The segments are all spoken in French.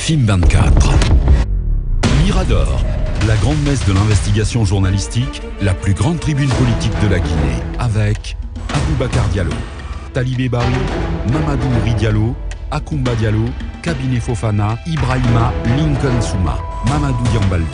FIM24. Mirador, la grande messe de l'investigation journalistique, la plus grande tribune politique de la Guinée, avec Aboubacar Diallo, Talibé Bari, Mamadou Ouri Diallo, Akoumba Diallo, Kabine Fofana, Ibrahima Lincoln Souma, Mamadou Diambalde.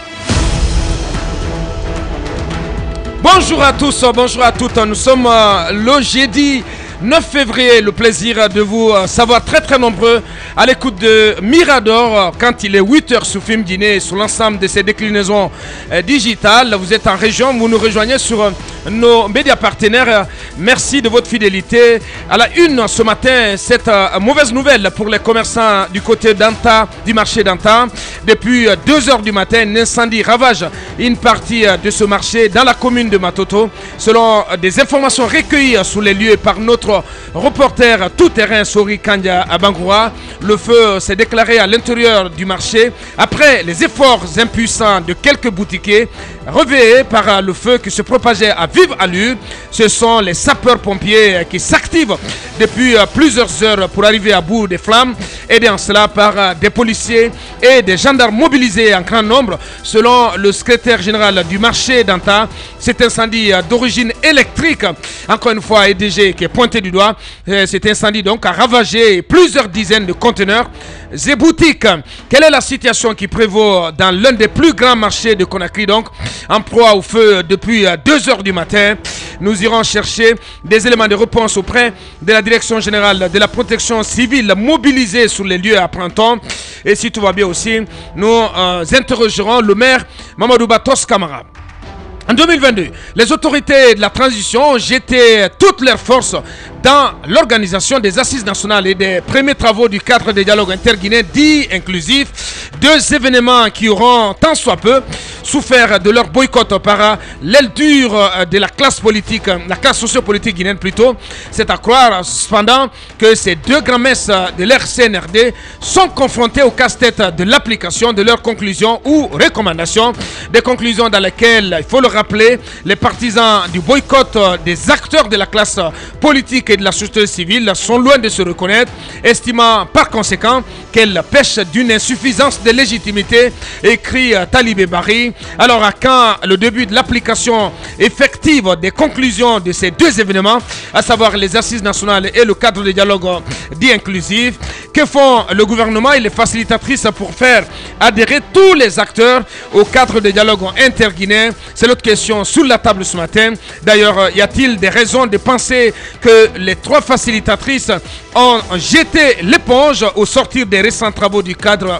Bonjour à tous, bonjour à toutes. Nous sommes le jeudi 9 février. Le plaisir de vous savoir très nombreux à l'écoute de Mirador quand il est 8h sur Film Guinée, sur l'ensemble de ses déclinaisons digitales. Vous êtes en région, vous nous rejoignez sur nos médias partenaires. Merci de votre fidélité. À la une ce matin, cette mauvaise nouvelle pour les commerçants du côté d'Anta, du marché d'Anta. Depuis 2h du matin, un incendie ravage une partie de ce marché dans la commune de Matoto. Selon des informations recueillies sur les lieux par notre reporter tout-terrain Sori Kandia à Bangoura, le feu s'est déclaré à l'intérieur du marché après les efforts impuissants de quelques boutiquiers réveillés par le feu qui se propageait à vive allure. Ce sont les sapeurs-pompiers qui s'activent depuis plusieurs heures pour arriver à bout des flammes, aidés en cela par des policiers et des gendarmes mobilisés en grand nombre. Selon le secrétaire général du marché d'Anta, cet incendie d'origine électrique, encore une fois EDG qui est pointé du doigt, cet incendie donc a ravagé plusieurs dizaines de conteneurs et boutiques. Quelle est la situation qui prévaut dans l'un des plus grands marchés de Conakry, donc en proie au feu depuis 2h du matin? Nous irons chercher des éléments de réponse auprès de la direction générale de la protection civile mobilisée sur les lieux à printemps. Et si tout va bien aussi, nous interrogerons le maire Mamadou Batos Kamara. En 2022, les autorités de la transition ont jeté toutes leurs forces dans l'organisation des assises nationales et des premiers travaux du cadre de dialogue interguinéen dit inclusif. Deux événements qui auront tant soit peu souffert de leur boycott par l'aile dure de la classe politique, la classe sociopolitique guinéenne plutôt. C'est à croire cependant que ces deux grands-messes de l'RCNRD sont confrontées au casse-tête de l'application de leurs conclusions ou recommandations. Des conclusions dans lesquelles, il faut le rappeler, les partisans du boycott des acteurs de la classe politique et de la société civile sont loin de se reconnaître, estimant par conséquent qu'elles pêchent d'une insuffisance de légitimité, écrit Talibé Bari. Alors à quand le début de l'application effective des conclusions de ces deux événements, à savoir les assises nationales et le cadre de dialogue dit inclusif? Que font le gouvernement et les facilitatrices pour faire adhérer tous les acteurs au cadre de dialogue interguinéen? C'est l'autre question sur la table ce matin. D'ailleurs, y a-t-il des raisons de penser que les trois facilitatrices ont jeté l'éponge au sortir des récents travaux du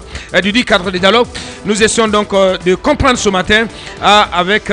dit cadre de dialogue? Nous essayons donc de comprendre ce matin avec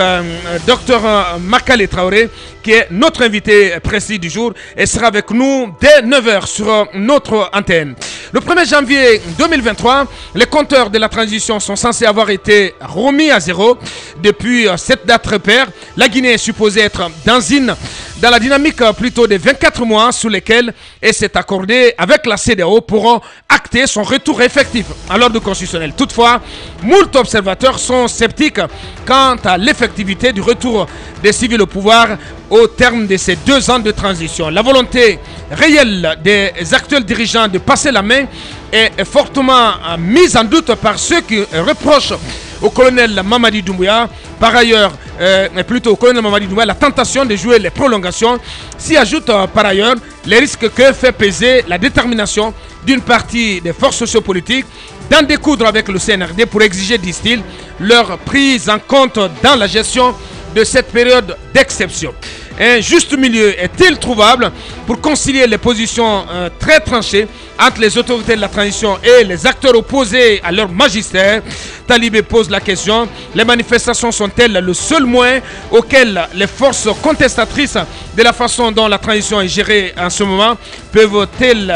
Dr Makale Traoré, qui est notre invité précis du jour et sera avec nous dès 9h sur notre antenne. Le 1er janvier 2023, les compteurs de la transition sont censés avoir été remis à zéro. Depuis cette date repère, la Guinée est supposée être dans la dynamique plutôt des 24 mois sous lesquels elle s'est accordée avec la CEDEAO pourront acter son retour effectif à l'ordre constitutionnel. Toutefois, moult observateurs sont sceptiques quant à l'effectivité du retour des civils au pouvoir au terme de ces 2 ans de transition. La volonté réelle des actuels dirigeants de passer la main est fortement mise en doute par ceux qui reprochent au colonel Mamadi Doumbouya, par ailleurs, plutôt au colonel Mamadi Doumbouya, la tentation de jouer les prolongations. S'y ajoute par ailleurs les risques que fait peser la détermination d'une partie des forces sociopolitiques d'en découdre avec le CNRD pour exiger, disent-ils, leur prise en compte dans la gestion de cette période d'exception. Un juste milieu est-il trouvable pour concilier les positions très tranchées entre les autorités de la transition et les acteurs opposés à leur magistère? Talibé pose la question. Les manifestations sont-elles le seul moyen auquel les forces contestatrices de la façon dont la transition est gérée en ce moment peuvent-elles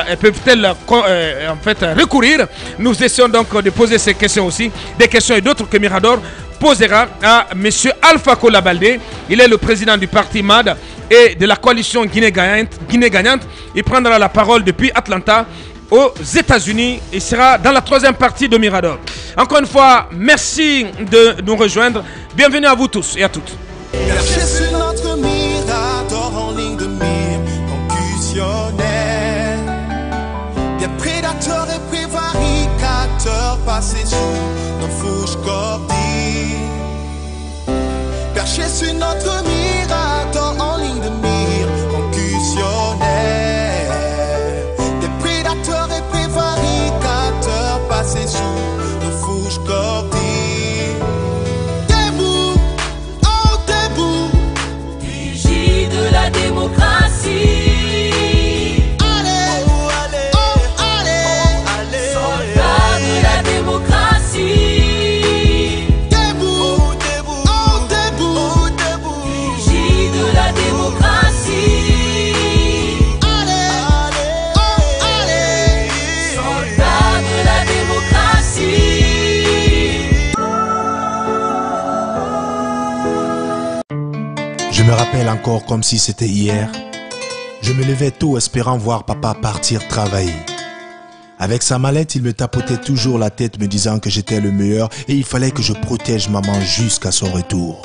en fait recourir? Nous essayons donc de poser ces questions aussi, des questions et d'autres que Mirador posera à M. Alpha Kolabalde. Il est le président du parti MAD et de la coalition Guinée gagnante. Il prendra la parole depuis Atlanta aux États-Unis. Il sera dans la 3e partie de Mirador. Encore une fois, merci de nous rejoindre. Bienvenue à vous tous et à toutes. Perché sur notre Mirador en ligne de mire, concussionnaire. Des prédateurs et prévaricateurs prédateurs passés sous nos fourches cordies. Perché sur notre Mirador en ligne de mire, concussionnaire. Des prédateurs et prévaricateurs passés sous nos fourches cordies. Debout, oh debout, vigie de la démocratie. Je me rappelle encore comme si c'était hier. Je me levais tôt espérant voir papa partir travailler. Avec sa mallette, il me tapotait toujours la tête me disant que j'étais le meilleur et il fallait que je protège maman jusqu'à son retour.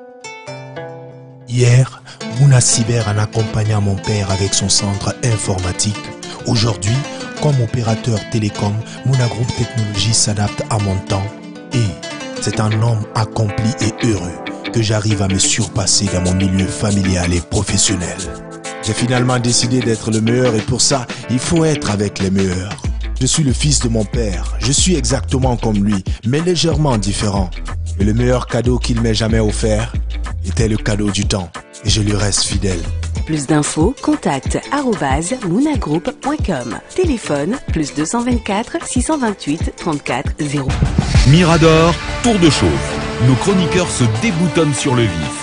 Hier, Mouna Cyber en accompagnant mon père avec son centre informatique. Aujourd'hui, comme opérateur télécom, Mouna Group Technologies s'adapte à mon temps et c'est un homme accompli et heureux que j'arrive à me surpasser dans mon milieu familial et professionnel. J'ai finalement décidé d'être le meilleur et pour ça, il faut être avec les meilleurs. Je suis le fils de mon père, je suis exactement comme lui, mais légèrement différent. Et le meilleur cadeau qu'il m'ait jamais offert était le cadeau du temps et je lui reste fidèle. Plus d'infos, contact @mounagroup.com. Téléphone +224 628 34 0. Mirador, tour de chauffe. Nos chroniqueurs se déboutonnent sur le vif.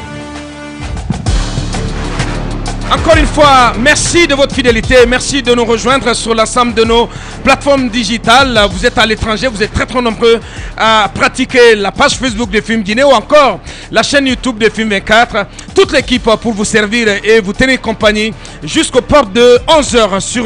Encore une fois, merci de votre fidélité, merci de nous rejoindre sur l'ensemble de nos plateformes digitales. Vous êtes à l'étranger, vous êtes très nombreux à pratiquer la page Facebook de Film Guinée ou encore la chaîne YouTube de Film 24. Toute l'équipe pour vous servir et vous tenir compagnie jusqu'au port de 11h sur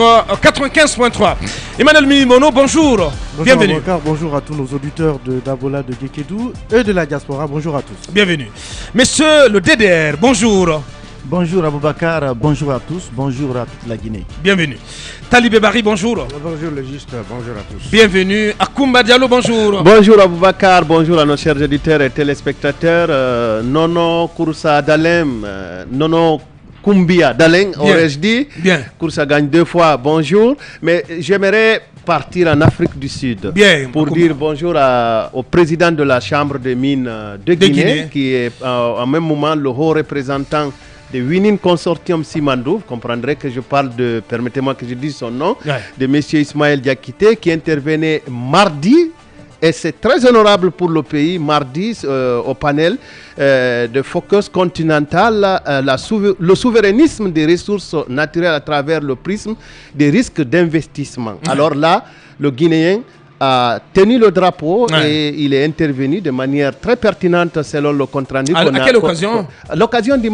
95.3. Emmanuel Minimono, bonjour. Bonjour bienvenue. Aboubacar, bonjour à tous nos auditeurs de d'Abola, de Gekedou et de la diaspora, bonjour à tous. Bienvenue. Monsieur le DDR, bonjour. Bonjour Aboubacar, bonjour à tous, bonjour à toute la Guinée. Bienvenue. Talibé Bari, bonjour. Bonjour le juste, bonjour à tous. Bienvenue. Akoumba Diallo, bonjour. Bonjour Aboubacar, bonjour à nos chers éditeurs et téléspectateurs. Nono Kouroussa Dalem, Nono Koumbia Daleng, aurais-je dit. Bien. Kouroussa gagne 2 fois, bonjour. Mais j'aimerais partir en Afrique du Sud. Bien. Pour dire bonjour au président de la Chambre des mines de Guinée, qui est en même moment le haut représentant de Winning Consortium Simandou. Vous comprendrez que je parle de, permettez-moi que je dise son nom, de M. Ismaël Diakité, qui intervenait mardi, et c'est très honorable pour le pays, mardi, au panel de Focus Continental, le souverainisme des ressources naturelles à travers le prisme des risques d'investissement. Alors là, le Guinéen a tenu le drapeau et il est intervenu de manière très pertinente selon le compte rendu. À quelle occasion? L'occasion du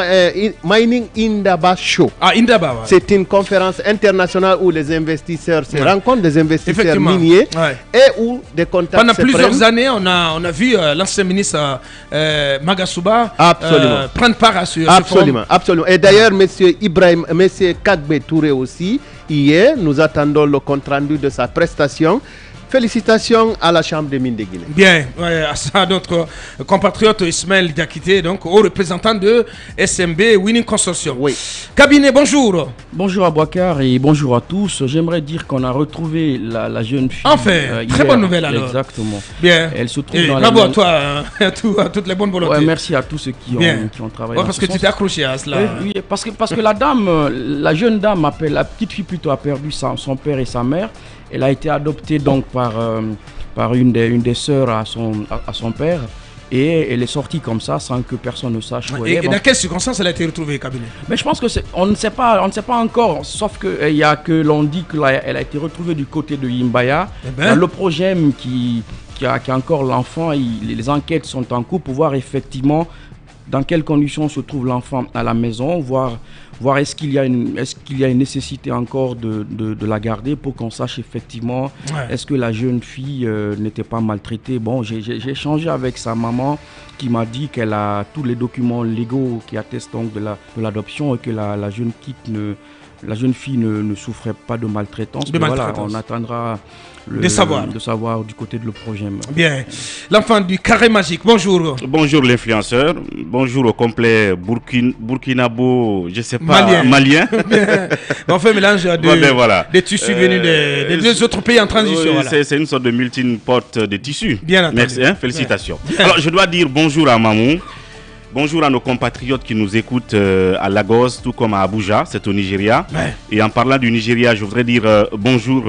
Mining Indaba Show. Ah, Indaba, ouais. C'est une conférence internationale où les investisseurs se rencontrent, des investisseurs miniers et où des contacts pendant se plusieurs prennent. années, on a vu l'ancien ministre Magasuba prendre part à ce forum. Absolument. Et d'ailleurs, M. Kagbe Touré aussi, hier, nous attendons le compte rendu de sa prestation. Félicitations à la Chambre des mines de Guinée. Bien, à ça, notre compatriote Ismaël Diakité, donc au représentant de SMB Winning Consortium. Oui. Cabinet, bonjour. Bonjour à Boubacar et bonjour à tous. J'aimerais dire qu'on a retrouvé la jeune fille. Enfin, très bonne nouvelle alors. Exactement. Bien. Elle se trouve dans bravo à toi, à toutes les bonnes volontés. Ouais, merci à tous ceux qui ont travaillé. Ouais, parce que tu t'es accroché à cela. Oui, parce que la dame, la jeune dame, la petite fille plutôt, a perdu son père et sa mère. Elle a été adoptée donc par une des sœurs à son père et elle est sortie comme ça sans que personne ne sache où elle est. Et dans quelles circonstances elle a été retrouvée, cabinet? Mais je pense que on ne sait pas encore, sauf que il y a que l'on dit qu'elle a été retrouvée du côté de Yimbaya. Dans le projet qui a encore l'enfant, les enquêtes sont en cours pour voir effectivement dans quelles conditions se trouve l'enfant à la maison, voir est-ce qu'il y a une nécessité encore de la garder pour qu'on sache effectivement est-ce que la jeune fille n'était pas maltraitée. Bon, j'ai échangé avec sa maman qui m'a dit qu'elle a tous les documents légaux qui attestent donc de l'adoption et que la jeune fille ne souffrait pas de maltraitance. Voilà, on attendra de savoir du côté de le projet. Bien. L'enfant du carré magique, bonjour. Bonjour l'influenceur, bonjour au complet Burkinabo, je sais pas, malien. On fait mélange des tissus venus des deux autres pays en transition. Oui, c'est une sorte de multi-porte de tissus. Bien entendu. Merci, félicitations. Bien. Alors je dois dire bonjour à Mamou. Bonjour à nos compatriotes qui nous écoutent à Lagos, tout comme à Abuja, c'est au Nigeria. Ouais. Et en parlant du Nigeria, je voudrais dire bonjour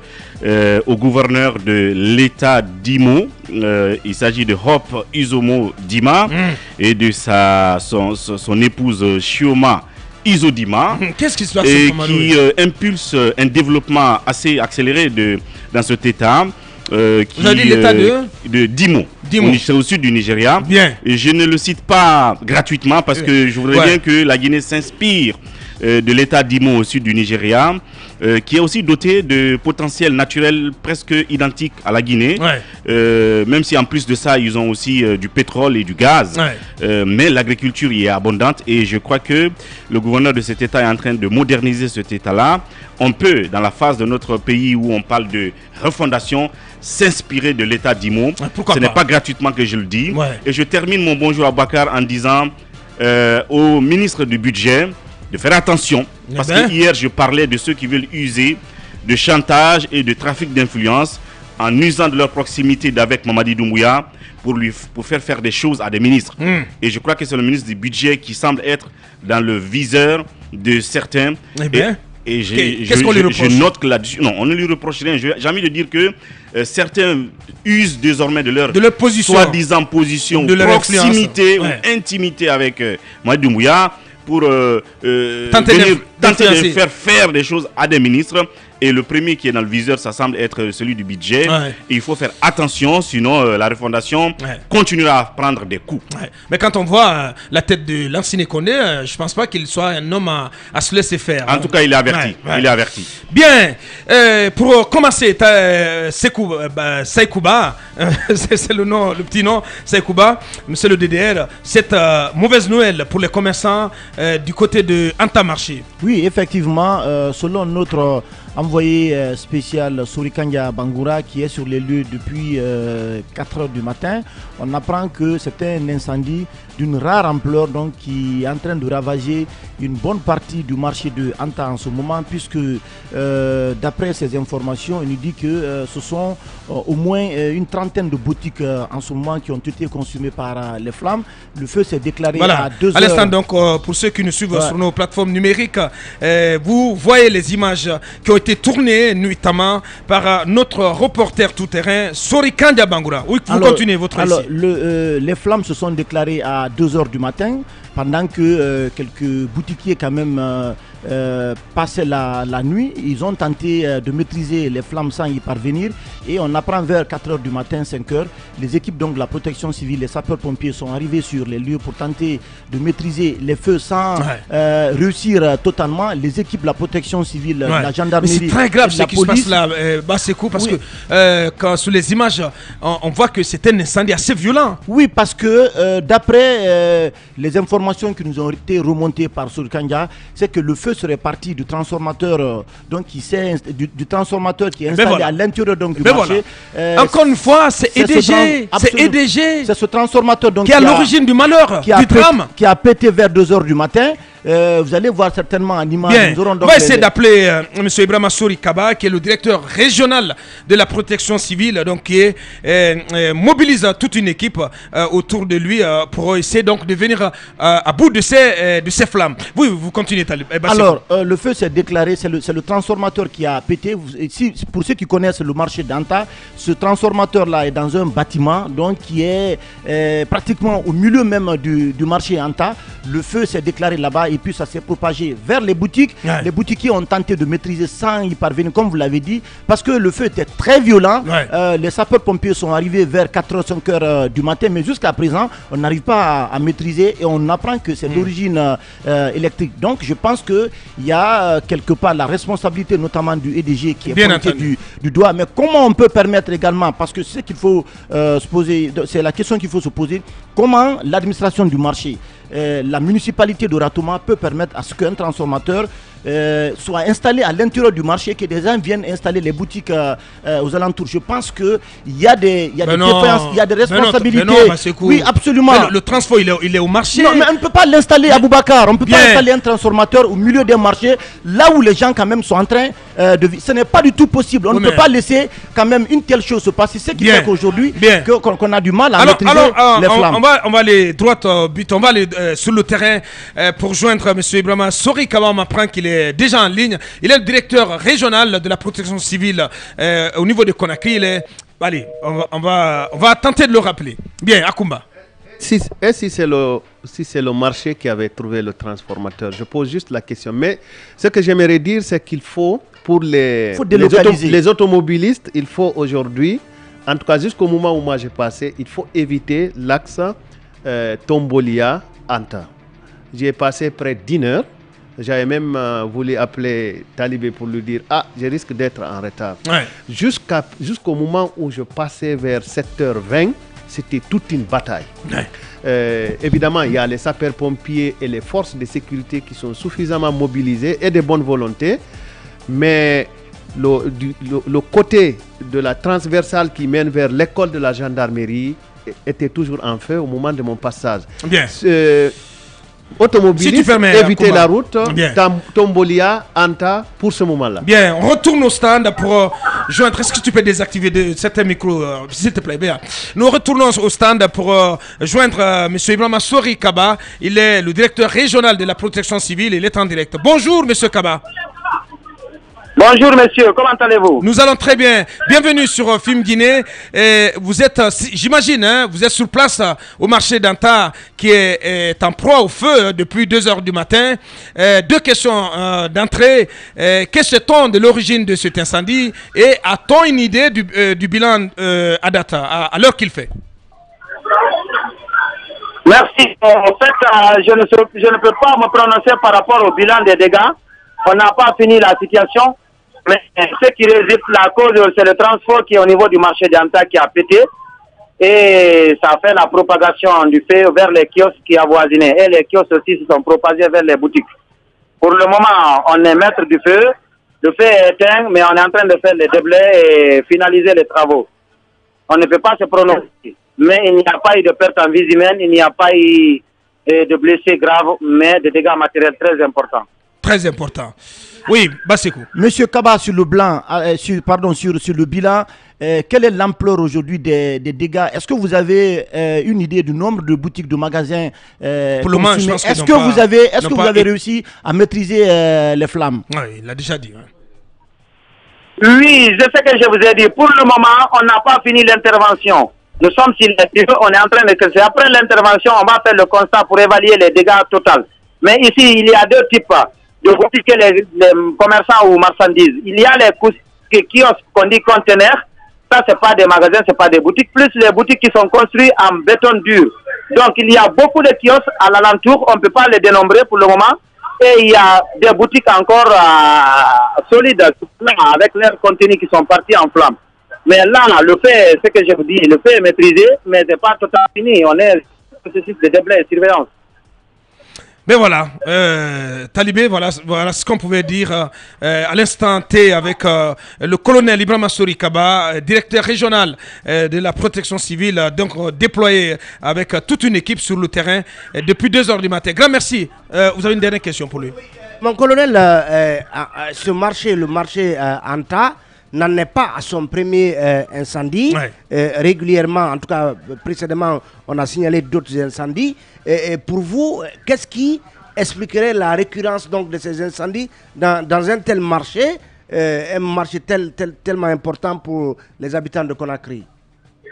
au gouverneur de l'État d'Imo. Il s'agit de Hope Uzomo Dima et de son épouse Chioma Izodima. Qu'est-ce qui se passe et qui impulse un développement assez accéléré dans cet État. Vous avez dit l'état de Dimo. C'est au sud du Nigeria. Bien. Et je ne le cite pas gratuitement parce que je voudrais bien que la Guinée s'inspire de l'état d'Imo au sud du Nigeria, qui est aussi doté de potentiel naturel presque identique à la Guinée. Même si en plus de ça, ils ont aussi du pétrole et du gaz. Mais l'agriculture y est abondante et je crois que le gouverneur de cet état est en train de moderniser cet état-là. On peut, dans la phase de notre pays où on parle de refondation, s'inspirer de l'état d'Imo. Ce n'est pas gratuitement que je le dis. Et je termine mon bonjour à Bakar en disant au ministre du budget de faire attention. Parce que hier, je parlais de ceux qui veulent user de chantage et de trafic d'influence en usant de leur proximité d'avec Mamadi Doumbouya pour faire des choses à des ministres. Et je crois que c'est le ministre du budget qui semble être dans le viseur de certains. Et je note que là-dessus, non, on ne lui reproche rien. J'ai envie de dire que certains usent désormais de leur position, soi-disant position, de proximité ou intimité avec Mamadi Doumbouya pour tenter de faire des choses à des ministres. Et le premier qui est dans le viseur, ça semble être celui du budget. Et il faut faire attention, sinon la refondation continuera à prendre des coups. Mais quand on voit la tête de Lansana Conté, je ne pense pas qu'il soit un homme à se laisser faire. En tout cas, il est averti. Il est averti. Bien. Pour commencer, Saïkouba, c'est le petit nom, Saïkouba, c'est le DDR. Cette mauvaise nouvelle pour les commerçants du côté de Antamarché. Oui, effectivement, selon notre envoyé spécial Sorikanya Bangoura qui est sur les lieux depuis 4 h du matin, on apprend que c'est un incendie d'une rare ampleur donc, qui est en train de ravager une bonne partie du marché de Anta en ce moment, puisque d'après ces informations, il nous dit que ce sont au moins une trentaine de boutiques en ce moment qui ont été consumées par les flammes. Le feu s'est déclaré à 2 h. À l'instant, donc, pour ceux qui nous suivent sur nos plateformes numériques, vous voyez les images qui ont été tournées nuitamment par notre reporter tout-terrain, Sorikanya Bangoura. Oui, vous continuez votre récit. Alors, les flammes se sont déclarées à 2 h du matin, pendant que quelques boutiquiers quand même passaient la nuit. Ils ont tenté de maîtriser les flammes sans y parvenir, et on apprend vers 4 h du matin, 5 h, les équipes donc de la protection civile, les sapeurs-pompiers sont arrivés sur les lieux pour tenter de maîtriser les feux sans réussir totalement. Les équipes de la protection civile, la gendarmerie, c'est très grave ce qui se passe là, Bassekou, parce que quand, sur les images, on voit que c'est un incendie assez violent. Oui, parce que d'après les informations qui nous ont été remontées par Sorikanya, c'est que le feu serait parti du transformateur, donc du transformateur qui est installé à l'intérieur donc du marché. Encore une fois, c'est EDG. C'est ce transformateur donc qui est à l'origine du malheur, du drame. Qui a pété vers 2 h du matin. Vous allez voir certainement en image. On va essayer d'appeler M. Ibrahima Sorikaba, qui est le directeur régional de la protection civile, donc qui mobilise toute une équipe autour de lui pour essayer donc de venir à bout de ces flammes. Vous continuez. Alors, le feu s'est déclaré, c'est le transformateur qui a pété. Pour ceux qui connaissent le marché d'Anta, ce transformateur-là est dans un bâtiment donc, qui est pratiquement au milieu même du marché Anta. Le feu s'est déclaré là-bas. pas, et puis ça s'est propagé vers les boutiques. Les boutiquiers ont tenté de maîtriser sans y parvenir, comme vous l'avez dit, parce que le feu était très violent. Les sapeurs-pompiers sont arrivés vers 4h, 5h du matin, mais jusqu'à présent, on n'arrive pas à maîtriser et on apprend que c'est d'origine électrique. Donc je pense qu'il y a quelque part la responsabilité, notamment du EDG, qui est pointé du doigt. Mais comment on peut permettre également, parce que c'est qu'il faut se poser, c'est la question qu'il faut se poser, comment l'administration du marché, la municipalité de Ratouma peut permettre à ce qu'un transformateur soit installé à l'intérieur du marché, que des gens viennent installer les boutiques aux alentours. Je pense qu'il y a des défaillances, il y a des responsabilités. Oui, absolument. Le transport, il est au marché. Non, mais on ne peut pas l'installer à Boubacar. On ne peut pas installer un transformateur au milieu des marchés, là où les gens quand même sont en train de vivre. Ce n'est pas du tout possible. On ne peut pas laisser quand même une telle chose se passer. C'est ce qui fait qu'aujourd'hui, qu'on a du mal à maîtriser les flammes. On va aller droit au but. On va aller sur le terrain pour joindre M. Ibrahima Sori Kaba. On m'apprend qu'il est déjà en ligne. Il est le directeur régional de la protection civile au niveau de Conakry. Allez, on va tenter de le rappeler. Bien, Akumba. Si c'est le marché qui avait trouvé le transformateur, je pose juste la question. Mais ce que j'aimerais dire, c'est qu'il faut, pour les automobilistes, il faut aujourd'hui, en tout cas jusqu'au moment où moi j'ai passé, il faut éviter l'axe Tombolia-Anta. J'y ai passé près d'1 heure. J'avais même voulu appeler Talibé pour lui dire « Ah, je risque d'être en retard. » Jusqu'au moment où je passais vers 7h20, c'était toute une bataille. Évidemment, il y a les sapeurs-pompiers et les forces de sécurité qui sont suffisamment mobilisées et de bonne volonté. Mais le côté de la transversale qui mène vers l'école de la gendarmerie était toujours en feu au moment de mon passage. Bien. Automobiliste, éviter la route, Tombolia, Anta, pour ce moment-là. Bien, on retourne au stand pour joindre. Est-ce que tu peux désactiver certains micros, s'il te plaît, bien. Nous retournons au stand pour joindre M. Ibrahima Sori Kaba. Il est le directeur régional de la protection civile. Il est en direct. Bonjour, M. Kaba. Bonjour monsieur, comment allez-vous? Nous allons très bien. Bienvenue sur Film Guinée. Vous êtes, j'imagine, vous êtes sur place au marché d'Anta qui est en proie au feu depuis 2h du matin. Deux questions d'entrée. Que sait-on de l'origine de cet incendie et a-t-on une idée du bilan à date, à l'heure qu'il fait? Merci. En fait, je ne peux pas me prononcer par rapport au bilan des dégâts. On n'a pas fini la situation. Mais ce qui résiste la cause, c'est le transport qui est au niveau du marché d'Anta qui a pété. Et ça fait la propagation du feu vers les kiosques qui avoisinaient. Et les kiosques aussi se sont propagés vers les boutiques. Pour le moment, on est maître du feu. Le feu est éteint, mais on est en train de faire les déblais et finaliser les travaux. On ne peut pas se prononcer. Mais il n'y a pas eu de perte en vie humaine, il n'y a pas eu de blessés graves, mais de dégâts matériels très importants. Très important. Oui, Basekou. Monsieur Kaba, sur le sur le bilan, quelle est l'ampleur aujourd'hui des dégâts? Est-ce que vous avez une idée du nombre de boutiques, de magasins pour le moment, je pense Est-ce que vous avez réussi à maîtriser les flammes? Oui, il l'a déjà dit. Oui, je sais que je vous ai dit. Pour le moment, on n'a pas fini l'intervention. Nous sommes sur les feux, on est en train de creuser. Après l'intervention, on va faire le constat pour évaluer les dégâts totaux. Mais ici, il y a deux types de boutiques, les commerçants ou marchandises. Il y a les kiosques qu'on dit conteneurs. Ça, c'est pas des magasins, c'est pas des boutiques. Plus les boutiques qui sont construites en béton dur. Donc, il y a beaucoup de kiosques à l'alentour. On ne peut pas les dénombrer pour le moment. Et il y a des boutiques encore solides, avec leurs contenus qui sont partis en flammes. Mais là, le fait, ce que je vous dis, le fait est maîtrisé, mais ce n'est pas totalement fini. On est dans le processus de déblai et de surveillance. Mais voilà, Talibé, voilà ce qu'on pouvait dire à l'instant T avec le colonel Ibrahima Sori Kaba, directeur régional de la protection civile, donc déployé avec toute une équipe sur le terrain depuis 2h du matin. Grand merci. Vous avez une dernière question pour lui? Mon colonel, ce marché, le marché Anta, n'en est pas à son premier incendie. Régulièrement, en tout cas précédemment, on a signalé d'autres incendies. Et pour vous, qu'est-ce qui expliquerait la récurrence donc de ces incendies dans un tel marché, un marché tellement important pour les habitants de Conakry?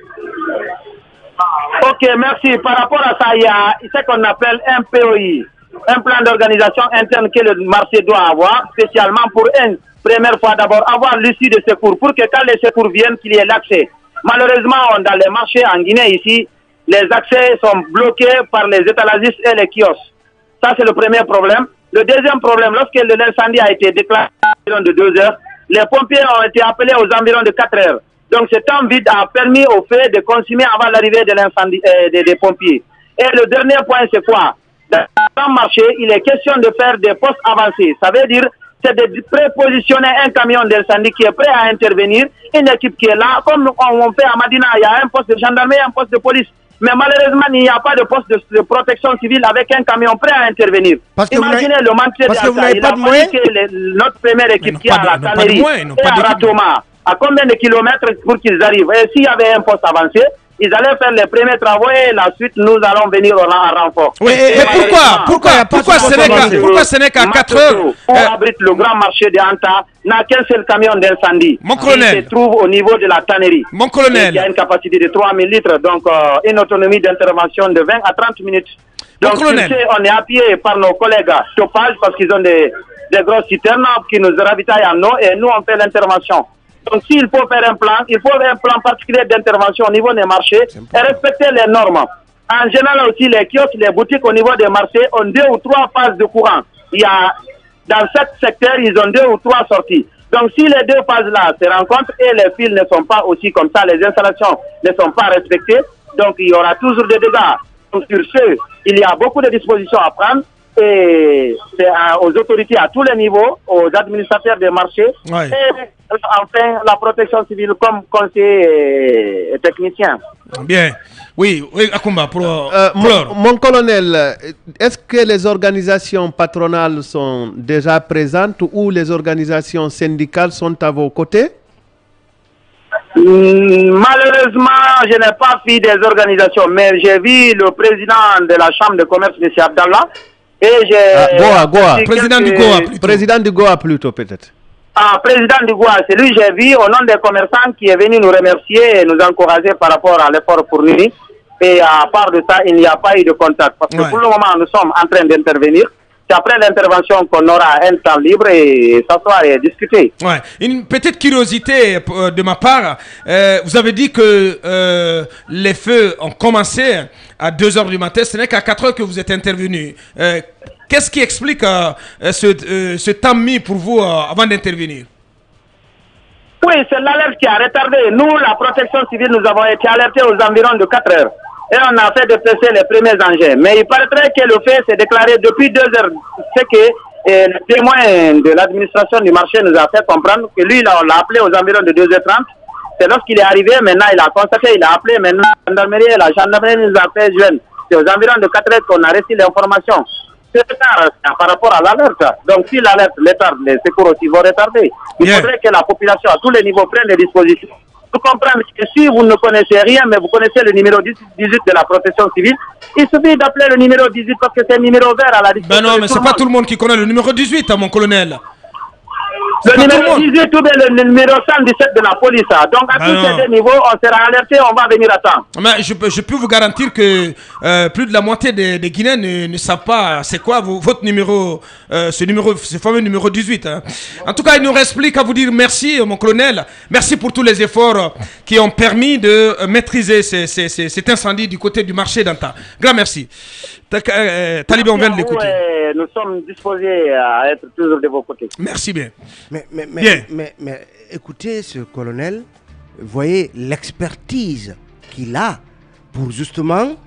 Ok, merci. Par rapport à ça, il y a ce qu'on appelle un POI. un plan d'organisation interne que le marché doit avoir, spécialement pour une première fois d'abord avoir l'issue de secours, pour que quand les secours viennent, qu'il y ait l'accès. Malheureusement, dans les marchés en Guinée ici, les accès sont bloqués par les étalagistes et les kiosques. Ça, c'est le premier problème. Le deuxième problème, lorsque l'incendie a été déclaré à environ de 2 heures, les pompiers ont été appelés aux environs de 4 heures. Donc, ce temps vide a permis au feu de consumer avant l'arrivée de l'incendie des pompiers. Et le dernier point, c'est quoi? Dans le marché, il est question de faire des postes avancés. Ça veut dire, c'est de prépositionner un camion d'incendie qui est prêt à intervenir, une équipe qui est là, comme on fait à Madina, il y a un poste de gendarmerie, un poste de police. Mais malheureusement, il n'y a pas de poste de protection civile avec un camion prêt à intervenir. Imaginez le manque de data. Il a fallu que notre première équipe qui est à la tannerie et à Ratoma, à combien de kilomètres pour qu'ils arrivent? Et s'il y avait un poste avancé, ils allaient faire les premiers travaux et la suite, nous allons venir en renfort. Oui, et pourquoi ce n'est qu'à 4 heures où abrite le grand marché de Anta n'a qu'un seul camion d'incendie. Mon colonel. Il se trouve au niveau de la tannerie. Mon colonel. Il y a une capacité de 3000 litres, donc une autonomie d'intervention de 20 à 30 minutes. Donc, on est appuyé par nos collègues Topage parce qu'ils ont des grosses citernes qui nous ravitaillent en eau et nous, on fait l'intervention. Donc, s'il faut faire un plan, il faut un plan particulier d'intervention au niveau des marchés et respecter les normes. En général aussi, les kiosques, les boutiques au niveau des marchés ont 2 ou 3 phases de courant. Il y a, dans 7 secteurs, ils ont 2 ou 3 sorties. Donc, si les 2 phases-là se rencontrent et les fils ne sont pas aussi comme ça, les installations ne sont pas respectées, donc il y aura toujours des dégâts. Donc, sur ce, il y a beaucoup de dispositions à prendre. Et c'est aux autorités à tous les niveaux, aux administrateurs des marchés, ouais. Et enfin la protection civile comme conseiller et technicien. Bien. Oui, Akumba, mon colonel, est-ce que les organisations patronales sont déjà présentes ou les organisations syndicales sont à vos côtés? Malheureusement, je n'ai pas vu des organisations, mais j'ai vu le président de la Chambre de commerce, M. Abdallah. Et Goa. Président du Goa. Président du Goa plutôt peut-être. Président du Goa, c'est lui j'ai vu au nom des commerçants qui est venu nous remercier et nous encourager par rapport à l'effort fourni. Et à part de ça, il n'y a pas eu de contact. Parce que pour le moment, nous sommes en train d'intervenir. C'est après l'intervention qu'on aura un temps libre et s'asseoir et discuter. Ouais. Une petite curiosité de ma part. Vous avez dit que les feux ont commencé à 2 h du matin. Ce n'est qu'à 4 h que vous êtes intervenu. Qu'est-ce qui explique ce temps mis pour vous avant d'intervenir? Oui, c'est l'alerte qui a retardé. Nous, la protection civile, nous avons été alertés aux environs de 4 h. Et on a fait déplacer les premiers engins. Mais il paraîtrait que le fait s'est déclaré depuis 2 h. C'est que le témoin de l'administration du marché nous a fait comprendre que lui, on l'a appelé aux environs de 2 h 30. C'est lorsqu'il est arrivé, maintenant il a constaté, il a appelé maintenant la gendarmerie nous a fait jeune. C'est aux environs de 4 h qu'on a reçu l'information. C'est retard par rapport à l'alerte. Donc si l'alerte retarde, les secours aussi vont retarder. Il faudrait que la population à tous les niveaux prenne des dispositions. Vous comprenez que si vous ne connaissez rien, mais vous connaissez le numéro 18 de la protection civile, il suffit d'appeler le numéro 18 parce que c'est un numéro vert à la disposition. Ben non, mais c'est pas tout le monde qui connaît le numéro 18, mon colonel. Le numéro 18 ou bien le numéro 117 de la police. Donc à tous ces 2 niveaux, on sera alerté, on va venir à temps. Mais je peux vous garantir que plus de la moitié des Guinéens ne savent pas c'est quoi votre numéro, ce fameux numéro 18. Hein. En tout cas, il nous reste plus qu'à vous dire merci, mon colonel. Merci pour tous les efforts qui ont permis de maîtriser cet incendie du côté du marché d'Anta. Grand merci. Talibé, on vient de l'écouter. Nous sommes disposés à être toujours de vos côtés. Merci bien. Mais écoutez, ce colonel, voyez l'expertise qu'il a pour justement,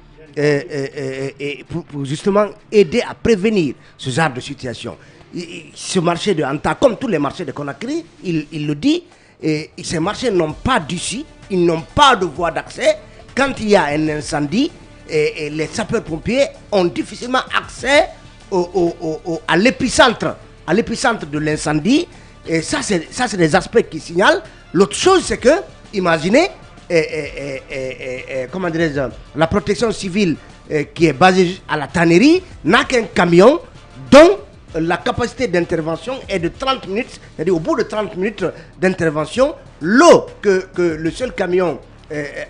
pour justement aider à prévenir ce genre de situation. Ce marché de Anta, comme tous les marchés de Conakry, il le dit, ces marchés n'ont pas d'issue, ils n'ont pas de voie d'accès. Quand il y a un incendie, les sapeurs-pompiers ont difficilement accès à l'épicentre de l'incendie. Et ça, c'est des aspects qui signalent. L'autre chose, c'est que, imaginez, comment dirais-je, la protection civile qui est basée à la tannerie n'a qu'un camion dont la capacité d'intervention est de 30 minutes. C'est-à-dire, au bout de 30 minutes d'intervention, l'eau que le seul camion a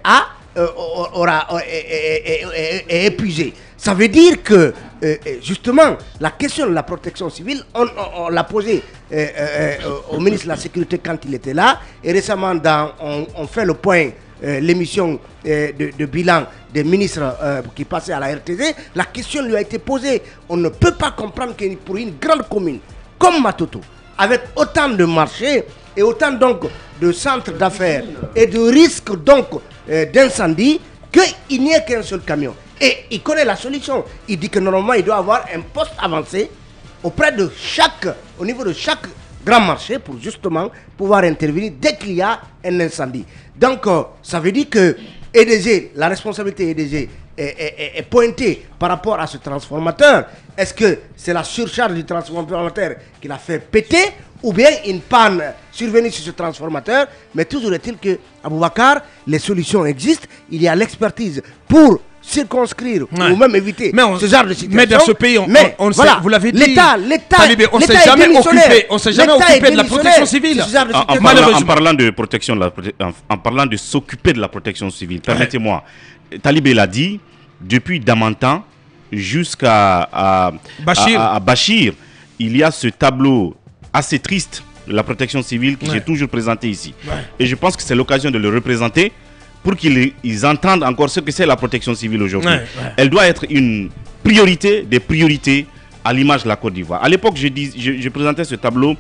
est épuisé. Ça veut dire que, justement, la question de la protection civile, on l'a posée au ministre de la Sécurité quand il était là. Et récemment, on fait le point, l'émission de bilan des ministres qui passaient à la RTZ. La question lui a été posée. On ne peut pas comprendre que pour une grande commune comme Matoto, avec autant de marchés et autant donc de centres d'affaires et de risques donc d'incendie, qu'il n'y ait qu'un seul camion. Et il connaît la solution. Il dit que normalement il doit avoir un poste avancé au niveau de chaque grand marché pour justement pouvoir intervenir dès qu'il y a un incendie. Donc ça veut dire que EDG, la responsabilité EDG est pointée par rapport à ce transformateur. Est-ce que c'est la surcharge du transformateur qui l'a fait péter ou bien une panne survenue sur ce transformateur? Mais toujours est-il que, Aboubacar, les solutions existent. Il y a l'expertise pour circonscrire ou même éviter ce genre de situation. Mais dans ce pays, on sait, vous l'avez dit, on ne s'est jamais occupé de la protection civile. En parlant de protection, en parlant de s'occuper de la protection civile, permettez-moi, Talibé l'a dit, depuis Damantan jusqu'à Bachir, il y a ce tableau assez triste de la protection civile que j'ai toujours présenté ici. Et je pense que c'est l'occasion de le représenter pour qu'ils entendent encore ce que c'est la protection civile aujourd'hui. Elle doit être une priorité des priorités à l'image de la Côte d'Ivoire. À l'époque, je présentais ce tableau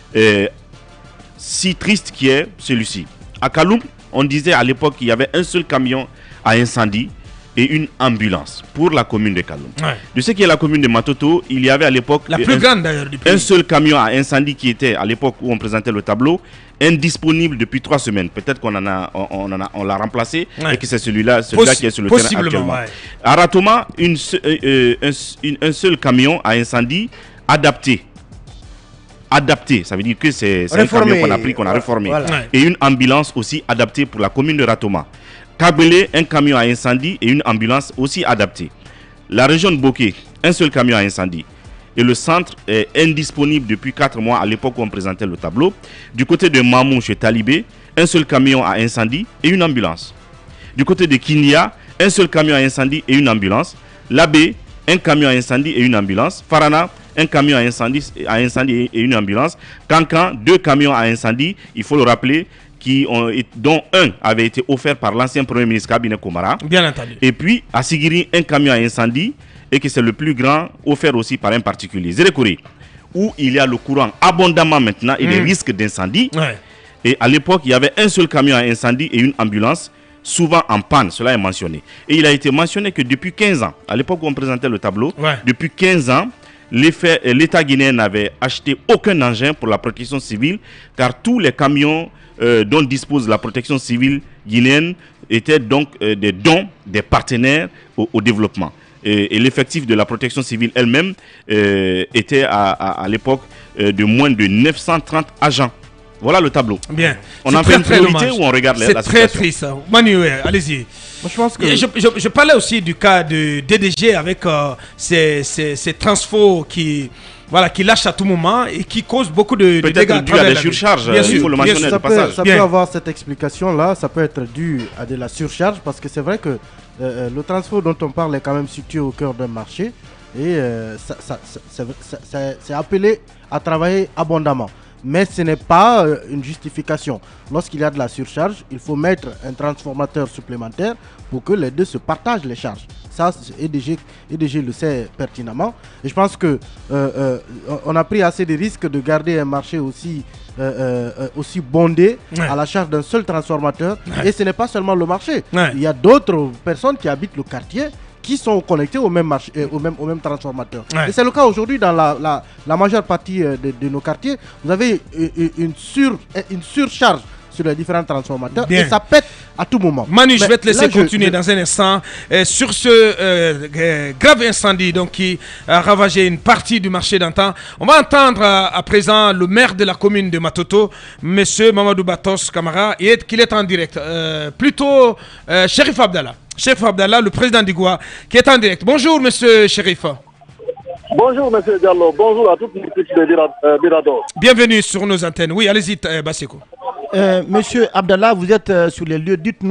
si triste qui est celui-ci. À Kaloum, on disait à l'époque qu'il y avait un seul camion à incendie et une ambulance pour la commune de Kaloum. De ce qui est la commune de Matoto, il y avait à l'époque la plus grande d'ailleurs du pays. Un seul camion à incendie qui était à l'époque où on présentait le tableau indisponible depuis 3 semaines. Peut-être qu'on l'a remplacé et que c'est celui-là qui est sur le terrain actuellement. À Ratoma, un seul camion à incendie adapté. Adapté, ça veut dire que c'est un camion qu'on a pris, qu'on a réformé. Et une ambulance aussi adaptée pour la commune de Ratoma. Kabele, un camion à incendie et une ambulance aussi adaptée. La région de Boké, un seul camion à incendie. Et le centre est indisponible depuis 4 mois à l'époque où on présentait le tableau. Du côté de Mamou chez Talibé, un seul camion à incendie et une ambulance. Du côté de Kinia, un seul camion à incendie et une ambulance. Labé, un camion à incendie et une ambulance. Farana, un camion à incendie et une ambulance. Kankan, 2 camions à incendie, il faut le rappeler, dont un avait été offert par l'ancien Premier ministre Kabinet Komara. Bien entendu. Et puis, à Sigiri, un camion à incendie, et que c'est le plus grand, offert aussi par un particulier. Zérekouri, où il y a le courant abondamment maintenant et des risques d'incendie. Et à l'époque, il y avait un seul camion à incendie et une ambulance, souvent en panne, cela est mentionné. Et il a été mentionné que depuis 15 ans, à l'époque où on présentait le tableau, depuis 15 ans, l'État guinéen n'avait acheté aucun engin pour la protection civile, car tous les camions dont dispose la protection civile guinéenne étaient donc des dons des partenaires au développement. Et l'effectif de la protection civile elle-même était à l'époque de moins de 930 agents. Voilà le tableau. Bien. On en fait une priorité ou on regarde la situation? C'est très triste. Manu, allez-y. Moi, je pense que... je parlais aussi du cas de DDG avec ces transfos qui lâchent à tout moment et qui causent beaucoup de dégâts. Peut-être dû à des surcharges, il faut le mentionner de passage. Ça peut avoir cette explication-là, ça peut être dû à de la surcharge parce que c'est vrai que le transfo dont on parle est quand même situé au cœur d'un marché et c'est appelé à travailler abondamment. Mais ce n'est pas une justification. Lorsqu'il y a de la surcharge, il faut mettre un transformateur supplémentaire pour que les deux se partagent les charges. Ça, EDG le sait pertinemment. Et je pense que on a pris assez de risques de garder un marché aussi bondé à la charge d'un seul transformateur. Et ce n'est pas seulement le marché. Il y a d'autres personnes qui habitent le quartier qui sont connectés au même marché, au même transformateur. Et c'est le cas aujourd'hui dans la majeure partie de nos quartiers. Vous avez une surcharge sur les différents transformateurs. Et ça pète à tout moment. Manu, je vais te laisser continuer dans un instant sur ce grave incendie qui a ravagé une partie du marché d'antan. On va entendre à présent le maire de la commune de Matoto, monsieur Mamadou Batos Kamara, qu'il est en direct. Plutôt Chérif Abdallah. Chérif Abdallah, le président d'Igua, qui est en direct. Bonjour, monsieur Chérif. Bonjour, monsieur Diallo. Bonjour à toute l'équipe de Mirador. Bienvenue sur nos antennes. Oui, allez-y, Basseko. Monsieur Abdallah, vous êtes sur les lieux. Dites-nous,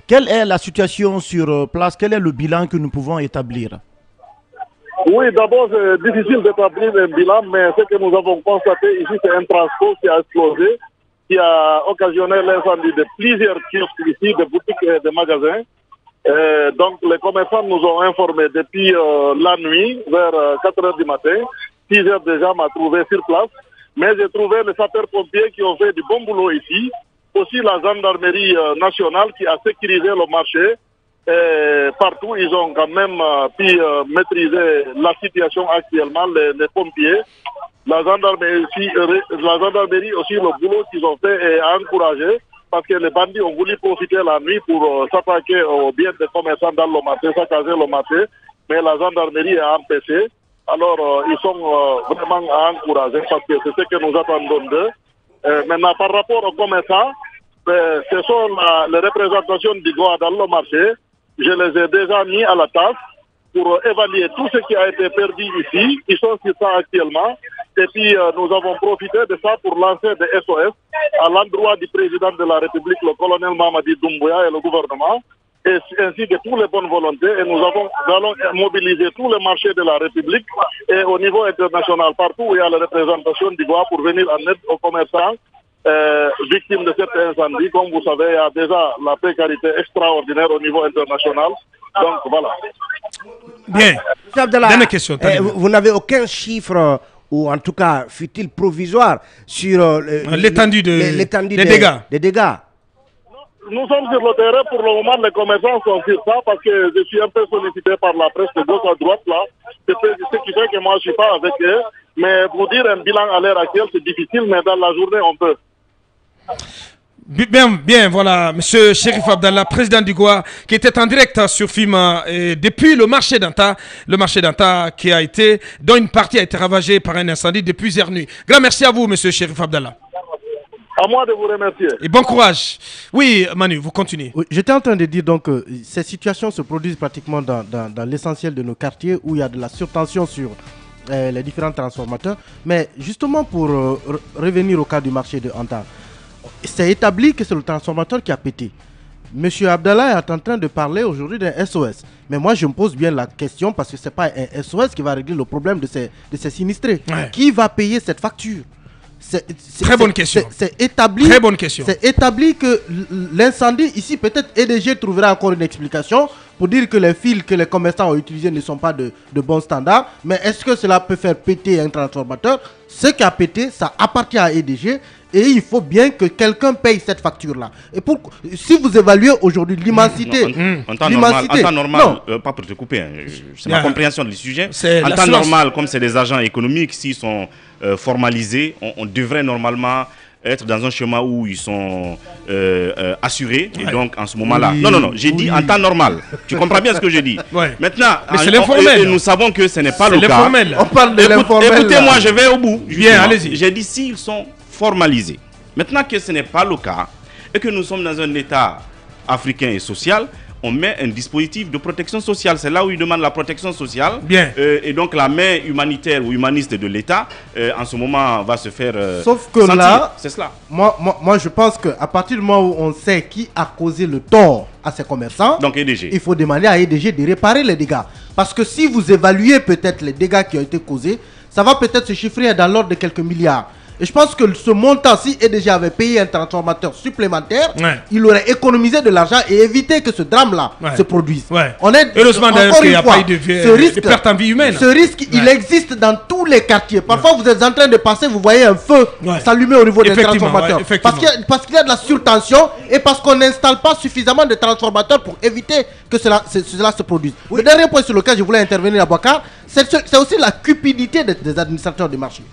Quelle est la situation sur place? Quel est le bilan que nous pouvons établir? Oui, d'abord, c'est difficile d'établir un bilan, mais ce que nous avons constaté ici, c'est un transport qui a explosé, qui a occasionné l'incendie de plusieurs kiosques ici, de boutiques et de magasins. Donc, les commerçants nous ont informés depuis la nuit, vers 4 h du matin. 6 h déjà m'a trouvé sur place. Mais j'ai trouvé les sapeurs-pompiers qui ont fait du bon boulot ici. Aussi la gendarmerie nationale qui a sécurisé le marché. Partout, ils ont quand même pu maîtriser la situation actuellement, les pompiers. La gendarmerie aussi, le boulot qu'ils ont fait est encouragé parce que les bandits ont voulu profiter la nuit pour s'attaquer aux biens des commerçants dans le marché, saccager le marché, mais la gendarmerie a empêché. Alors, ils sont vraiment encouragés parce que c'est ce que nous attendons d'eux. Maintenant, par rapport aux commerçants, ce sont les représentations du droit dans le marché. Je les ai déjà mis à la tâche pour évaluer tout ce qui a été perdu ici. Ils sont sur ça actuellement. Et puis, nous avons profité de ça pour lancer des SOS à l'endroit du président de la République, le colonel Mamadi Doumbouya et le gouvernement, et ainsi que toutes les bonnes volontés. Et nous allons mobiliser tous les marchés de la République et au niveau international, partout où il y a la représentation du droit pour venir en aide aux commerçants victimes de cet incendie. Comme vous savez, il y a déjà la précarité extraordinaire au niveau international. Donc voilà. Bien. Dernière question. Vous n'avez aucun chiffre, ou en tout cas, fut-il provisoire, sur l'étendue des dégâts? Nous sommes sur le terrain. Pour le moment, les commerçants sont sur ça parce que je suis un peu sollicité par la presse de gauche à droite là. C'est ce qui fait que moi je ne suis pas avec eux. Mais pour dire un bilan à l'heure actuelle, c'est difficile, mais dans la journée, on peut. Bien, voilà, monsieur Chérif Abdallah, président du Goa, qui était en direct sur FIMA depuis le marché d'Anta qui a été, dont une partie a été ravagée par un incendie depuis hier nuit. Grand merci à vous, monsieur Chérif Abdallah. À moi de vous remercier. Et bon courage. Oui, Manu, vous continuez. Oui, j'étais en train de dire donc ces situations se produisent pratiquement dans l'essentiel de nos quartiers où il y a de la surtension sur les différents transformateurs. Mais justement pour revenir au cas du marché de Anta, c'est établi que c'est le transformateur qui a pété. Monsieur Abdallah est en train de parler aujourd'hui d'un SOS. Mais moi je me pose bien la question parce que ce n'est pas un SOS qui va régler le problème de ces sinistrés. Ouais. Qui va payer cette facture? Très bonne question. C'est établi. Très bonne question. C'est établi que l'incendie ici, peut-être EDG trouvera encore une explication pour dire que les fils que les commerçants ont utilisés ne sont pas de bons standards. Mais est-ce que cela peut faire péter un transformateur? Ce qui a pété, ça appartient à EDG. Et il faut bien que quelqu'un paye cette facture-là. Et si vous évaluez aujourd'hui l'immensité... En temps normal, pas pour te couper, hein, c'est ma compréhension du sujet. En temps normal, comme c'est des agents économiques, s'ils sont formalisés, on devrait normalement être dans un schéma où ils sont assurés. Et donc, en ce moment-là... Oui, non, j'ai dit en temps normal. Tu comprends bien ce que j'ai dit. Maintenant, c'est l'informel. Nous savons que ce n'est pas le cas. On parle de l'informel. Écoutez-moi, je vais au bout. Bien, allez-y. J'ai dit s'ils sont formalisés. Maintenant que ce n'est pas le cas et que nous sommes dans un état africain et social, on met un dispositif de protection sociale. C'est là où il demande la protection sociale. Bien. Et donc la main humanitaire ou humaniste de l'État, en ce moment, va se faire sauf que sentir. Là, c'est cela. Moi, je pense qu'à partir du moment où on sait qui a causé le tort à ces commerçants, donc EDG, il faut demander à EDG de réparer les dégâts. Parce que si vous évaluez peut-être les dégâts qui ont été causés, ça va peut-être se chiffrer dans l'ordre de quelques milliards. Et je pense que ce montant, si EDG avait payé un transformateur supplémentaire, il aurait économisé de l'argent et évité que ce drame-là se produise. Heureusement d'ailleurs qu'il n'y a pas eu de perte en vie humaine. Ce risque, il existe dans tous les quartiers. Parfois, vous êtes en train de passer, vous voyez un feu s'allumer au niveau des transformateurs. Parce qu'il y a de la surtension et parce qu'on n'installe pas suffisamment de transformateurs pour éviter que cela se produise. Le dernier point sur lequel je voulais intervenir à Bakar, c'est aussi la cupidité des administrateurs du marché.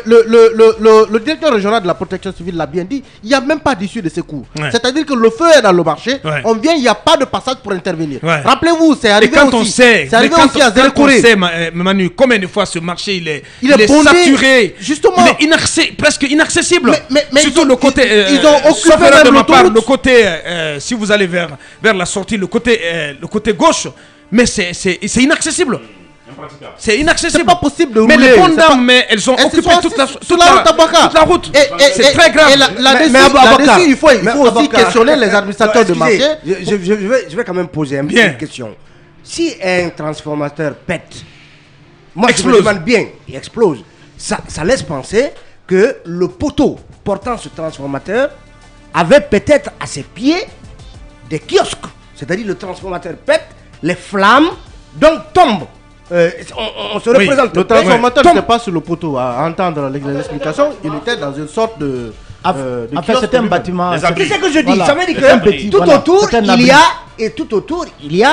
Le directeur régional de la protection civile l'a bien dit, il n'y a même pas d'issue de secours. C'est-à-dire que le feu est dans le marché, on vient, il n'y a pas de passage pour intervenir. Rappelez-vous, c'est arrivé aussi. C'est arrivé aussi à Zérekoré. Manu, combien de fois ce marché il est saturé, justement, il est presque inaccessible. Mais surtout le côté, ils ont occupé même le côté, si vous allez vers la sortie, le côté gauche, mais c'est inaccessible. C'est inaccessible. C'est pas possible de mais rouler. les bonnes dames, mais elles ont occupé toute la route. C'est très grave. Là-dessus, il faut aussi questionner les administrateurs de marché. Je vais quand même poser une petite question. Si un transformateur pète, moi je me demande bien, il explose, ça laisse penser que le poteau portant ce transformateur avait peut-être à ses pieds des kiosques. C'est-à-dire le transformateur pète, les flammes donc tombent. On se représente. Le transformateur n'était pas sur le poteau. À entendre l'explication, il était dans une sorte de... en fait, c'est un bâtiment. C'est ce que je dis. Ça veut dire que tout autour, il y a... Et tout autour, il y a...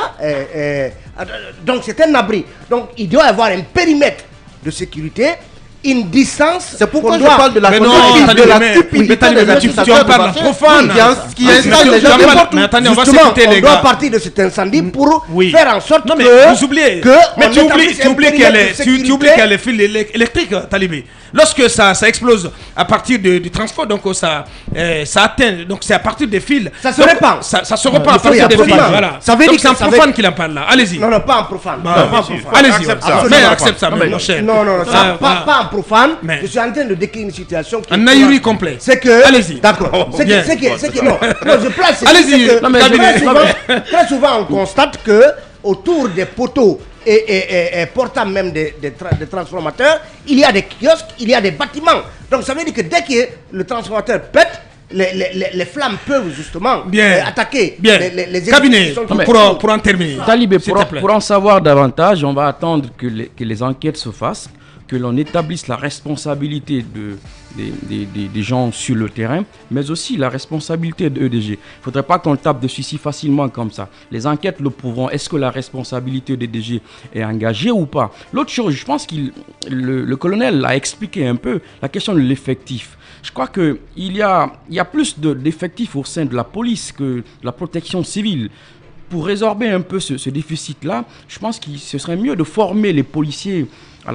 donc c'est un abri. Donc il doit y avoir un périmètre de sécurité, une distance. C'est pourquoi je parle de la stupidité des administrateurs de marché qui installe les gens n'importe où. Mais attendez, on doit partir de cet incendie pour faire en sorte que... Vous oubliez. Mais tu oublies qu'il y a les fils électriques, Talibé. Lorsque ça explose à partir du transport, donc ça atteint, donc c'est à partir des fils. Ça se répand. Ça se répand à partir des fils. Voilà. Ça veut dire que c'est un profane qui en parle là. Allez-y. Non, pas un profane. Allez-y. Mais accepte ça, mon cher. Non, pas un profane. Je suis en train de décrire une situation qui... Un ahuri complet. C'est que... Allez-y. D'accord. C'est que... Non, je place... Allez-y. Très souvent, on constate que autour des poteaux et portant même des transformateurs, il y a des kiosques, il y a des bâtiments. Donc ça veut dire que dès que le transformateur pète, les flammes peuvent justement attaquer les cabinets pour en terminer. Talibé, pour en savoir davantage, on va attendre que les enquêtes se fassent, que l'on établisse la responsabilité des gens sur le terrain, mais aussi la responsabilité de EDG. Il ne faudrait pas qu'on tape dessus si facilement comme ça. Les enquêtes le prouveront. Est-ce que la responsabilité d'EDG est engagée ou pas? L'autre chose, je pense que le colonel l'a expliqué un peu, la question de l'effectif. Je crois qu'il y a plus d'effectifs au sein de la police que de la protection civile. Pour résorber un peu ce déficit-là, je pense que ce serait mieux de former les policiers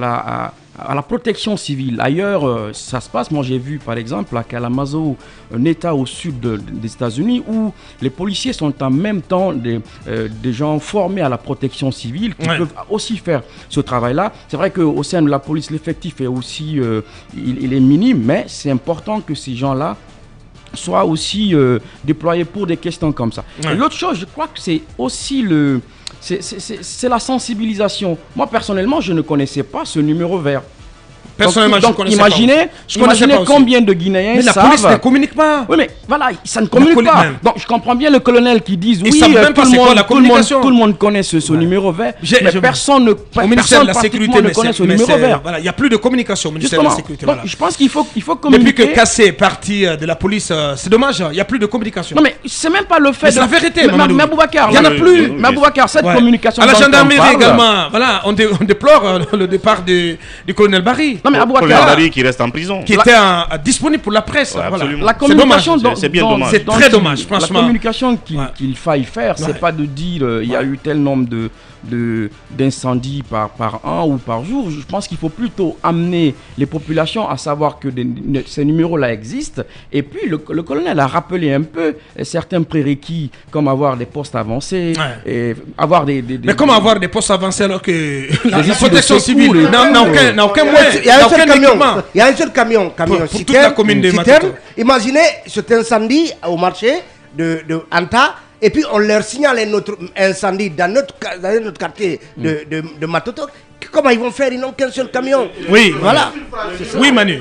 à la protection civile. Ailleurs, ça se passe. Moi, j'ai vu, par exemple, à Kalamazoo, un État au sud des États-Unis, où les policiers sont en même temps des gens formés à la protection civile qui peuvent aussi faire ce travail-là. C'est vrai qu'au sein de la police, l'effectif est aussi il est minime, mais c'est important que ces gens-là soient aussi déployés pour des questions comme ça. Et l'autre chose, je crois que c'est aussi c'est la sensibilisation. Moi, personnellement, je ne connaissais pas ce numéro vert. Personnellement, donc, imaginez combien de Guinéens savent... Mais la police ne communique pas. Oui, mais voilà, ça ne communique pas. Donc, je comprends bien le colonel qui dit oui, tout le monde connaît ce numéro vert, mais personne ne connaît ce numéro vert. Il n'y a plus de communication au ministère de la Sécurité. Donc, je pense qu'il faut communiquer. Depuis que Kassé est parti de la police, c'est dommage, il n'y a plus de communication. Non, mais c'est même pas le fait c'est la vérité, mais Aboubacar, il n'y en a plus. Mais Aboubacar, cette communication... À la gendarmerie également, voilà, on déplore le départ du colonel Barry. Non mais Aboubacar qui reste en prison, qui était disponible pour la presse. Voilà. La communication, c'est bien dommage. C'est très dommage, franchement. La communication qu'il faille faire, c'est pas de dire il y a eu tel nombre d'incendies par an ou par jour. Je pense qu'il faut plutôt amener les populations à savoir que ces numéros-là existent. Et puis le colonel a rappelé un peu certains prérequis, comme avoir des postes avancés, et avoir Mais comment avoir des postes avancés alors que la protection civile n'a aucun moyen? Il y a un seul camion pour toute la commune de Matoto. Imaginez cet incendie au marché de Anta. Et puis on leur signale notre incendie dans notre quartier de Matoto. Comment ils vont faire? Ils n'ont qu'un seul camion. Oui, voilà. Oui, Manu.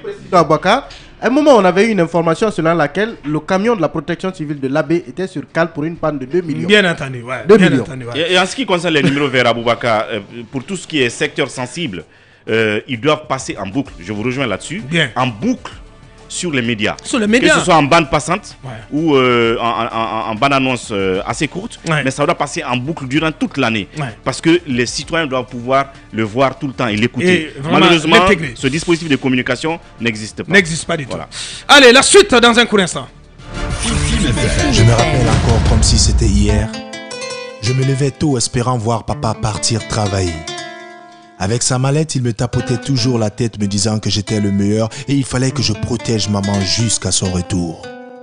À un moment, on avait eu une information selon laquelle le camion de la protection civile de l'AB était sur cale pour une panne de 2 millions. Bien entendu, 2 millions. Et en ce qui concerne les numéros verts, Aboubacar, pour tout ce qui est secteur sensible, ils doivent passer en boucle. Je vous rejoins là-dessus. En boucle. Sur les médias. Sur les médias. Que ce soit en bande passante ou en bande annonce assez courte, mais ça doit passer en boucle durant toute l'année. Parce que les citoyens doivent pouvoir le voir tout le temps et l'écouter. Malheureusement, ce dispositif de communication n'existe pas. N'existe pas du tout. Allez, la suite dans un court instant. Je me rappelle encore comme si c'était hier. Je me levais tôt espérant voir papa partir travailler. Avec sa mallette, il me tapotait toujours la tête me disant que j'étais le meilleur et il fallait que je protège maman jusqu'à son retour.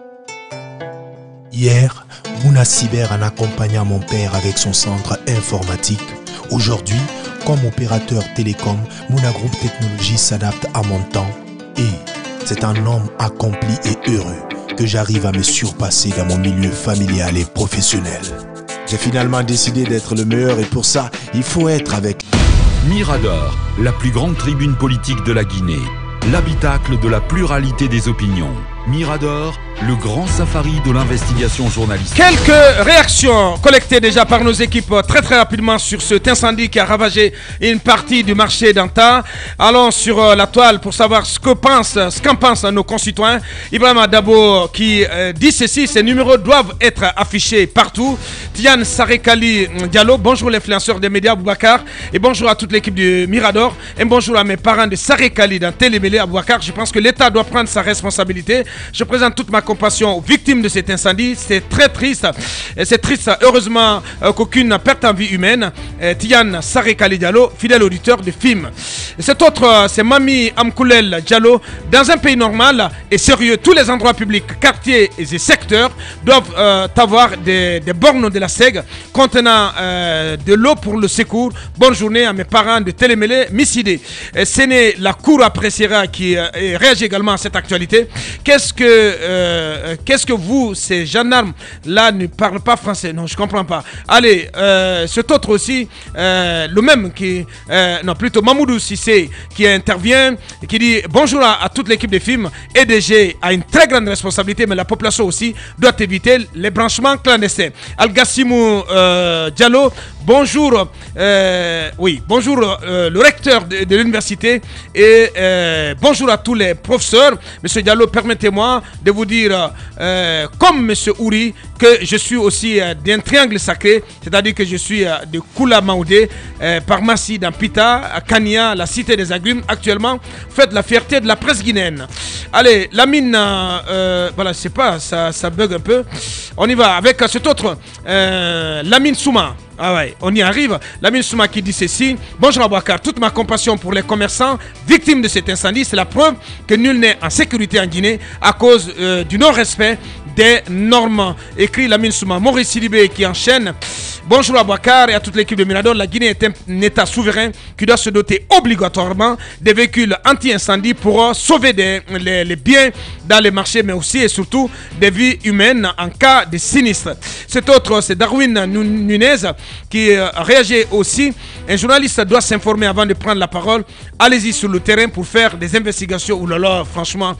Hier, Mouna Cyber en accompagnant mon père avec son centre informatique. Aujourd'hui, Comme opérateur télécom, Mouna Group Technologies s'adapte à mon temps et c'est un homme accompli et heureux que j'arrive à me surpasser dans mon milieu familial et professionnel. J'ai finalement décidé d'être le meilleur et pour ça, il faut être avec Mirador, la plus grande tribune politique de la Guinée. L'habitacle de la pluralité des opinions. Mirador, le grand safari de l'investigation journalistique. Quelques réactions collectées déjà par nos équipes très rapidement sur cet incendie qui a ravagé une partie du marché d'Anta. Allons sur la toile pour savoir ce qu'en pensent nos concitoyens. Ibrahim Dabo qui dit ceci, ces numéros doivent être affichés partout. Tian Sarekali Diallo, bonjour l'influenceur des médias Boubacar et bonjour à toute l'équipe du Mirador et bonjour à mes parents de Sarekali dans Télémélé à Boubacar. Je pense que l'État doit prendre sa responsabilité. Je présente toute ma compassion aux victimes de cet incendie. C'est très triste. Et c'est triste, heureusement, qu'aucune perte en vie humaine. Tian Sarekali Diallo, fidèle auditeur de film. Et cet autre, c'est Mami Amkoulel Diallo. Dans un pays normal et sérieux, tous les endroits publics, quartiers et secteurs doivent avoir des bornes de la SEG contenant de l'eau pour le secours. Bonne journée à mes parents de Télémélé, Missidé. Ce n'est la Cour appréciera qui réagit également à cette actualité. Qu'est-ce que vous, ces gendarmes-là, ne parlent pas français? Non, je comprends pas. Allez, cet autre aussi, le même qui... non, plutôt Mamoudou Sissé qui intervient et qui dit bonjour à toute l'équipe des films. EDG a une très grande responsabilité, mais la population aussi doit éviter les branchements clandestins. Al-Gassimou Diallo, bonjour. Oui, bonjour le recteur de l'université et bonjour à tous les professeurs. Monsieur Diallo, permettez-moi de vous dire, comme Monsieur Ouri, que je suis aussi d'un triangle sacré, c'est-à-dire que je suis de Koula Maoudé, par Massi dans Pita, à Kania, la cité des agrumes. Actuellement, faites la fierté de la presse guinéenne. Allez, Lamine, voilà, je sais pas, ça bug un peu. On y va avec cet autre, Lamine Souma. Ah ouais, on y arrive. Lamine Souma qui dit ceci. Bonjour Abouakar, toute ma compassion pour les commerçants victimes de cet incendie. C'est la preuve que nul n'est en sécurité en Guinée à cause du non-respect des normes. Écrit Lamine Souma. Maurice Sidibé qui enchaîne. Bonjour à Bouakar et à toute l'équipe de Mirador. La Guinée est un État souverain qui doit se doter obligatoirement des véhicules anti-incendie pour sauver les biens dans les marchés, mais aussi et surtout des vies humaines en cas de sinistre. Cet autre, c'est Darwin Nunez qui réagit aussi. Un journaliste doit s'informer avant de prendre la parole. Allez-y sur le terrain pour faire des investigations. Ouh là là, franchement,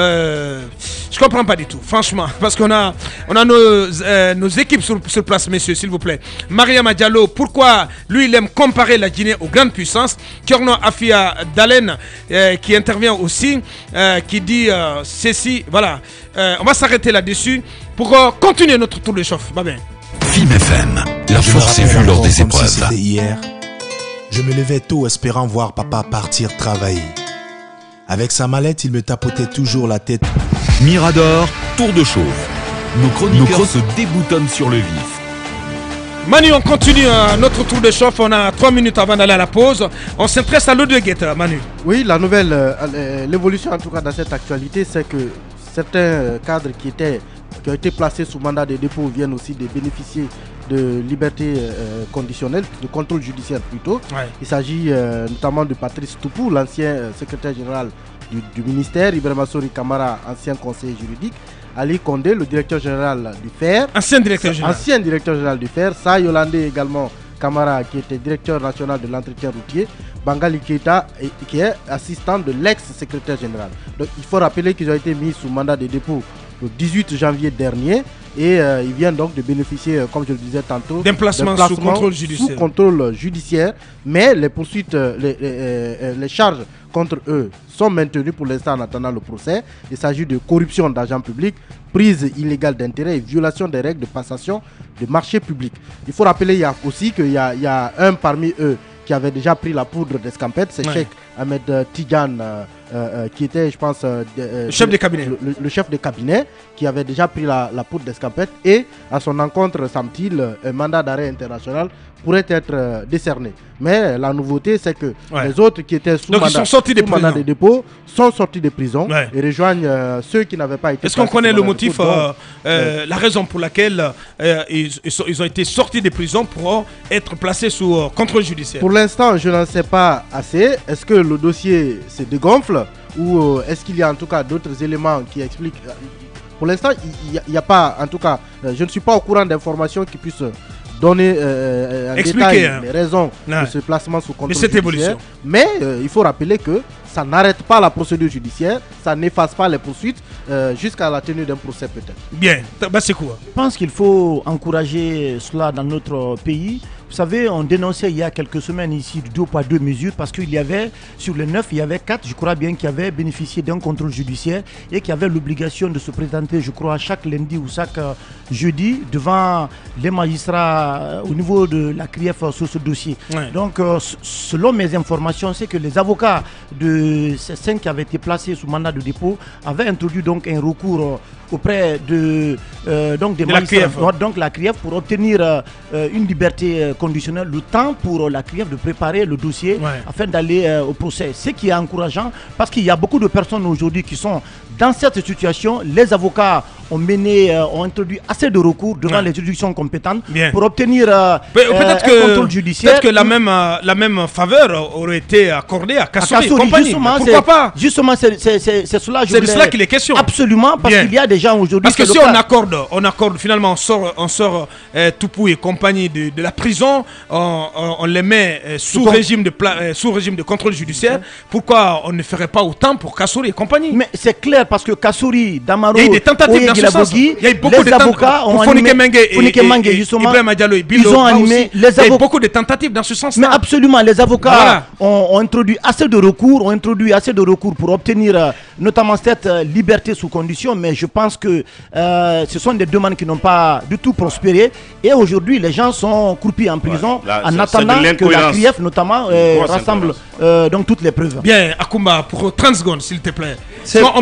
je comprends pas du tout, franchement, parce qu'on a nos équipes sur place, messieurs, s'il vous plaît. Mariama Diallo, pourquoi lui il aime comparer la Guinée aux grandes puissances? Tierno Afia Dalen qui intervient aussi, qui dit ceci, voilà. On va s'arrêter là-dessus pour continuer notre tour de chauffe. Bah bien. Film FM, la force est vue lors des épreuves. Si c'était hier, je me levais tôt espérant voir papa partir travailler. Avec sa mallette, il me tapotait toujours la tête. Mirador, tour de chauffe. Nos chroniqueurs se déboutonnent sur le vif. Manu, on continue notre tour de chauffe. On a 3 minutes avant d'aller à la pause. On s'intéresse à l'eau de guette, Manu. Oui, la nouvelle, l'évolution en tout cas dans cette actualité, c'est que certains cadres qui ont été placés sous mandat de dépôt viennent aussi de bénéficier de liberté conditionnelle, de contrôle judiciaire plutôt. Ouais. Il s'agit notamment de Patrice Toupou, l'ancien secrétaire général du ministère, Ibrahima Sori Kamara, ancien conseiller juridique, Ali Kondé, le directeur général du FER. Ancien directeur général du FER. Sa Yolande également Kamara, qui était directeur national de l'entretien routier. Bangali Keita, qui est assistant de l'ex-secrétaire général. Donc il faut rappeler qu'ils ont été mis sous mandat de dépôt le 18 janvier dernier. Et ils viennent donc de bénéficier, comme je le disais tantôt, d'un placement sous contrôle judiciaire. Mais les poursuites, les charges contre eux sont maintenues pour l'instant en attendant le procès. Il s'agit de corruption d'agents publics, prise illégale d'intérêt et violation des règles de passation de marchés publics. Il faut rappeler aussi qu'il y a un parmi eux qui avait déjà pris la poudre d'escampette, c'est Cheikh Ahmed Tidjane, qui était, je pense, le chef de cabinet. Le chef de cabinet, qui avait déjà pris la poudre d'escampette. Et à son encontre, semble-t-il, un mandat d'arrêt international pourraient être décernés. Mais la nouveauté, c'est que les autres qui étaient sous mandat de dépôt sont sortis de prison et rejoignent ceux qui n'avaient pas été. Est-ce qu'on connaît le motif, la raison pour laquelle ils ont été sortis de prison pour être placés sous contrôle judiciaire? Pour l'instant, je n'en sais pas assez. Est-ce que le dossier se dégonfle ou est-ce qu'il y a en tout cas d'autres éléments qui expliquent? Pour l'instant, il n'y a pas, en tout cas, je ne suis pas au courant d'informations qui puissent donner en détail les raisons de ce placement sous contrôle judiciaire. Mais il faut rappeler que ça n'arrête pas la procédure judiciaire, ça n'efface pas les poursuites jusqu'à la tenue d'un procès peut-être. Bien, c'est quoi? Je pense qu'il faut encourager cela dans notre pays. Vous savez, on dénonçait il y a quelques semaines ici du 2 poids 2 mesures parce qu'il y avait, sur les 9, il y avait 4, je crois bien, qui avaient bénéficié d'un contrôle judiciaire et qui avaient l'obligation de se présenter, je crois, chaque lundi ou chaque jeudi devant les magistrats au niveau de la CRIEF sur ce dossier. Donc, selon mes informations, c'est que les avocats de ces 5 qui avaient été placés sous mandat de dépôt avaient introduit donc un recours auprès de des magistrats, donc la CRIEF, pour obtenir une liberté conditionnelle, le temps pour la CRIEF de préparer le dossier afin d'aller au procès. Ce qui est encourageant parce qu'il y a beaucoup de personnes aujourd'hui qui sont dans cette situation. Les avocats ont introduit assez de recours devant les juridictions compétentes pour obtenir un contrôle judiciaire. Peut-être que la même faveur aurait été accordée à Kassouri et compagnie. Justement, pourquoi pas? Justement, c'est cela. C'est de cela qu'il est question. Absolument, parce qu'il y a des gens aujourd'hui. Parce que si on accorde finalement, on sort Toupou et compagnie de la prison, on les met sous régime de contrôle judiciaire. Pourquoi on ne ferait pas autant pour Kassouri et compagnie? Mais c'est clair, parce que Kassouri, Damaro, il y a eu des tentatives dans ce sens. Il y a eu beaucoup de avocats ont Founike Mengue et justement, Ibrahima Diallo et ils ont animé il y a eu beaucoup de tentatives dans ce sens-là. Mais absolument, les avocats ont introduit assez de recours, pour obtenir notamment cette liberté sous condition. Mais je pense que ce sont des demandes qui n'ont pas du tout prospéré. Et aujourd'hui, les gens sont croupis en prison en attendant que la CRIEF notamment rassemble donc toutes les preuves. Bien, Akoumba, pour 30 secondes, s'il te plaît. On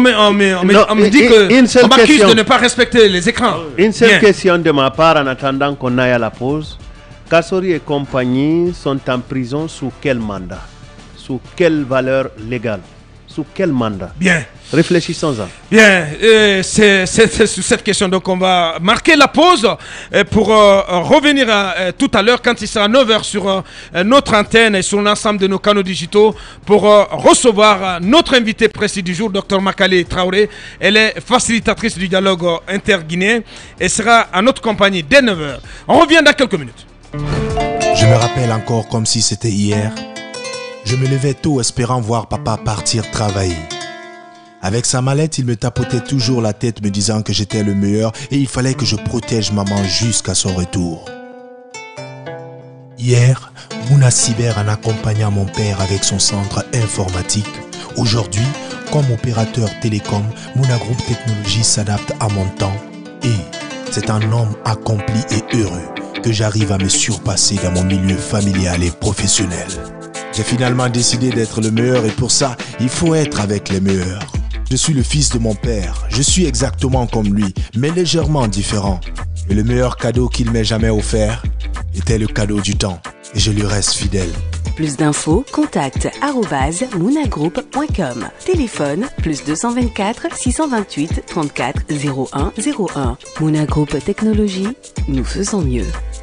me dit qu'on m'accuse de ne pas respecter les écrans. Une seule question de ma part en attendant qu'on aille à la pause. Kassouri et compagnie sont en prison sous quel mandat? Sous quelle valeur légale? Sous quel mandat? Bien. Réfléchissons-en. Bien, c'est sur cette question. Donc on va marquer la pause pour revenir tout à l'heure quand il sera 9h sur notre antenne et sur l'ensemble de nos canaux digitaux pour recevoir notre invité précis du jour, Dr Makale Traoré. Elle est facilitatrice du dialogue interguinéen et sera à notre compagnie dès 9h. On revient dans quelques minutes. Je me rappelle encore comme si c'était hier. Je me levais tôt espérant voir papa partir travailler. Avec sa mallette, il me tapotait toujours la tête me disant que j'étais le meilleur et il fallait que je protège maman jusqu'à son retour. Hier, Mouna Cyber en accompagnant mon père avec son centre informatique. Aujourd'hui, comme opérateur télécom, Mouna Group Technologies s'adapte à mon temps. Et c'est un homme accompli et heureux que j'arrive à me surpasser dans mon milieu familial et professionnel. J'ai finalement décidé d'être le meilleur et pour ça, il faut être avec les meilleurs. Je suis le fils de mon père, je suis exactement comme lui, mais légèrement différent. Et le meilleur cadeau qu'il m'ait jamais offert était le cadeau du temps. Et je lui reste fidèle. Plus d'infos, contact @mounagroup.com. Téléphone +224 628 34 01 01. Mouna Group Technologies, nous faisons mieux.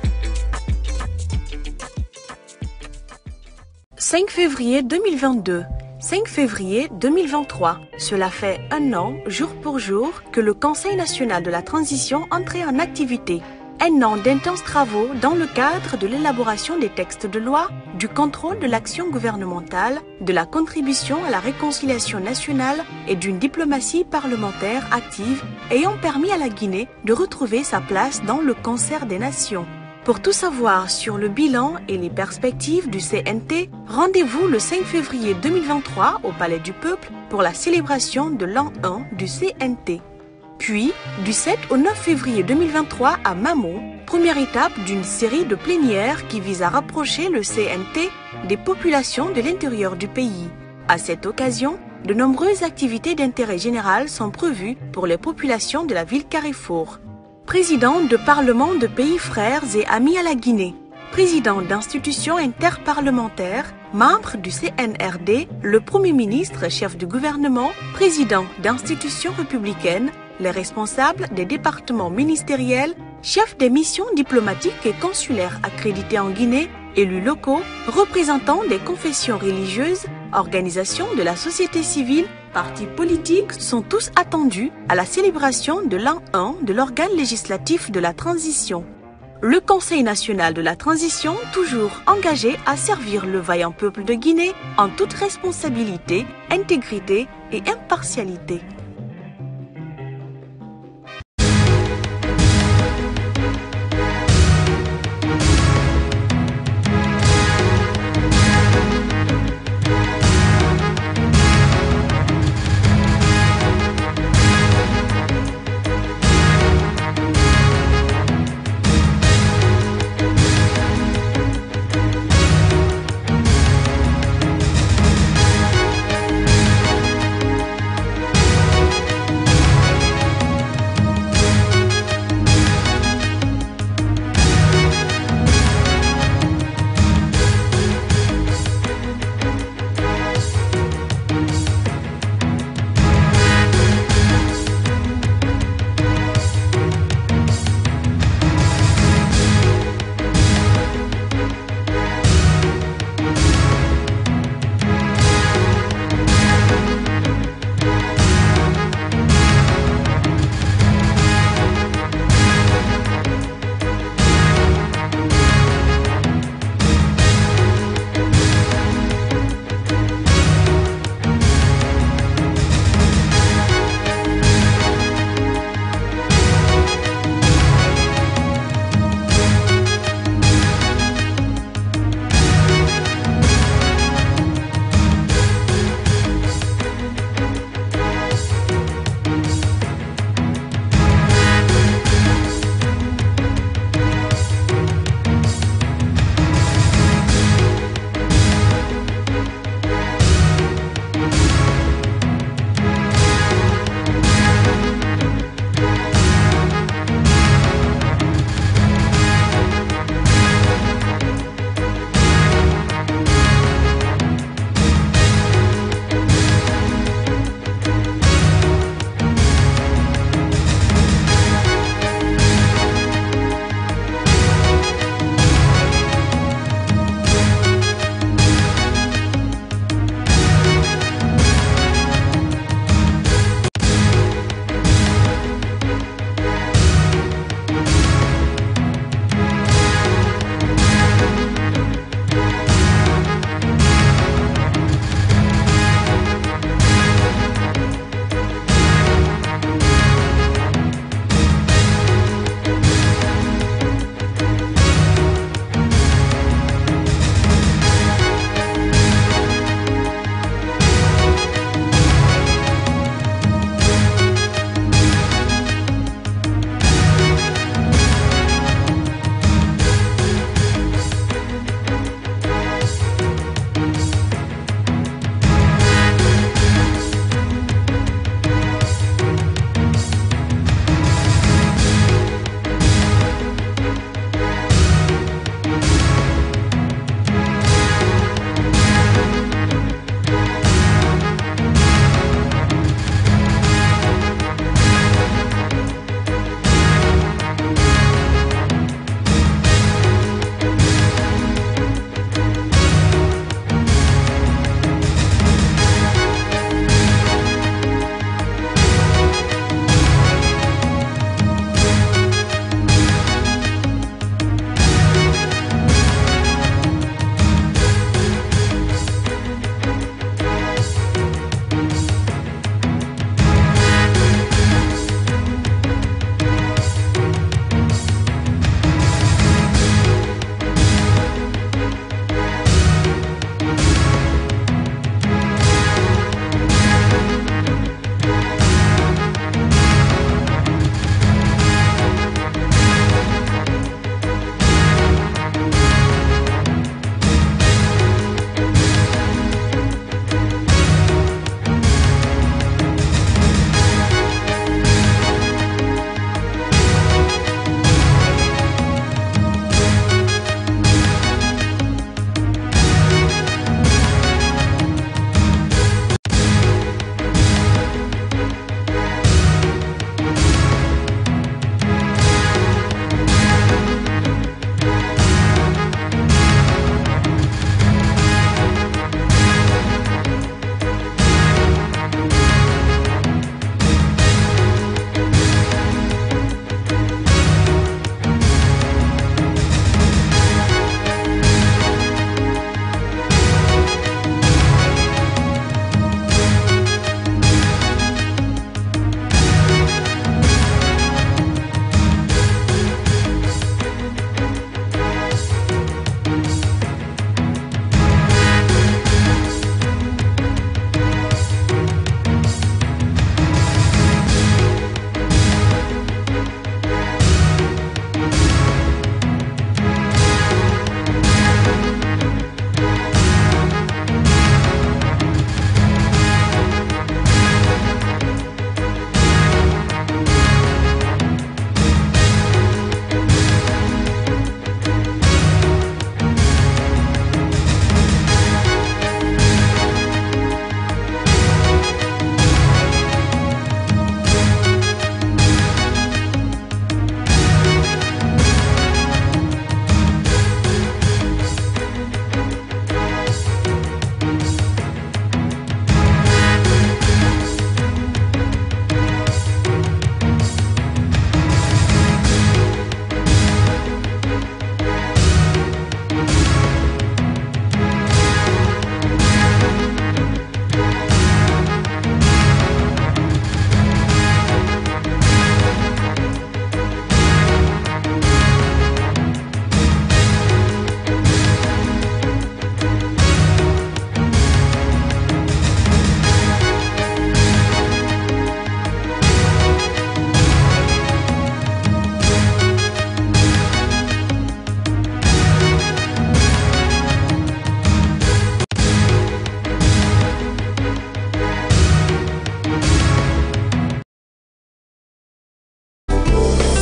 5 février 2022. 5 février 2023. Cela fait un an, jour pour jour, que le Conseil national de la transition entrait en activité. Un an d'intenses travaux dans le cadre de l'élaboration des textes de loi, du contrôle de l'action gouvernementale, de la contribution à la réconciliation nationale et d'une diplomatie parlementaire active ayant permis à la Guinée de retrouver sa place dans le concert des nations. Pour tout savoir sur le bilan et les perspectives du CNT, rendez-vous le 5 février 2023 au Palais du Peuple pour la célébration de l'an 1 du CNT. Puis, du 7 au 9 février 2023 à Mamo, première étape d'une série de plénières qui vise à rapprocher le CNT des populations de l'intérieur du pays. À cette occasion, de nombreuses activités d'intérêt général sont prévues pour les populations de la ville Carrefour. Président de Parlement de pays frères et amis à la Guinée, président d'institutions interparlementaires, membre du CNRD, le Premier ministre, chef du gouvernement, président d'institutions républicaines, les responsables des départements ministériels, chefs des missions diplomatiques et consulaires accrédités en Guinée, élus locaux, représentants des confessions religieuses, organisations de la société civile, partis politiques sont tous attendus à la célébration de l'an 1 de l'organe législatif de la transition. Le Conseil national de la transition, toujours engagé à servir le vaillant peuple de Guinée en toute responsabilité, intégrité et impartialité.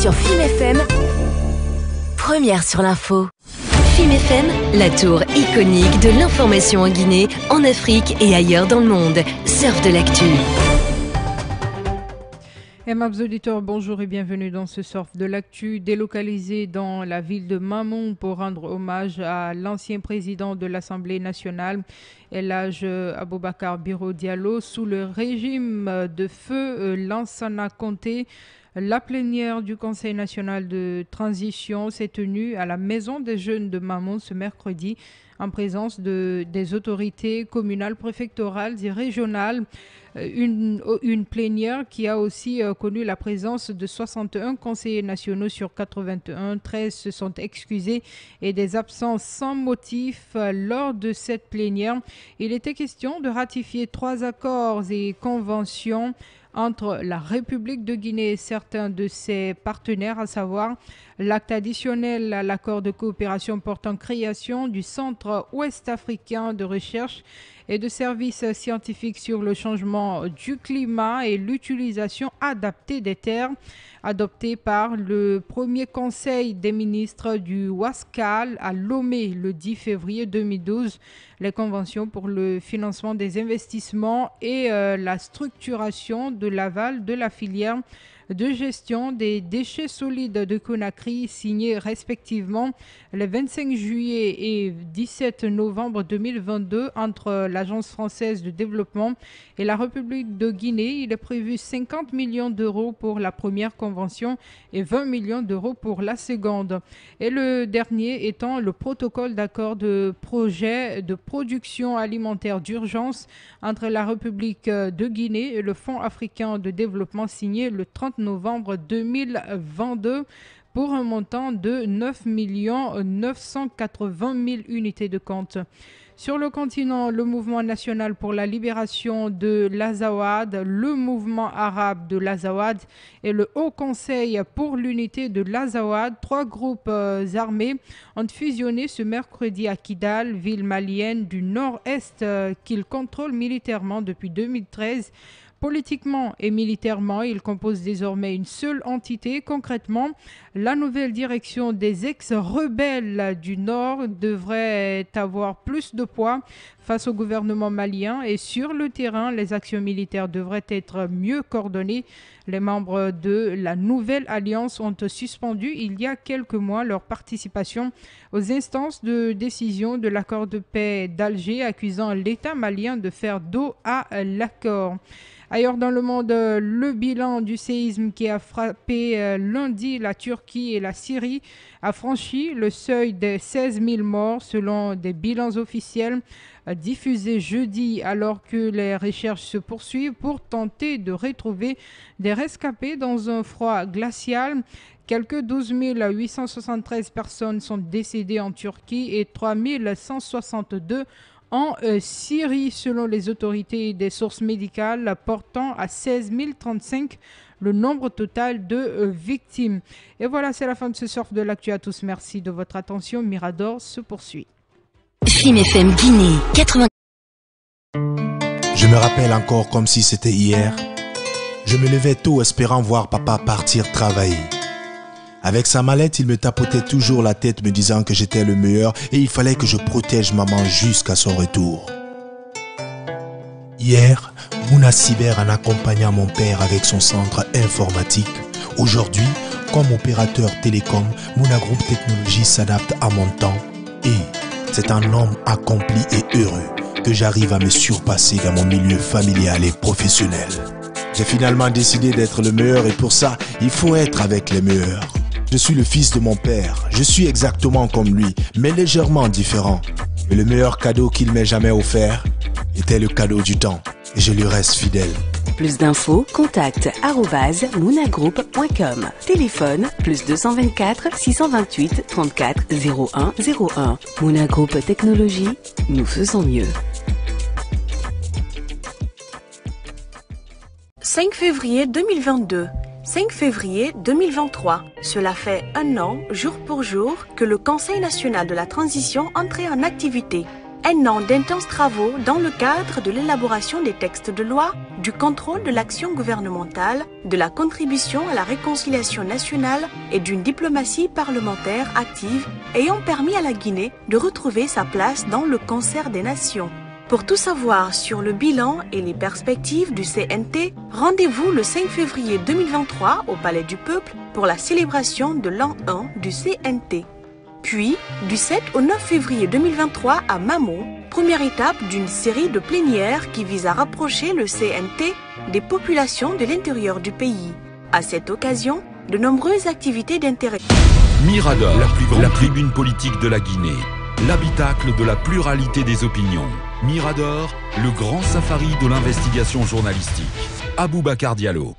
sur FIM FM, première sur l'info. FIM FM, la tour iconique de l'information en Guinée, en Afrique et ailleurs dans le monde. Surf de l'actu. Aimables auditeurs, bonjour et bienvenue dans ce surf de l'actu délocalisé dans la ville de Mamoun pour rendre hommage à l'ancien président de l'Assemblée nationale, El Hadj Aboubacar Biro Diallo, sous le régime de feu Lansana Conté. La plénière du Conseil national de transition s'est tenue à la Maison des jeunes de Mamoun ce mercredi en présence des autorités communales, préfectorales et régionales. Une plénière qui a aussi connu la présence de 61 conseillers nationaux sur 81. 13 se sont excusés et des absences sans motif lors de cette plénière. Il était question de ratifier 3 accords et conventions entre la République de Guinée et certains de ses partenaires, à savoir l'acte additionnel à l'accord de coopération portant création du Centre ouest-africain de recherche et de services scientifiques sur le changement du climat et l'utilisation adaptée des terres, adopté par le premier conseil des ministres du Wascal à Lomé le 10 février 2012. Les conventions pour le financement des investissements et la structuration de l'aval de la filière de gestion des déchets solides de Conakry, signées respectivement le 25 juillet et 17 novembre 2022 entre l'Agence française de développement et la République de Guinée. Il est prévu 50 millions d'euros pour la première convention et 20 millions d'euros pour la seconde. Et le dernier étant le protocole d'accord de projet de production alimentaire d'urgence entre la République de Guinée et le Fonds africain de développement, signé le 30 novembre 2022 pour un montant de 9 980 000 unités de compte. Sur le continent, le mouvement national pour la libération de l'Azawad, le mouvement arabe de l'Azawad et le Haut Conseil pour l'unité de l'Azawad, 3 groupes armés, ont fusionné ce mercredi à Kidal, ville malienne du nord-est qu'ils contrôlent militairement depuis 2013. Politiquement et militairement, ils composent désormais une seule entité. Concrètement, la nouvelle direction des ex-rebelles du Nord devrait avoir plus de poids face au gouvernement malien et sur le terrain, les actions militaires devraient être mieux coordonnées. Les membres de la nouvelle alliance ont suspendu il y a quelques mois leur participation aux instances de décision de l'accord de paix d'Alger, accusant l'État malien de faire dos à l'accord. Ailleurs dans le monde, le bilan du séisme qui a frappé lundi la Turquie et la Syrie a franchi le seuil des 16 000 morts selon des bilans officiels diffusés jeudi, alors que les recherches se poursuivent pour tenter de retrouver des rescapés dans un froid glacial. Quelques 12 873 personnes sont décédées en Turquie et 3 162 en Syrie, selon les autorités et des sources médicales, portant à 16 035 le nombre total de victimes. Et voilà, c'est la fin de ce surf de l'actu à tous. Merci de votre attention. Mirador se poursuit. FIM FM Guinée 80. Je me rappelle encore comme si c'était hier. Je me levais tôt espérant voir papa partir travailler. Avec sa mallette, il me tapotait toujours la tête me disant que j'étais le meilleur et il fallait que je protège maman jusqu'à son retour. Hier, Mouna Cyber en accompagnant mon père avec son centre informatique. Aujourd'hui, comme opérateur télécom, Mouna Group Technologies s'adapte à mon temps et c'est un homme accompli et heureux que j'arrive à me surpasser dans mon milieu familial et professionnel. J'ai finalement décidé d'être le meilleur et pour ça, il faut être avec les meilleurs. Je suis le fils de mon père, je suis exactement comme lui, mais légèrement différent. Et le meilleur cadeau qu'il m'ait jamais offert était le cadeau du temps. Et je lui reste fidèle. Plus d'infos, contact @mounagroup.com. Téléphone +224 628 34 01 01. Mouna Group Technologies, nous faisons mieux. 5 février 2022. 5 février 2023. Cela fait un an, jour pour jour, que le Conseil national de la transition entrait en activité. un an d'intenses travaux dans le cadre de l'élaboration des textes de loi, du contrôle de l'action gouvernementale, de la contribution à la réconciliation nationale et d'une diplomatie parlementaire active ayant permis à la Guinée de retrouver sa place dans le concert des nations. Pour tout savoir sur le bilan et les perspectives du CNT, rendez-vous le 5 février 2023 au Palais du Peuple pour la célébration de l'an 1 du CNT. Puis, du 7 au 9 février 2023 à Mamou, première étape d'une série de plénières qui vise à rapprocher le CNT des populations de l'intérieur du pays. À cette occasion, de nombreuses activités d'intérêt. Mirador, la tribune politique de la Guinée, l'habitacle de la pluralité des opinions. Mirador, le grand safari de l'investigation journalistique. Aboubacar Diallo.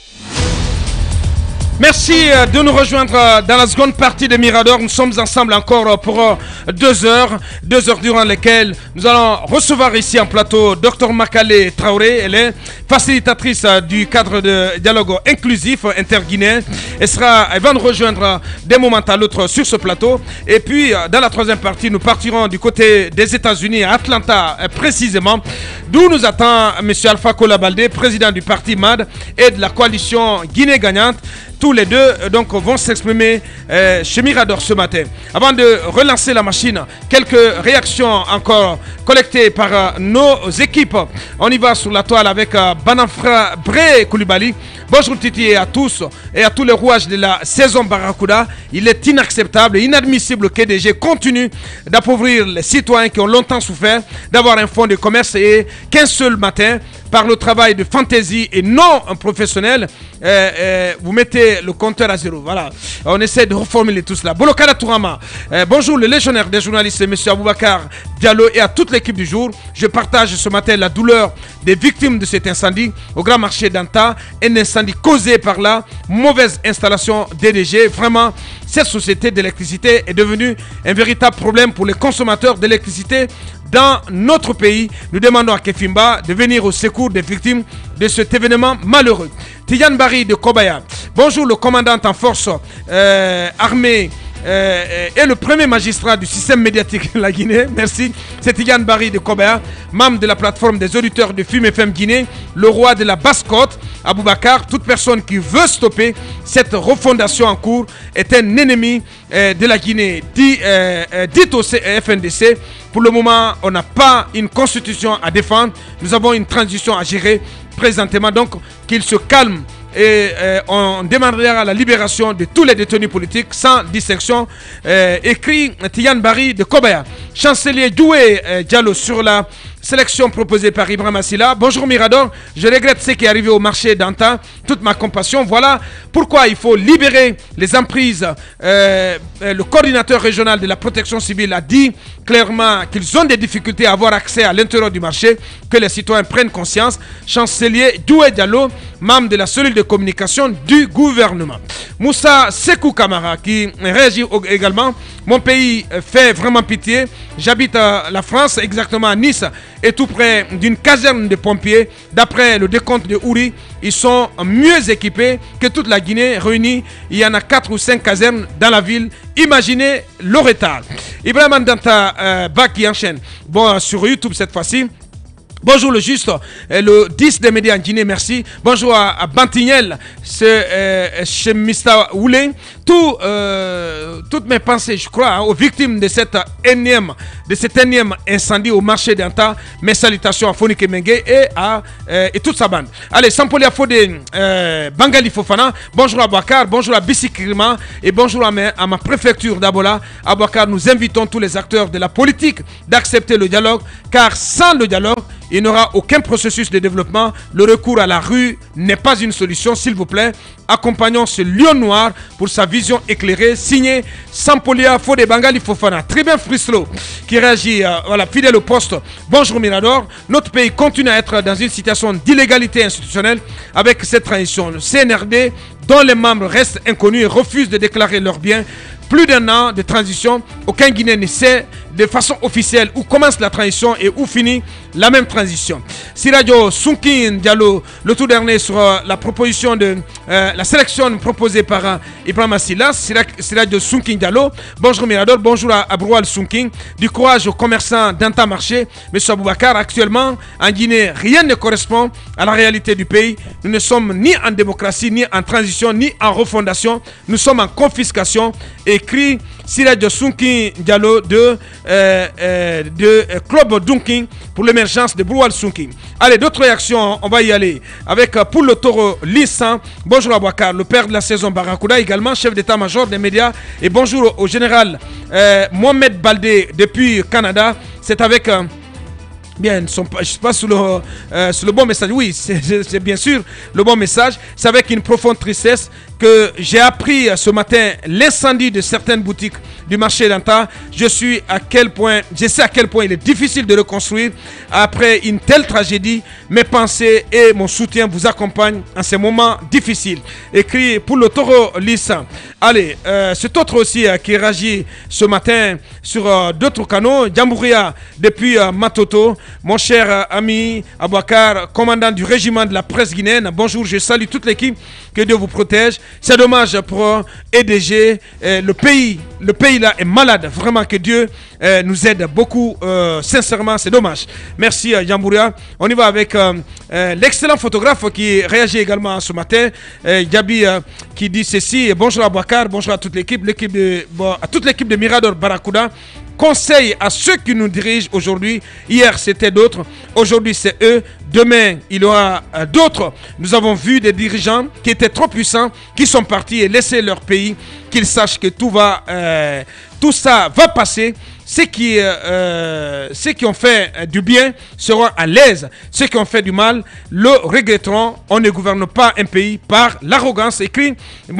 Merci de nous rejoindre dans la seconde partie de Mirador. Nous sommes ensemble encore pour 2 heures. 2 heures durant lesquelles nous allons recevoir ici en plateau Dr Makale Traoré. Elle est facilitatrice du cadre de dialogue inclusif interguinéen. Elle va nous rejoindre d'un moment à l'autre sur ce plateau. Et puis dans la troisième partie, nous partirons du côté des États-Unis, à Atlanta précisément, d'où nous attend M. Alpha Kolabalde, président du parti MAD et de la coalition Guinée gagnante. Tous les deux donc vont s'exprimer chez Mirador ce matin. Avant de relancer la machine, quelques réactions encore collectées par nos équipes. On y va sur la toile avec Banafra Bré Koulibaly. Bonjour Titi à tous et à tous les rouages de la saison Barracuda. Il est inacceptable et inadmissible que DG continue d'appauvrir les citoyens qui ont longtemps souffert d'avoir un fonds de commerce et qu'un seul matin, par le travail de fantaisie et non professionnel, vous mettez le compteur à zéro. Voilà, on essaie de reformuler tout cela. Bolokada Tourama, bonjour le légionnaire des journalistes, M. Aboubacar Diallo et à toute l'équipe du jour. Je partage ce matin la douleur des victimes de cet incendie au grand marché d'Anta. Un incendie causé par la mauvaise installation DDG. Vraiment, cette société d'électricité est devenue un véritable problème pour les consommateurs d'électricité dans notre pays. Nous demandons à Kefimba de venir au secours des victimes de cet événement malheureux. Tidiane Barry de Kobaya. Bonjour le commandant en force armée et le premier magistrat du système médiatique de la Guinée. Merci. C'est Tidiane Barry de Kobaya, membre de la plateforme des auditeurs de Film FM Guinée, le roi de la basse-côte. Aboubacar, toute personne qui veut stopper cette refondation en cours est un ennemi de la Guinée. Dit au FNDC, pour le moment, on n'a pas une constitution à défendre. Nous avons une transition à gérer présentement. Donc, qu'il se calme. Et on demandera la libération de tous les détenus politiques sans distinction. Écrit Tidiane Barry de Kobaya. Chancelier Doué Diallo sur la sélection proposée par Ibrahim Assila. Bonjour Mirador, je regrette ce qui est arrivé au marché d'Anta. Toute ma compassion. Voilà pourquoi il faut libérer les emprises. Le coordinateur régional de la protection civile a dit clairement qu'ils ont des difficultés à avoir accès à l'intérieur du marché, que les citoyens prennent conscience. Chancelier Doué Diallo, membre de la cellule de communication du gouvernement. Moussa Sekou Kamara qui réagit également. Mon pays fait vraiment pitié. J'habite la France, exactement à Nice, et tout près d'une caserne de pompiers. D'après le décompte de Ouri, ils sont mieux équipés que toute la Guinée réunie. Il y en a 4 ou 5 casernes dans la ville. Imaginez le retard. Ibrahim Andanta qui enchaîne. Bon, sur YouTube cette fois-ci. Bonjour le juste, le 10 des médias en Guinée, merci. Bonjour à Bantignel, chez Mr. Oulé. Toutes mes pensées, je crois, aux victimes de cet énième incendie au marché d'Anta. Mes salutations à Fonike Mengue et toute sa bande. Allez, Sampolia Fodé, Bangali Fofana. Bonjour à Bakar, bonjour à Bissikrima et bonjour à ma préfecture d'Abola. À Bakar, nous invitons tous les acteurs de la politique d'accepter le dialogue, car sans le dialogue, il n'y aura aucun processus de développement. Le recours à la rue n'est pas une solution, s'il vous plaît. Accompagnons ce lion noir pour sa vision éclairée. Signé Sampolia Fodé Bangali Fofana. Tribun Frislo qui réagit, voilà, fidèle au poste. Bonjour Mirador. Notre pays continue à être dans une situation d'illégalité institutionnelle avec cette transition. Le CNRD, dont les membres restent inconnus et refusent de déclarer leurs biens, plus d'1 an de transition, aucun Guinéen ne sait de façon officielle où commence la transition et où finit la même transition. Sirajo Sunkin Diallo, le tout dernier sur la proposition de la sélection proposée par Ibrahim Assila. Sirajo Sunkin Diallo, bonjour Mirador, bonjour à Abroual Sunkin. Du courage aux commerçants d'Antamarché. M. Aboubakar, actuellement en Guinée, rien ne correspond à la réalité du pays. Nous ne sommes ni en démocratie, ni en transition, ni en refondation. Nous sommes en confiscation. Écrit Sirajo Sunkin Diallo de Club Dunking pour l'émergence de Broual Sunkin. Allez, d'autres réactions, on va y aller. Avec pour le taureau Lissan, bonjour Aboubakar, le père de la saison Barracuda, également chef d'état-major des médias. Et bonjour au général Mohamed Baldé depuis Canada. C'est avec... Bien, je ne suis pas sur le bon message. Oui, c'est bien sûr le bon message. C'est avec une profonde tristesse que j'ai appris ce matin l'incendie de certaines boutiques du marché d'Anta. Je sais à quel point il est difficile de reconstruire après une telle tragédie. Mes pensées et mon soutien vous accompagnent en ces moments difficiles. Écrit pour le taureau Lissa. Allez, cet autre aussi qui réagit ce matin sur d'autres canaux. Djambouria depuis Matoto. Mon cher ami Aboubakar, commandant du régiment de la presse guinéenne. Bonjour, je salue toute l'équipe. Que Dieu vous protège. C'est dommage pour EDG. Le pays là est malade. Vraiment que Dieu nous aide beaucoup. Sincèrement, c'est dommage. Merci Djambouria. On y va avec l'excellent photographe qui réagit également ce matin. Gabi qui dit ceci. Bonjour Aboubakar, bonjour à toute l'équipe. À toute l'équipe de Mirador Barracuda. Conseil à ceux qui nous dirigent aujourd'hui. Hier, c'était d'autres. Aujourd'hui, c'est eux. Demain, il y aura d'autres. Nous avons vu des dirigeants qui étaient trop puissants, qui sont partis et laissé leur pays. Qu'ils sachent que tout ça va passer. Ceux qui ont fait du bien seront à l'aise. Ceux qui ont fait du mal le regretteront. On ne gouverne pas un pays par l'arrogance. Écrit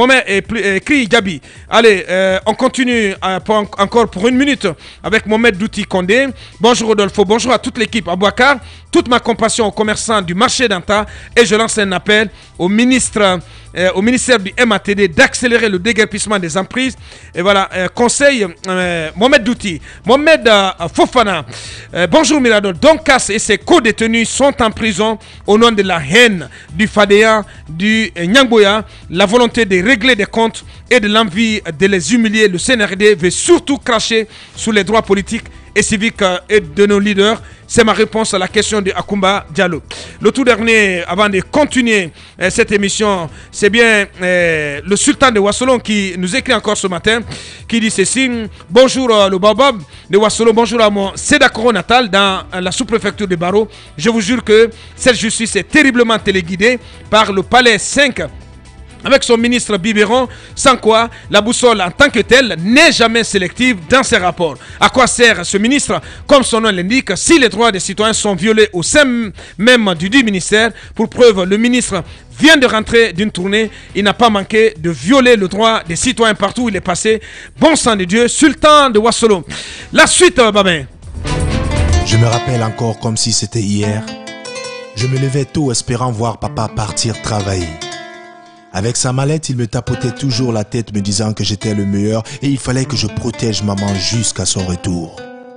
Gabi. Allez, on continue encore pour 1 minute avec Mohamed Douti Condé. Bonjour Rodolfo, bonjour à toute l'équipe. Aboubakar, toute ma compassion aux commerçants du marché d'Anta et je lance un appel au ministère du MATD d'accélérer le déguerpissement des emprises. Et voilà, conseil Mohamed Douti. Mohamed Fofana. Bonjour Mirador. Donkas et ses co-détenus sont en prison au nom de la haine du Fadéa, du Nyangboya, la volonté de régler des comptes et de l'envie de les humilier. Le CNRD veut surtout cracher sur les droits politiques et civiques et de nos leaders. C'est ma réponse à la question de Akumba Diallo. Le tout dernier, avant de continuer cette émission, c'est bien le sultan de Wassolon qui nous écrit encore ce matin, qui dit ceci. Bonjour le Babab de Wassolon, bonjour à mon Sédakoro natal dans la sous-préfecture de Baro. Je vous jure que cette justice est terriblement téléguidée par le palais 5. Avec son ministre Biberon, sans quoi la boussole en tant que telle n'est jamais sélective dans ses rapports. À quoi sert ce ministre? Comme son nom l'indique, si les droits des citoyens sont violés au sein même du dit ministère, pour preuve, le ministre vient de rentrer d'une tournée, il n'a pas manqué de violer le droit des citoyens partout où il est passé. Bon sang de Dieu, sultan de Wassolon. La suite, Babin. Je me rappelle encore comme si c'était hier. Je me levais tôt espérant voir papa partir travailler. Avec sa mallette, il me tapotait toujours la tête me disant que j'étais le meilleur et il fallait que je protège maman jusqu'à son retour.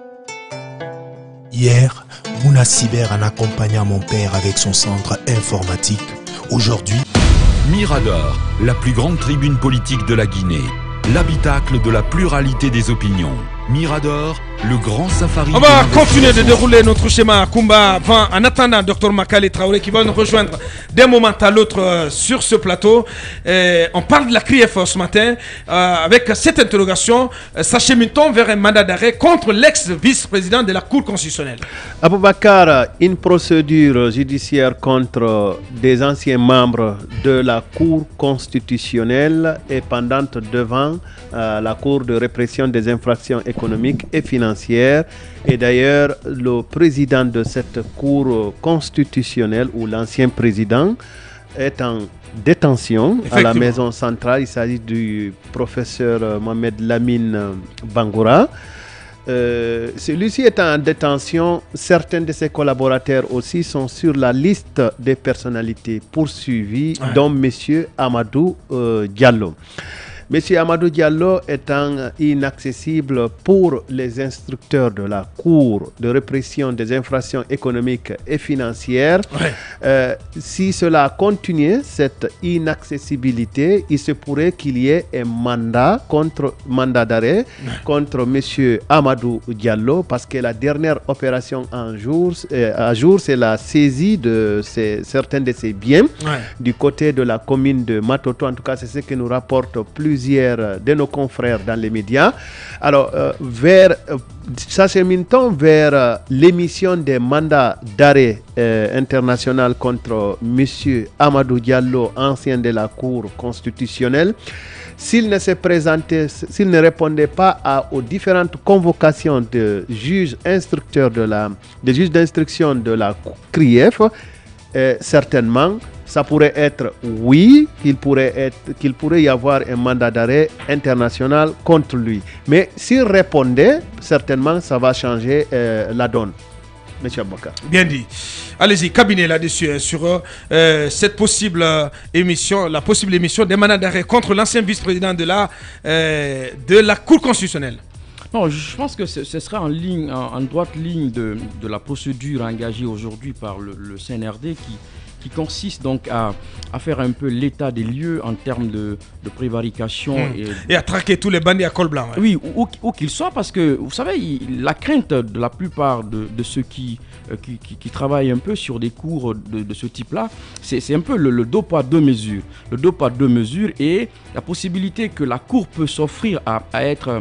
Hier, Mouna Cyber en accompagnant mon père avec son centre informatique. Aujourd'hui, Mirador, la plus grande tribune politique de la Guinée. L'habitacle de la pluralité des opinions. Mirador, le grand safari. On va continuer de dérouler notre schéma à Kumba en attendant Dr Makale Traoré qui va nous rejoindre d'un moment à l'autre sur ce plateau. On parle de la CRIEF ce matin avec cette interrogation. S'achemine-t-on vers un mandat d'arrêt contre l'ex-vice-président de la Cour constitutionnelle? Aboubakar, une procédure judiciaire contre des anciens membres de la Cour constitutionnelle est pendante devant la Cour de répression des infractions économiques et financières. Et d'ailleurs, le président de cette Cour constitutionnelle, ou l'ancien président, est en détention à la maison centrale. Il s'agit du professeur Mohamed Lamine Bangoura. Celui-ci est en détention. Certains de ses collaborateurs aussi sont sur la liste des personnalités poursuivies, dont M. Amadou Diallo. M. Amadou Diallo étant inaccessible pour les instructeurs de la Cour de répression des infractions économiques et financières, si cela continue, cette inaccessibilité, il se pourrait qu'il y ait un mandat d'arrêt contre M. Amadou Diallo, parce que la dernière opération à jour, c'est la saisie de certains de ses biens du côté de la commune de Matoto. En tout cas, c'est ce que nous rapportent plusieurs de nos confrères dans les médias. Alors, s'achemine-t-on vers l'émission des mandats d'arrêt international contre M. Amadou Diallo, ancien de la Cour constitutionnelle, s'il ne répondait pas aux différentes convocations de juges instructeurs des juges d'instruction de la CRIEF, certainement, ça pourrait être oui, qu'il pourrait y avoir un mandat d'arrêt international contre lui. Mais s'il répondait, certainement, ça va changer la donne. Monsieur Aboukar. Bien dit. Allez-y, cabinet là-dessus sur cette possible émission, la possible émission des mandats d'arrêt contre l'ancien vice-président de la Cour constitutionnelle. Non, je pense que ce sera en droite ligne de la procédure engagée aujourd'hui par le CNRD qui consiste donc à faire un peu l'état des lieux en termes de prévarication. Et à traquer tous les bandits à col blanc. Oui, où qu'ils soient, parce que vous savez, la crainte de la plupart de ceux qui travaillent un peu sur des cours de ce type-là, c'est un peu le deux poids deux mesures. Le deux poids deux mesures et la possibilité que la Cour peut s'offrir à être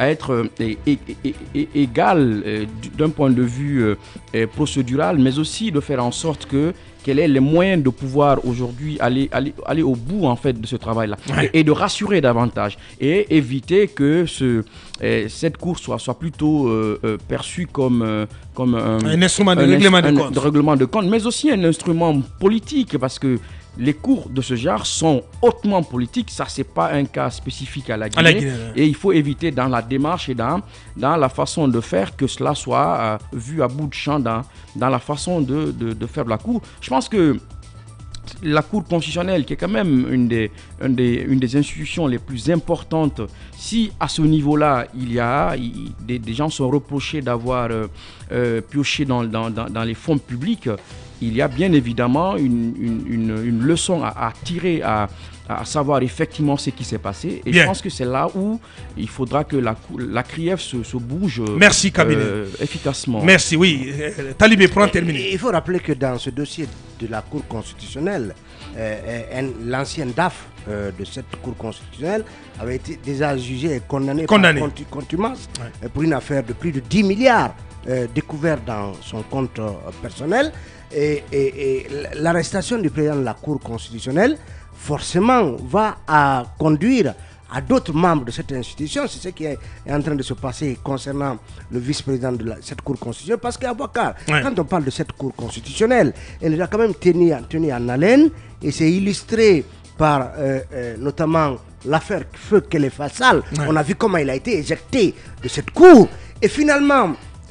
égale d'un point de vue procédural, mais aussi de faire en sorte qu'elle ait les moyens de pouvoir aujourd'hui aller au bout en fait de ce travail-là et de rassurer davantage et éviter que cette cour soit plutôt perçue comme un instrument de règlement de compte, mais aussi un instrument politique, parce que les cours de ce genre sont hautement politiques. Ça, c'est pas un cas spécifique à la Guinée. Et il faut éviter dans la démarche et dans la façon de faire que cela soit vu à bout de champ dans la façon de faire de la Cour. Je pense que la Cour constitutionnelle, qui est quand même une des institutions les plus importantes, si à ce niveau-là, des gens sont reprochés d'avoir pioché dans les fonds publics, il y a bien évidemment une leçon à tirer, à savoir effectivement ce qui s'est passé. Et je pense que c'est là où il faudra que la CRIEF se bouge. Merci, cabinet. Efficacement. Merci, oui. Talibé, pour en terminer. Il faut rappeler que dans ce dossier de la Cour constitutionnelle, l'ancien DAF de cette Cour constitutionnelle avait été déjà jugé et condamné par contumace pour une affaire de plus de 10 milliards découvert dans son compte personnel. Et l'arrestation du président de la Cour constitutionnelle forcément va conduire à d'autres membres de cette institution. C'est ce qui est en train de se passer concernant le vice-président de cette Cour constitutionnelle. Parce qu'Aboubacar, quand on parle de cette Cour constitutionnelle, elle a quand même tenu en haleine, et c'est illustré par notamment l'affaire Feu Kele Fassal. On a vu comment il a été éjecté de cette Cour. Et finalement,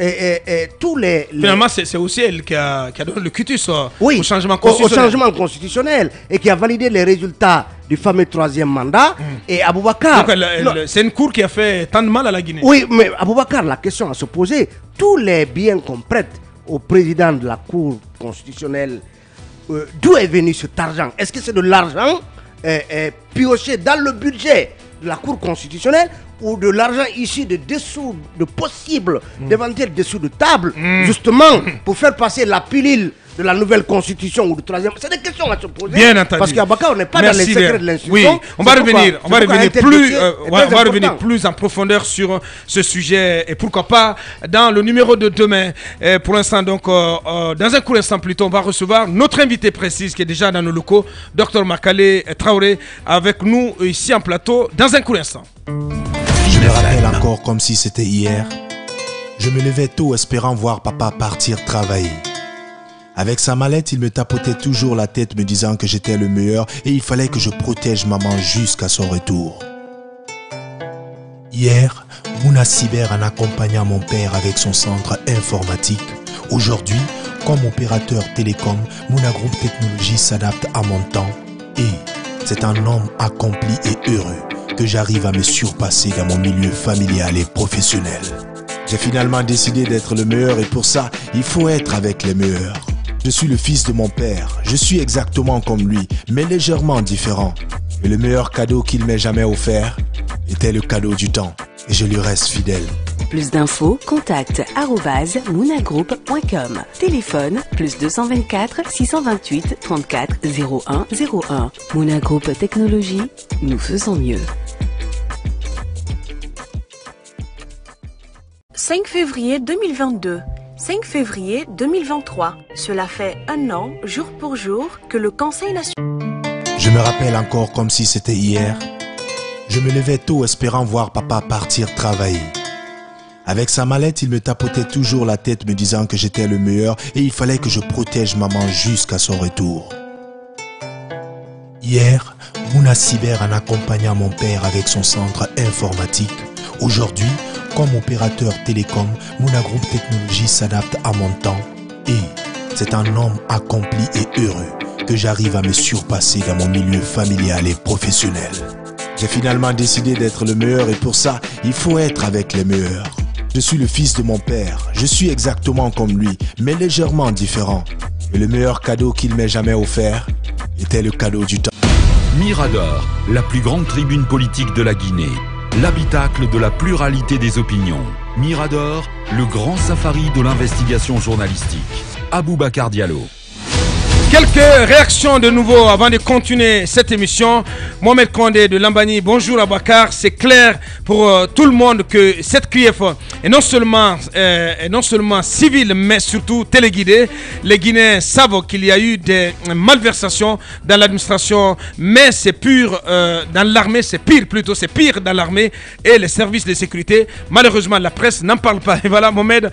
Finalement, c'est aussi elle qui a donné le cutus au changement constitutionnel. Au changement constitutionnel, et qui a validé les résultats du fameux troisième mandat. Et Aboubacar... C'est une cour qui a fait tant de mal à la Guinée. Oui, mais Aboubacar, la question à se poser, tous les biens qu'on prête au président de la Cour constitutionnelle, d'où est venu cet argent? Est-ce que c'est de l'argent pioché dans le budget de la Cour constitutionnelle, ou de l'argent issu de dessous de possibles d'éventuels dessous de table, justement pour faire passer la pilule de la nouvelle constitution ou du troisième? C'est des questions à se poser. Bien entendu. Parce qu'Aboubacar, on n'est pas dans les secrets de l'institution. Oui, on va revenir plus en profondeur sur ce sujet, et pourquoi pas dans le numéro de demain. Pour l'instant, donc, dans un court instant plutôt, on va recevoir notre invité précis qui est déjà dans nos locaux, Dr Makale Traoré, avec nous ici en plateau dans un court instant. Je me rappelle encore comme si c'était hier. Je me levais tôt espérant voir papa partir travailler. Avec sa mallette, il me tapotait toujours la tête me disant que j'étais le meilleur et il fallait que je protège maman jusqu'à son retour. Hier, Mouna Cyber en accompagnant mon père avec son centre informatique. Aujourd'hui, comme opérateur télécom, Mouna Group Technologies s'adapte à mon temps et c'est un homme accompli et heureux. que j'arrive à me surpasser dans mon milieu familial et professionnel. J'ai finalement décidé d'être le meilleur et pour ça, il faut être avec les meilleurs. Je suis le fils de mon père, je suis exactement comme lui, mais légèrement différent. Et le meilleur cadeau qu'il m'ait jamais offert était le cadeau du temps. Et je lui reste fidèle. Plus d'infos, contact @munagroup.com. Téléphone +224 628 34 01 01. Mouna Group Technologie, nous faisons mieux. 5 février 2022. 5 février 2023. Cela fait un an, jour pour jour, que le Conseil national... Je me rappelle encore comme si c'était hier. Je me levais tôt espérant voir papa partir travailler. Avec sa mallette, il me tapotait toujours la tête me disant que j'étais le meilleur et il fallait que je protège maman jusqu'à son retour. Hier, Mouna Cyber en accompagnant mon père avec son centre informatique. Aujourd'hui, comme opérateur télécom, Mouna Group Technologie s'adapte à mon temps. Et c'est un homme accompli et heureux que j'arrive à me surpasser dans mon milieu familial et professionnel. J'ai finalement décidé d'être le meilleur et pour ça, il faut être avec les meilleurs. Je suis le fils de mon père, je suis exactement comme lui, mais légèrement différent. Et le meilleur cadeau qu'il m'ait jamais offert était le cadeau du temps. Mirador, la plus grande tribune politique de la Guinée. L'habitacle de la pluralité des opinions. Mirador, le grand safari de l'investigation journalistique. Aboubacar Diallo. Quelques réactions de nouveau avant de continuer cette émission. Mohamed Kondé de Lambani, bonjour Aboubacar. C'est clair pour tout le monde que cette CRIEF est non seulement civile mais surtout téléguidée. Les Guinéens savent qu'il y a eu des malversations dans l'administration, mais c'est pur dans l'armée, c'est pire plutôt, c'est pire dans l'armée et les services de sécurité. Malheureusement, la presse n'en parle pas. Et voilà Mohamed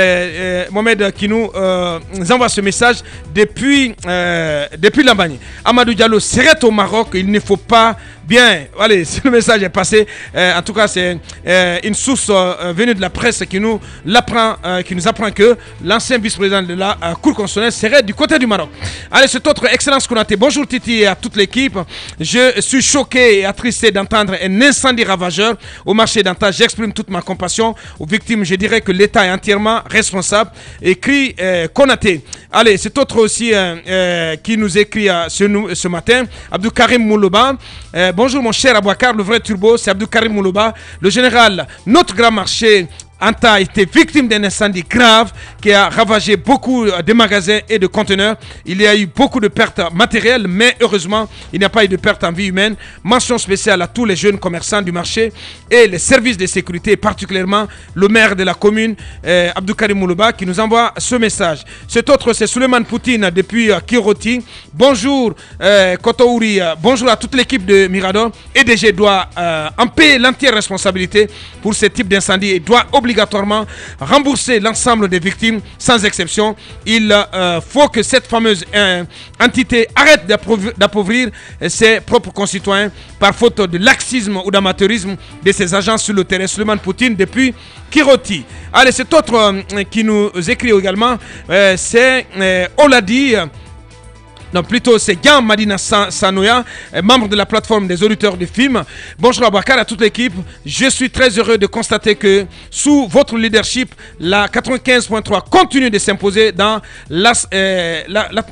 qui nous envoie ce message depuis Lambani. Amadou Diallo serait au Maroc, il ne faut pas bien. Allez, le message est passé. En tout cas, c'est une source venue de la presse qui nous apprend que l'ancien vice-président de la Cour constitutionnelle serait du côté du Maroc. Allez, c'est autre Excellence Konaté. Bonjour Titi et à toute l'équipe. Je suis choqué et attristé d'entendre un incendie ravageur au marché d'Anta. J'exprime toute ma compassion aux victimes. Je dirais que l'État est entièrement responsable. Écrit Konaté. Allez, c'est autre aussi qui nous écrit ce matin. Abdou Karim Moulouba. Bonjour mon cher Aboubacar, le vrai turbo, c'est Abdou Karim Moulouba. Le général, notre grand marché Anta a été victime d'un incendie grave qui a ravagé beaucoup de magasins et de conteneurs. Il y a eu beaucoup de pertes matérielles, mais heureusement, il n'y a pas eu de pertes en vie humaine. Mention spéciale à tous les jeunes commerçants du marché et les services de sécurité, particulièrement le maire de la commune, Abdou Karim Moulouba, qui nous envoie ce message. Cet autre, c'est Suleiman Poutine depuis Kiroti. Bonjour Kotouri, bonjour à toute l'équipe de Mirador. EDG doit en payer l'entière responsabilité pour ce type d'incendie et doit obligatoirement rembourser l'ensemble des victimes sans exception. Il faut que cette fameuse entité arrête d'appauvrir ses propres concitoyens par faute de laxisme ou d'amateurisme de ses agents sur le terrain. Suleiman Poutine depuis Kiroti. Allez, cet autre qui nous écrit également, c'est Oladi. Non, plutôt c'est Gan Madina Sanoya, membre de la plateforme des auditeurs de films. Bonjour Aboubacar, à toute l'équipe. Je suis très heureux de constater que sous votre leadership, la 95.3 continue de s'imposer dans je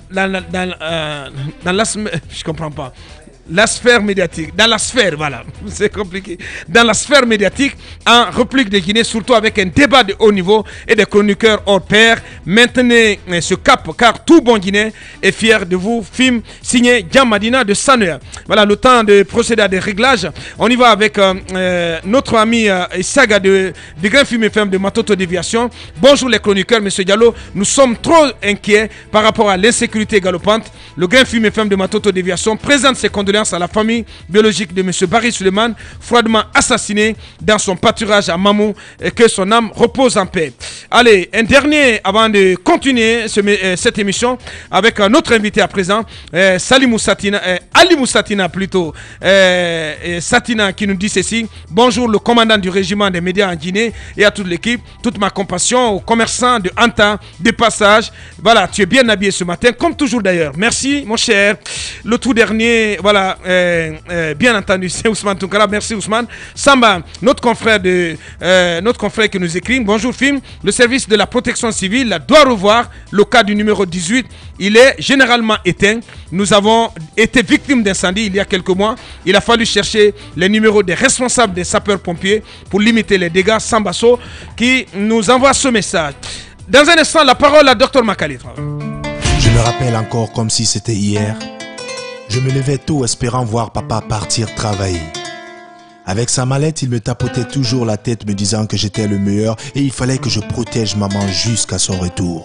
comprends pas. La sphère médiatique, dans la sphère, voilà, c'est compliqué, dans la sphère médiatique en République de Guinée, surtout avec un débat de haut niveau et des chroniqueurs hors pair. Maintenez ce cap, car tout bon Guinéen est fier de vous. Film signé Djamadina de Sanoya. Voilà, le temps de procéder à des réglages. On y va avec notre ami Isaga de Grand Film FM de Matoto Déviation. Bonjour les chroniqueurs, monsieur Diallo. Nous sommes trop inquiets par rapport à l'insécurité galopante. Le Grand Film FM de Matoto Déviation présente ses condoléances à la famille biologique de M. Barry Suleiman, froidement assassiné dans son pâturage à Mamou, et que son âme repose en paix. Allez, un dernier avant de continuer cette émission avec un autre invité à présent, Ali Moussatina plutôt, Satina qui nous dit ceci. Bonjour le commandant du régiment des médias en Guinée et à toute l'équipe, toute ma compassion aux commerçants de Anta, de passage. Voilà, tu es bien habillé ce matin, comme toujours d'ailleurs. Merci mon cher. Le tout dernier, voilà, Tunkara, bien entendu, c'est Ousmane Tunkara. Merci Ousmane. Samba, notre confrère qui nous écrit. Bonjour Film, le service de la protection civile doit revoir le cas du numéro 18. Il est généralement éteint. Nous avons été victimes d'incendie il y a quelques mois. Il a fallu chercher les numéros des responsables des sapeurs-pompiers pour limiter les dégâts. Sambasso qui nous envoie ce message. Dans un instant, la parole à Dr Makali. Je me rappelle encore comme si c'était hier. Je me levais tôt espérant voir papa partir travailler. Avec sa mallette, il me tapotait toujours la tête me disant que j'étais le meilleur et il fallait que je protège maman jusqu'à son retour.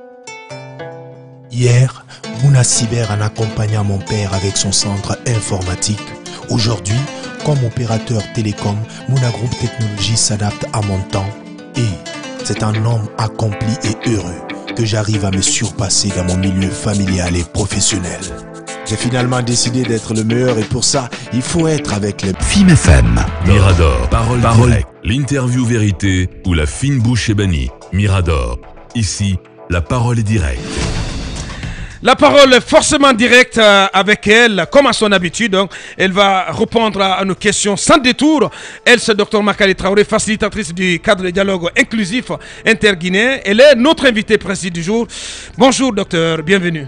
Hier, Mouna Cyber en accompagnant mon père avec son centre informatique. Aujourd'hui, comme opérateur télécom, Mouna Group Technologies s'adapte à mon temps. Et c'est un homme accompli et heureux que j'arrive à me surpasser dans mon milieu familial et professionnel. J'ai finalement décidé d'être le meilleur et pour ça, il faut être avec les Film FM, Mirador, Parole directe, l'interview vérité ou la fine bouche ébénie. Mirador, ici, la parole est directe. La parole est forcément directe avec elle, comme à son habitude. Donc, elle va répondre à nos questions sans détour. Elle, c'est Dr Makali Traoré, facilitatrice du cadre de dialogue inclusif interguinéen. Elle est notre invitée précise du jour. Bonjour docteur, bienvenue.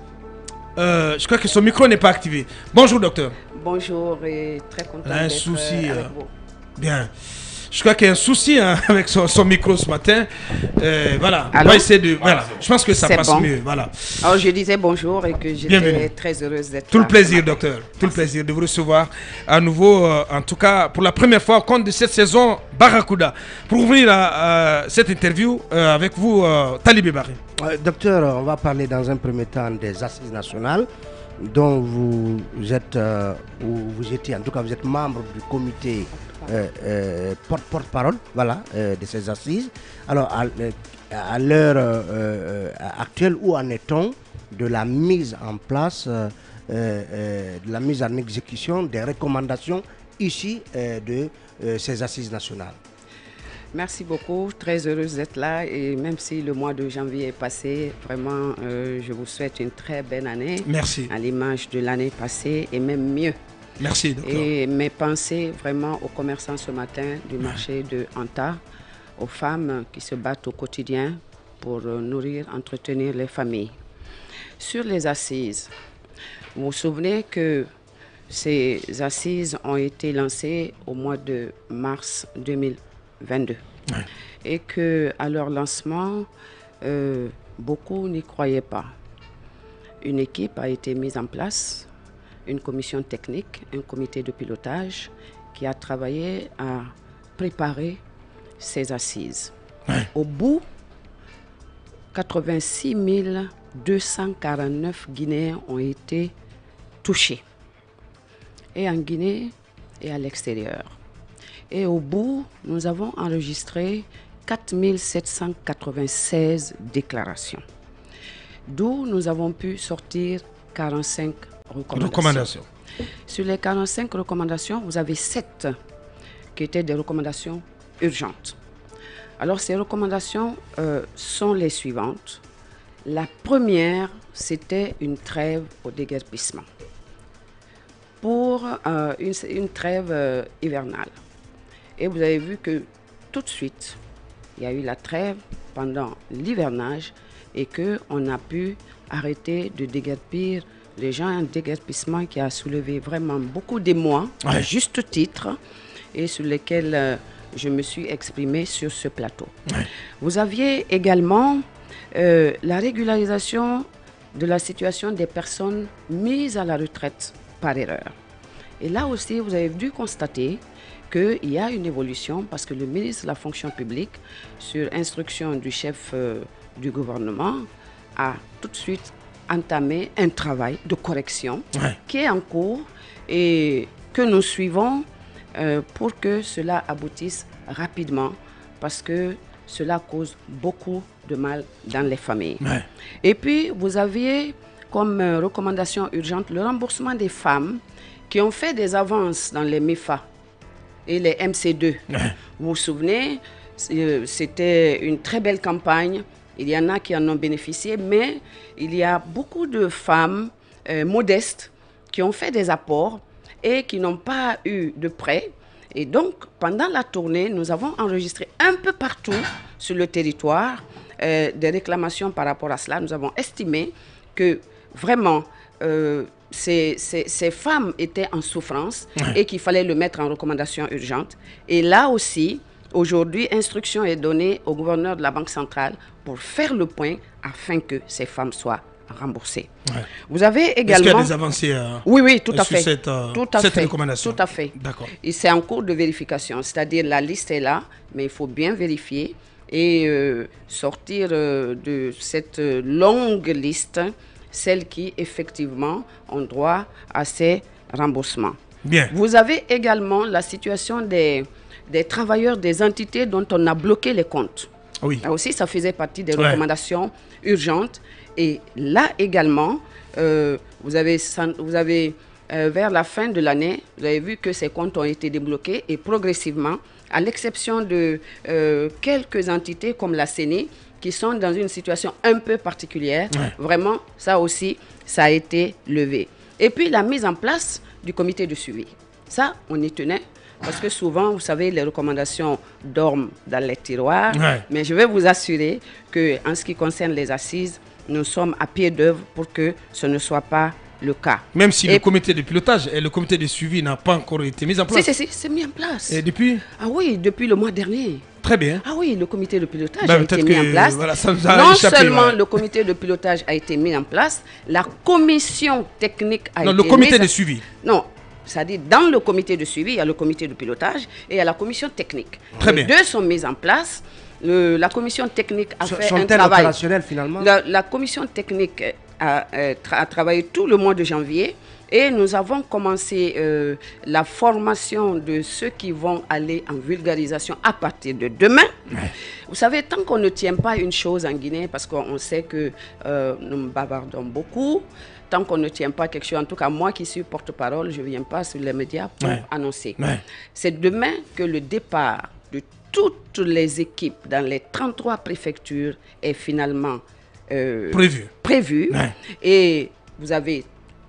Je crois que son micro n'est pas activé. Bonjour docteur. Bonjour et très content un d'être souci. avec vous. Bien. Je crois qu'il y a un souci avec son micro ce matin. Voilà. Allô? On va essayer de. Voilà. Je pense que ça passe bon. mieux. Voilà. Alors je disais bonjour et que j'étais Bienvenue. très heureuse d'être Tout là. le plaisir, docteur. Tout le plaisir de vous recevoir à nouveau, en tout cas pour la première fois au compte de cette saison Barracuda. Pour ouvrir cette interview avec vous, Talibé Barry. Docteur, on va parler dans un premier temps des assises nationales dont vous êtes, vous étiez, en tout cas vous êtes membre du comité porte-parole, voilà, de ces assises. Alors à l'heure actuelle, où en est-on de la mise en place, de la mise en exécution des recommandations issues de ces assises nationales? Merci beaucoup, très heureuse d'être là et même si le mois de janvier est passé, vraiment je vous souhaite une très belle année. Merci. À l'image de l'année passée et même mieux. Merci docteur. Et mes pensées vraiment aux commerçants ce matin du marché de Anta, aux femmes qui se battent au quotidien pour nourrir, entretenir les familles. Sur les assises, vous vous souvenez que ces assises ont été lancées au mois de mars 2022 et qu'à leur lancement, beaucoup n'y croyaient pas. Une équipe a été mise en place, une commission technique, un comité de pilotage qui a travaillé à préparer ces assises. Au bout, 86 249 Guinéens ont été touchés, et en Guinée et à l'extérieur. Et au bout, nous avons enregistré 4 796 déclarations, d'où nous avons pu sortir 45 recommandations. Sur les 45 recommandations, vous avez 7 qui étaient des recommandations urgentes. Alors ces recommandations sont les suivantes. La première, c'était une trêve au déguerpissement pour une trêve hivernale. Et vous avez vu que tout de suite, il y a eu la trêve pendant l'hivernage et qu'on a pu arrêter de déguerpir les gens, un déguerpissement qui a soulevé vraiment beaucoup d'émoi, à juste titre, et sur lesquels je me suis exprimée sur ce plateau. Vous aviez également la régularisation de la situation des personnes mises à la retraite par erreur. Et là aussi, vous avez dû constater qu'il y a une évolution parce que le ministre de la fonction publique, sur instruction du chef du gouvernement, a tout de suite entamé un travail de correction qui est en cours et que nous suivons pour que cela aboutisse rapidement parce que cela cause beaucoup de mal dans les familles. Et puis, vous aviez comme recommandation urgente le remboursement des femmes qui ont fait des avances dans les MIFA et les MC2. Vous vous souvenez, c'était une très belle campagne. Il y en a qui en ont bénéficié, mais il y a beaucoup de femmes modestes qui ont fait des apports et qui n'ont pas eu de prêt. Et donc, pendant la tournée, nous avons enregistré un peu partout sur le territoire des réclamations par rapport à cela. Nous avons estimé que vraiment, ces femmes étaient en souffrance et qu'il fallait le mettre en recommandation urgente. Et là aussi, aujourd'hui, instruction est donnée au gouverneur de la Banque centrale pour faire le point afin que ces femmes soient remboursées. Ouais. Vous avez également... Est-ce qu'il y a des avancées oui, tout à sur fait. cette recommandation? Tout à fait. D'accord. Et c'est en cours de vérification, c'est-à-dire la liste est là, mais il faut bien vérifier et sortir de cette longue liste celles qui, effectivement, ont droit à ces remboursements. Bien. Vous avez également la situation des travailleurs des entités dont on a bloqué les comptes. Oui. Là aussi, ça faisait partie des recommandations urgentes. Et là également, vous avez vers la fin de l'année, vous avez vu que ces comptes ont été débloqués et progressivement, à l'exception de quelques entités comme la CENI, qui sont dans une situation un peu particulière. Vraiment, ça aussi, ça a été levé. Et puis, la mise en place du comité de suivi. Ça, on y tenait, parce que souvent, vous savez, les recommandations dorment dans les tiroirs. Mais je vais vous assurer qu'en ce qui concerne les assises, nous sommes à pied d'œuvre pour que ce ne soit pas le cas. Même si le comité de pilotage et le comité de suivi n'a pas encore été mis en place. Si, c'est mis en place. Et depuis? Ah oui, depuis le mois dernier. Très bien. Ah oui, le comité de pilotage a été mis en place. Voilà, ça nous a non échappé, seulement le comité de pilotage a été mis en place, la commission technique a été mise... Non, le comité de suivi. Non, c'est-à-dire dans le comité de suivi, il y a le comité de pilotage et il y a la commission technique. Très bien. Les deux sont mis en place. La commission technique a fait un Sont-elles travail. opérationnelles finalement? La commission technique a travaillé tout le mois de janvier et nous avons commencé la formation de ceux qui vont aller en vulgarisation à partir de demain. Vous savez, tant qu'on ne tient pas une chose en Guinée, parce qu'on sait que nous bavardons beaucoup, tant qu'on ne tient pas quelque chose, en tout cas moi qui suis porte-parole, je ne viens pas sur les médias pour annoncer. C'est demain que le départ de toutes les équipes dans les 33 préfectures est finalement prévu. Et vous avez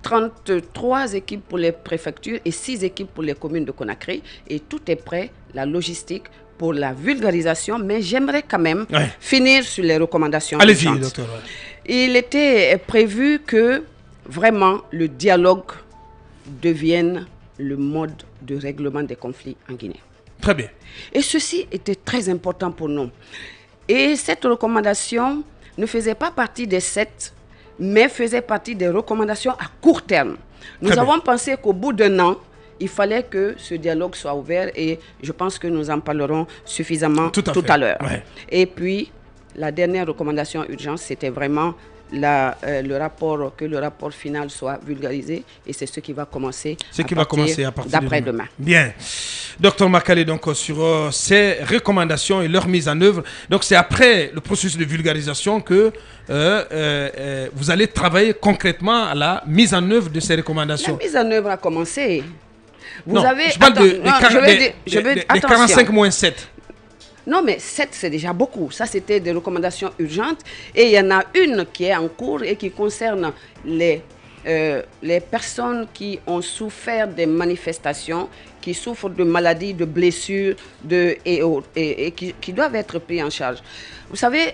33 équipes pour les préfectures et 6 équipes pour les communes de Conakry. Et tout est prêt, la logistique pour la vulgarisation. Mais j'aimerais quand même finir sur les recommandations. Allez-y, docteur. Il était prévu que vraiment le dialogue devienne le mode de règlement des conflits en Guinée. Très bien. Et ceci était très important pour nous. Et cette recommandation ne faisait pas partie des 7, mais faisait partie des recommandations à court terme. Nous avons pensé qu'au bout d'un an, il fallait que ce dialogue soit ouvert et je pense que nous en parlerons suffisamment tout à l'heure. Et puis, la dernière recommandation urgente, c'était vraiment le rapport final soit vulgarisé et c'est ce qui va commencer à partir d'après-demain. Bien. Docteur Makale, donc sur ces recommandations et leur mise en œuvre, donc c'est après le processus de vulgarisation que vous allez travailler concrètement à la mise en œuvre de ces recommandations. La mise en œuvre a commencé. Je parle des 45-7. Non, mais 7, c'est déjà beaucoup. Ça, c'était des recommandations urgentes. Et il y en a une qui est en cours et qui concerne les personnes qui ont souffert des manifestations, qui souffrent de maladies, de blessures et qui doivent être pris en charge. Vous savez,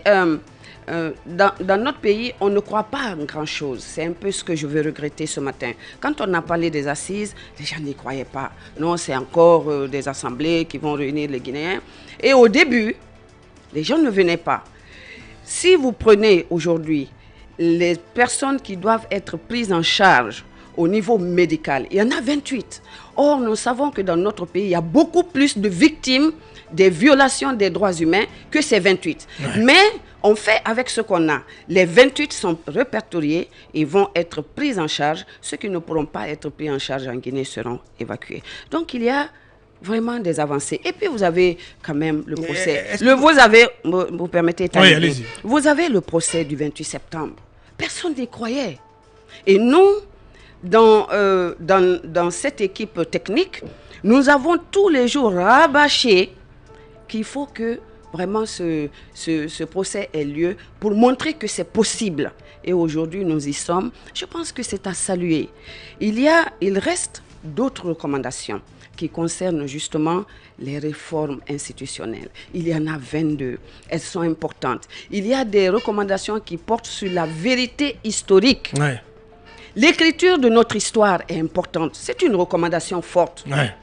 dans notre pays, on ne croit pas en grand-chose. C'est un peu ce que je veux regretter ce matin. Quand on a parlé des assises, les gens n'y croyaient pas. Non, c'est encore des assemblées qui vont réunir les Guinéens. Et au début, les gens ne venaient pas. Si vous prenez aujourd'hui les personnes qui doivent être prises en charge au niveau médical, il y en a 28. Or, nous savons que dans notre pays, il y a beaucoup plus de victimes des violations des droits humains que ces 28. Mais on fait avec ce qu'on a. Les 28 sont répertoriés et vont être pris en charge. Ceux qui ne pourront pas être pris en charge en Guinée seront évacués. Donc, il y a vraiment des avancées. Et puis, vous avez quand même le procès. Vous permettez, allez-y. Vous avez le procès du 28 septembre. Personne n'y croyait. Et nous, dans cette équipe technique, nous avons tous les jours rabâché qu'il faut que vraiment ce procès ait lieu pour montrer que c'est possible. Et aujourd'hui, nous y sommes. Je pense que c'est à saluer. Il reste d'autres recommandations qui concernent justement les réformes institutionnelles. Il y en a 22. Elles sont importantes. Il y a des recommandations qui portent sur la vérité historique. Ouais. L'écriture de notre histoire est importante. C'est une recommandation forte. Ouais.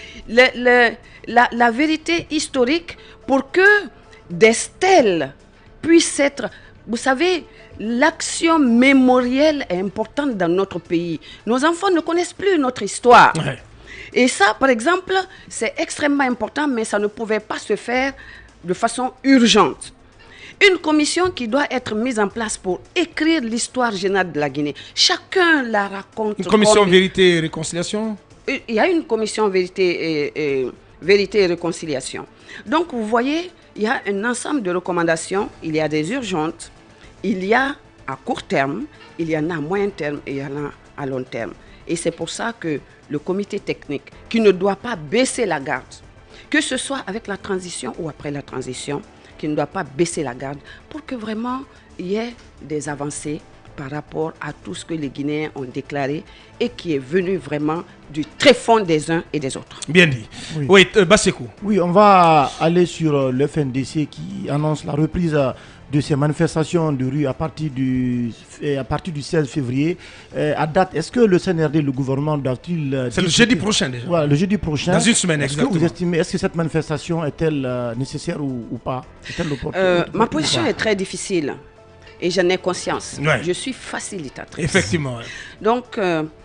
La vérité historique pour que des stèles puissent être... Vous savez, l'action mémorielle est importante dans notre pays. Nos enfants ne connaissent plus notre histoire. Ouais. Et ça, par exemple, c'est extrêmement important, mais ça ne pouvait pas se faire de façon urgente. Une commission qui doit être mise en place pour écrire l'histoire générale de la Guinée. Chacun la raconte. Une commission vérité et réconciliation? Il y a une commission vérité et réconciliation. Donc, vous voyez, il y a un ensemble de recommandations. Il y a des urgentes, il y a à court terme, il y en a à moyen terme et il y en a à long terme. Et c'est pour ça que le comité technique, qui ne doit pas baisser la garde, que ce soit avec la transition ou après la transition, qui ne doit pas baisser la garde pour que vraiment il y ait des avancées par rapport à tout ce que les Guinéens ont déclaré et qui est venu vraiment du très fond des uns et des autres. Bien dit. Oui, Bassekou. Oui, on va aller sur le FNDC qui annonce la reprise de ces manifestations de rue à partir du 16 février. À date, est-ce que le CNRD, le gouvernement, doit-il... C'est le jeudi prochain déjà. Voilà, le jeudi prochain. Dans une semaine, exactement. Est-ce que vous estimez, est-ce que cette manifestation est-elle nécessaire ou pas? Ma position est très difficile et j'en ai conscience. Ouais. Je suis facilitatrice. Effectivement. Ouais. Donc,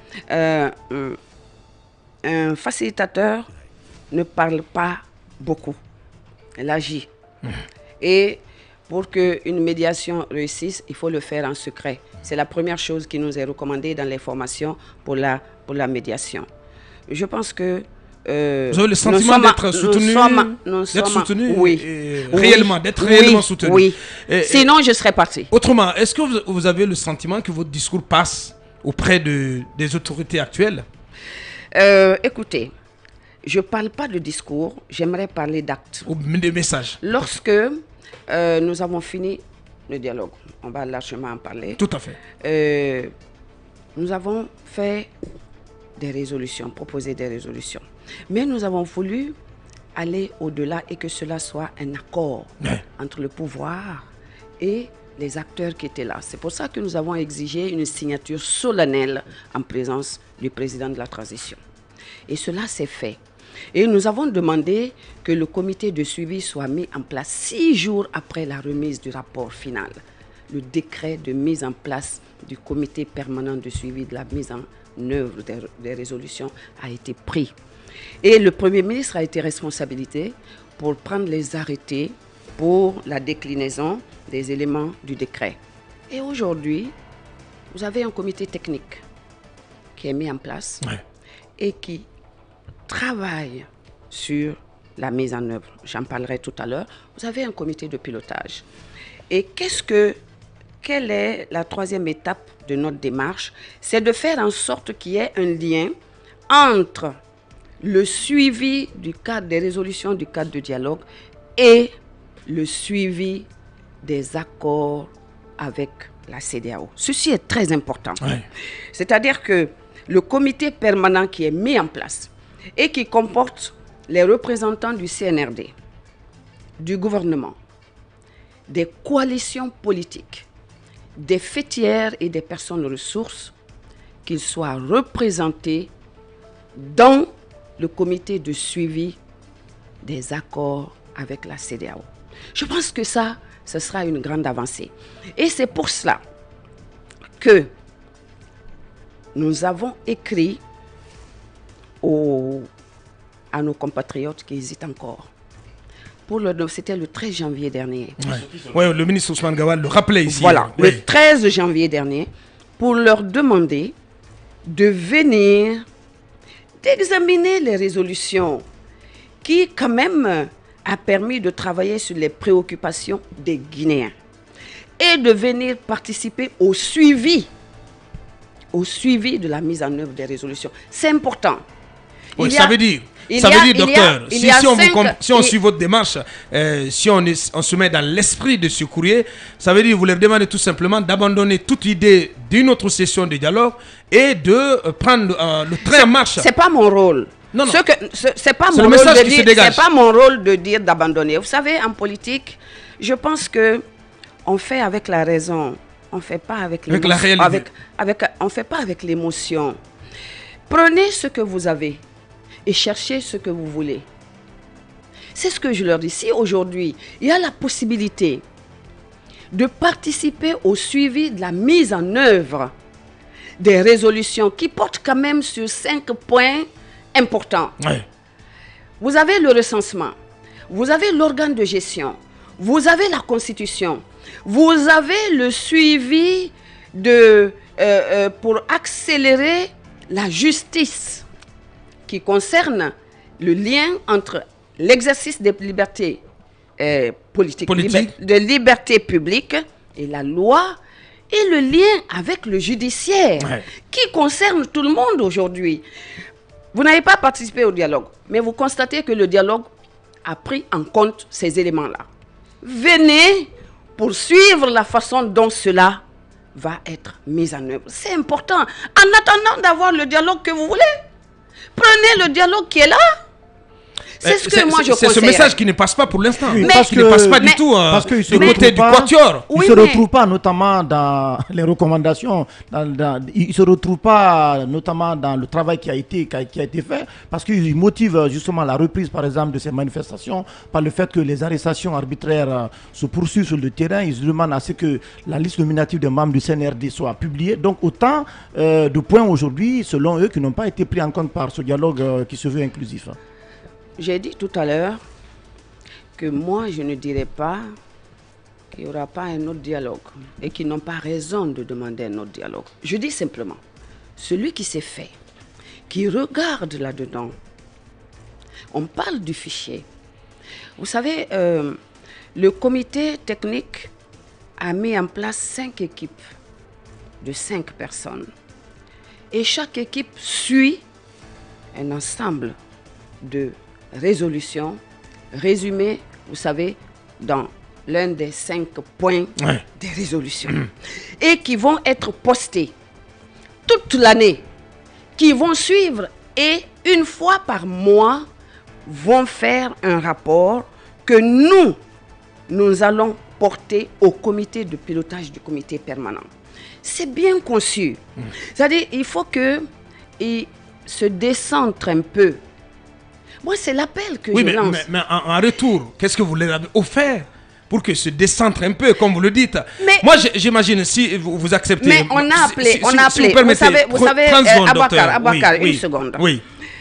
un facilitateur ne parle pas beaucoup. Elle agit. Et pour qu'une médiation réussisse, il faut le faire en secret. C'est la première chose qui nous est recommandée dans les formations pour la médiation. Je pense que... vous avez le sentiment d'être soutenu, oui, réellement, d'être réellement soutenu. Oui. Sinon, je serais parti. Autrement, est-ce que vous avez le sentiment que votre discours passe auprès des autorités actuelles? Écoutez, je ne parle pas de discours, j'aimerais parler d'actes. Des messages. Lorsque nous avons fini le dialogue, on va largement en parler. Tout à fait. Nous avons fait des résolutions, proposé des résolutions. Mais nous avons voulu aller au-delà et que cela soit un accord entre le pouvoir et les acteurs qui étaient là. C'est pour ça que nous avons exigé une signature solennelle en présence du président de la transition. Et cela s'est fait. Et nous avons demandé que le comité de suivi soit mis en place 6 jours après la remise du rapport final. Le décret de mise en place du comité permanent de suivi de la mise en œuvre des résolutions a été pris. Et le Premier ministre a été responsabilisé pour prendre les arrêtés pour la déclinaison des éléments du décret. Et aujourd'hui, vous avez un comité technique qui est mis en place et qui travaille sur la mise en œuvre. J'en parlerai tout à l'heure. Vous avez un comité de pilotage. Et quelle est la troisième étape de notre démarche? C'est de faire en sorte qu'il y ait un lien entre le suivi du cadre des résolutions du cadre de dialogue et le suivi des accords avec la CEDEAO. Ceci est très important. C'est-à-dire que le comité permanent qui est mis en place et qui comporte les représentants du CNRD, du gouvernement, des coalitions politiques, des fêtières et des personnes ressources, qu'ils soient représentés dans le comité de suivi des accords avec la CEDEAO. Je pense que ça, ce sera une grande avancée. Et c'est pour cela que nous avons écrit à nos compatriotes qui hésitent encore. C'était le 13 janvier dernier. Ouais, le ministre Ousmane Gawal le rappelait ici. Voilà, le 13 janvier dernier, pour leur demander de venir, d'examiner les résolutions qui, quand même, a permis de travailler sur les préoccupations des Guinéens et de venir participer au suivi de la mise en œuvre des résolutions. C'est important. Oui, ça veut dire, Ça veut dire, docteur, si on suit votre démarche, si on se met dans l'esprit de ce courrier, ça veut dire que vous leur demandez tout simplement d'abandonner toute idée d'une autre session de dialogue et de prendre le train en marche. C'est pas mon rôle. Non, non. C'est pas mon rôle de dire. C'est pas mon rôle de dire d'abandonner. Vous savez, en politique, je pense que on fait avec la raison. On fait pas avec l'émotion. On fait pas avec l'émotion. Prenez ce que vous avez et cherchez ce que vous voulez. C'est ce que je leur dis. Si aujourd'hui, il y a la possibilité de participer au suivi de la mise en œuvre des résolutions qui portent quand même sur 5 points importants. Ouais. Vous avez le recensement, vous avez l'organe de gestion, vous avez la constitution, vous avez le suivi pour accélérer la justice qui concerne le lien entre l'exercice des libertés politiques, de liberté publique et la loi, et le lien avec le judiciaire, qui concerne tout le monde aujourd'hui. Vous n'avez pas participé au dialogue, mais vous constatez que le dialogue a pris en compte ces éléments-là. Venez pour suivre la façon dont cela va être mis en œuvre. C'est important. En attendant d'avoir le dialogue que vous voulez, prenez le dialogue qui est là. C'est ce que moi je conseille. C'est ce message qui ne passe pas pour l'instant. Oui, qui ne passe pas du tout du côté du Quatuor. Il ne se retrouve pas notamment dans les recommandations. Il ne se retrouve pas notamment dans le travail qui a été fait. Parce qu'il motive justement la reprise par exemple de ces manifestations par le fait que les arrestations arbitraires se poursuivent sur le terrain. Ils demandent à ce que la liste nominative des membres du CNRD soit publiée. Donc autant de points aujourd'hui, selon eux, qui n'ont pas été pris en compte par ce dialogue qui se veut inclusif. J'ai dit tout à l'heure que moi, je ne dirais pas qu'il n'y aura pas un autre dialogue et qu'ils n'ont pas raison de demander un autre dialogue. Je dis simplement, celui qui s'est fait, qui regarde là-dedans, on parle du fichier. Vous savez, le comité technique a mis en place 5 équipes de 5 personnes. Et chaque équipe suit un ensemble de résolution résumée, vous savez, dans l'un des 5 points des résolutions. Et qui vont être postés toute l'année, qui vont suivre et une fois par mois vont faire un rapport que nous allons porter au comité de pilotage du comité permanent. C'est bien conçu. C'est-à-dire il faut qu'il se décentre un peu. Moi, c'est l'appel que je lance. Mais en retour, qu'est-ce que vous leur avez offert pour que se décentre un peu, comme vous le dites? Moi, j'imagine, si vous acceptez... Mais on a appelé, vous savez, Abakar, une seconde. Oui.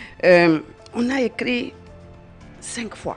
On a écrit 5 fois.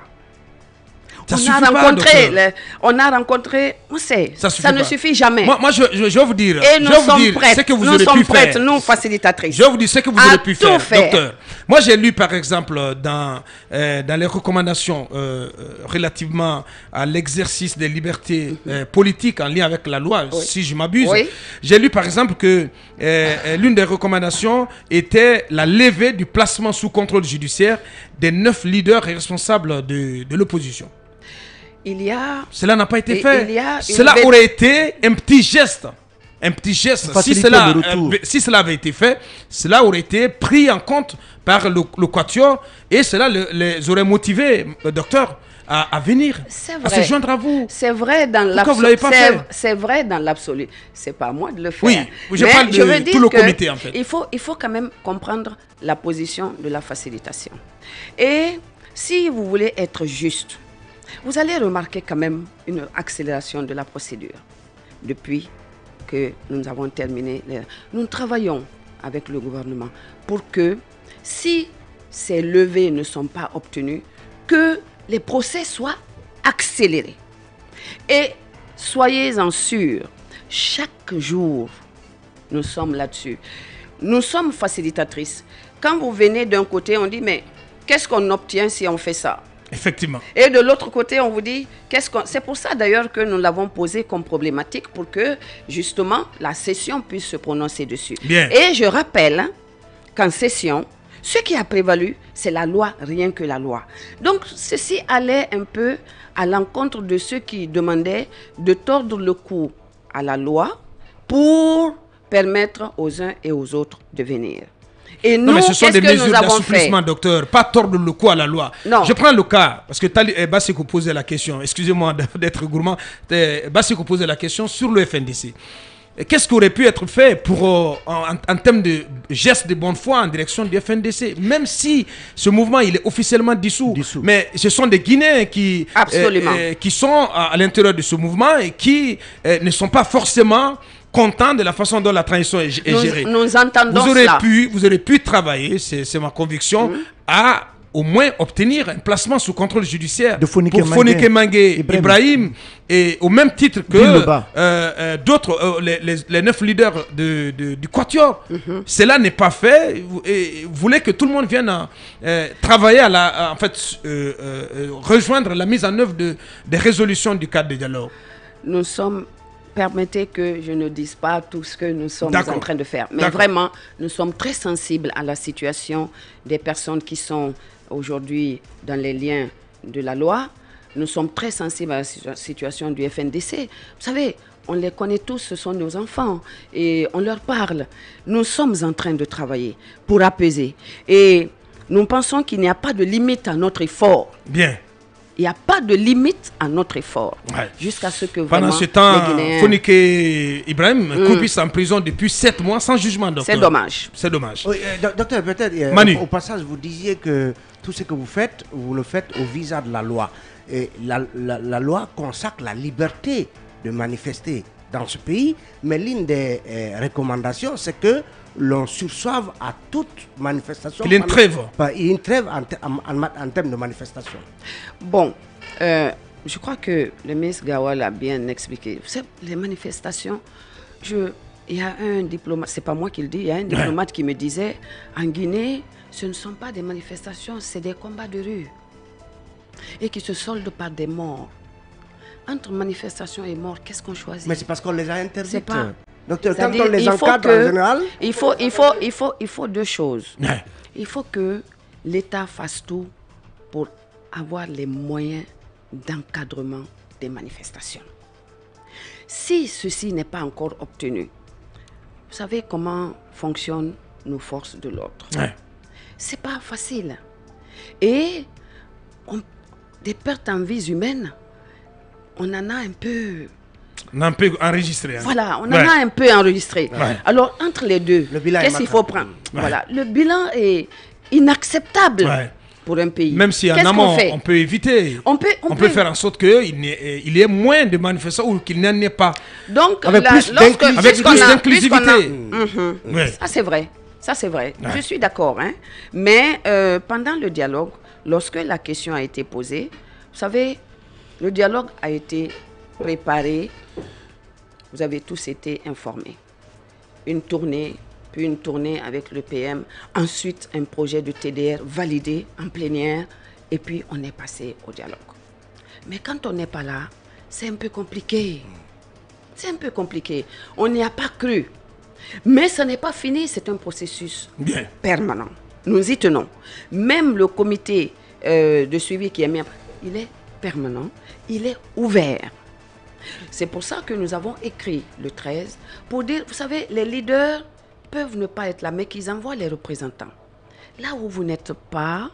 On a rencontré, on sait, ça ne suffit jamais. Moi, je vais vous dire, et nous sommes prêts, ce que vous aurez pu faire. Nous, facilitatrices. Je vais vous dire ce que vous aurez pu faire, docteur. Moi, j'ai lu, par exemple, dans les recommandations relativement à l'exercice des libertés politiques en lien avec la loi, si je m'abuse, j'ai lu, par exemple, que l'une des recommandations était la levée du placement sous contrôle judiciaire des 9 leaders et responsables de l'opposition. Cela n'a pas été fait. Cela aurait été un petit geste. Un petit geste. Si cela avait été fait, cela aurait été pris en compte par le Quatuor et cela les aurait motivés, docteur, à venir, à se joindre à vous. C'est vrai dans l'absolu. C'est vrai dans l'absolu. C'est pas à moi de le faire. Oui, je parle de tout le comité en fait. Il faut quand même comprendre la position de la facilitation. Et si vous voulez être juste, vous allez remarquer quand même une accélération de la procédure. Depuis que nous avons terminé, nous travaillons avec le gouvernement pour que, si ces levées ne sont pas obtenues, que les procès soient accélérés. Et soyez-en sûrs, chaque jour, nous sommes là-dessus. Nous sommes facilitatrices. Quand vous venez d'un côté, on dit, mais qu'est-ce qu'on obtient si on fait ça? Effectivement. Et de l'autre côté, on vous dit, c'est pour ça d'ailleurs que nous l'avons posé comme problématique, pour que justement la session puisse se prononcer dessus. Bien. Et je rappelle qu'en session, Ce qui a prévalu, c'est la loi, rien que la loi. Donc, ceci allait un peu à l'encontre de ceux qui demandaient de tordre le cou à la loi pour permettre aux uns et aux autres de venir. Et nous, non, mais ce sont des mesures d'assouplissement, docteur, pas tordre le cou à la loi. Non. Je prends le cas, parce que Bassiko posait la question, excusez-moi d'être gourmand, Bassiko posait la question sur le FNDC. Qu'est-ce qui aurait pu être fait pour, en termes de gestes de bonne foi en direction du FNDC, même si ce mouvement il est officiellement dissous. Mais ce sont des Guinéens qui sont à l'intérieur de ce mouvement et qui ne sont pas forcément contents de la façon dont la transition est gérée. Nous entendons vous aurez pu travailler, c'est ma conviction, à au moins obtenir un placement sous contrôle judiciaire pour Fonike Mangue Ibrahim, et au même titre que d'autres, les 9 leaders du Quatuor. Cela n'est pas fait. Et vous voulez que tout le monde vienne travailler rejoindre la mise en œuvre des résolutions du cadre de dialogue. Nous sommes... Permettez que je ne dise pas tout ce que nous sommes en train de faire. Mais vraiment, nous sommes très sensibles à la situation des personnes qui sont aujourd'hui dans les liens de la loi. Nous sommes très sensibles à la situation du FNDC. Vous savez, on les connaît tous, ce sont nos enfants. Et on leur parle. Nous sommes en train de travailler pour apaiser. Et nous pensons qu'il n'y a pas de limite à notre effort. Bien. Il n'y a pas de limite à notre effort. Jusqu'à ce que vraiment pendant ce temps, les Guinéens... Fonike Ibrahim croupisse en prison depuis 7 mois sans jugement, docteur. C'est dommage. C'est dommage. Oui, docteur, peut-être, au passage, vous disiez que tout ce que vous faites, vous le faites au visa de la loi. Et la loi consacre la liberté de manifester dans ce pays, mais l'une des recommandations, c'est que l'on sursoive à toute manifestation. Il y a une trêve. Il y a une trêve en termes de manifestation. Bon, je crois que le ministre Gawal a bien expliqué. Vous savez, les manifestations, il y a un diplomate, c'est pas moi qui le dis, il y a un diplomate qui me disait, en Guinée, ce ne sont pas des manifestations, c'est des combats de rue. Et qui se soldent par des morts. Entre manifestation et mort, qu'est-ce qu'on choisit? Mais c'est parce qu'on les a interdites. C'est pas... Docteur, quand on les encadre en général... Il faut deux choses. Il faut que l'État fasse tout pour avoir les moyens d'encadrement des manifestations. Si ceci n'est pas encore obtenu, vous savez comment fonctionnent nos forces de l'ordre. C'est pas facile. Et des pertes en vies humaines, on en a un peu... On a un peu enregistré. Hein. Voilà, on en a un peu enregistré. Alors, entre les deux, qu'est-ce qu'il faut prendre? Voilà, le bilan est inacceptable pour un pays. Même si en amont, on peut éviter. On peut faire en sorte qu'il y ait moins de manifestants ou qu'il n'y en ait pas. Donc, avec plus d'inclusivité. Ça, c'est vrai. Ça, c'est vrai. Je suis d'accord. Hein. Mais pendant le dialogue, lorsque la question a été posée, vous savez, le dialogue a été préparé. Vous avez tous été informés. Une tournée, puis une tournée avec le PM. Ensuite, un projet de TDR validé en plénière. Et puis, on est passé au dialogue. Mais quand on n'est pas là, c'est un peu compliqué. C'est un peu compliqué. On n'y a pas cru. Mais ce n'est pas fini, c'est un processus permanent. Nous y tenons. Même le comité de suivi qui est mis, il est permanent, il est ouvert. C'est pour ça que nous avons écrit le 13 pour dire, vous savez, les leaders peuvent ne pas être là, mais qu'ils envoient les représentants. Là où vous n'êtes pas,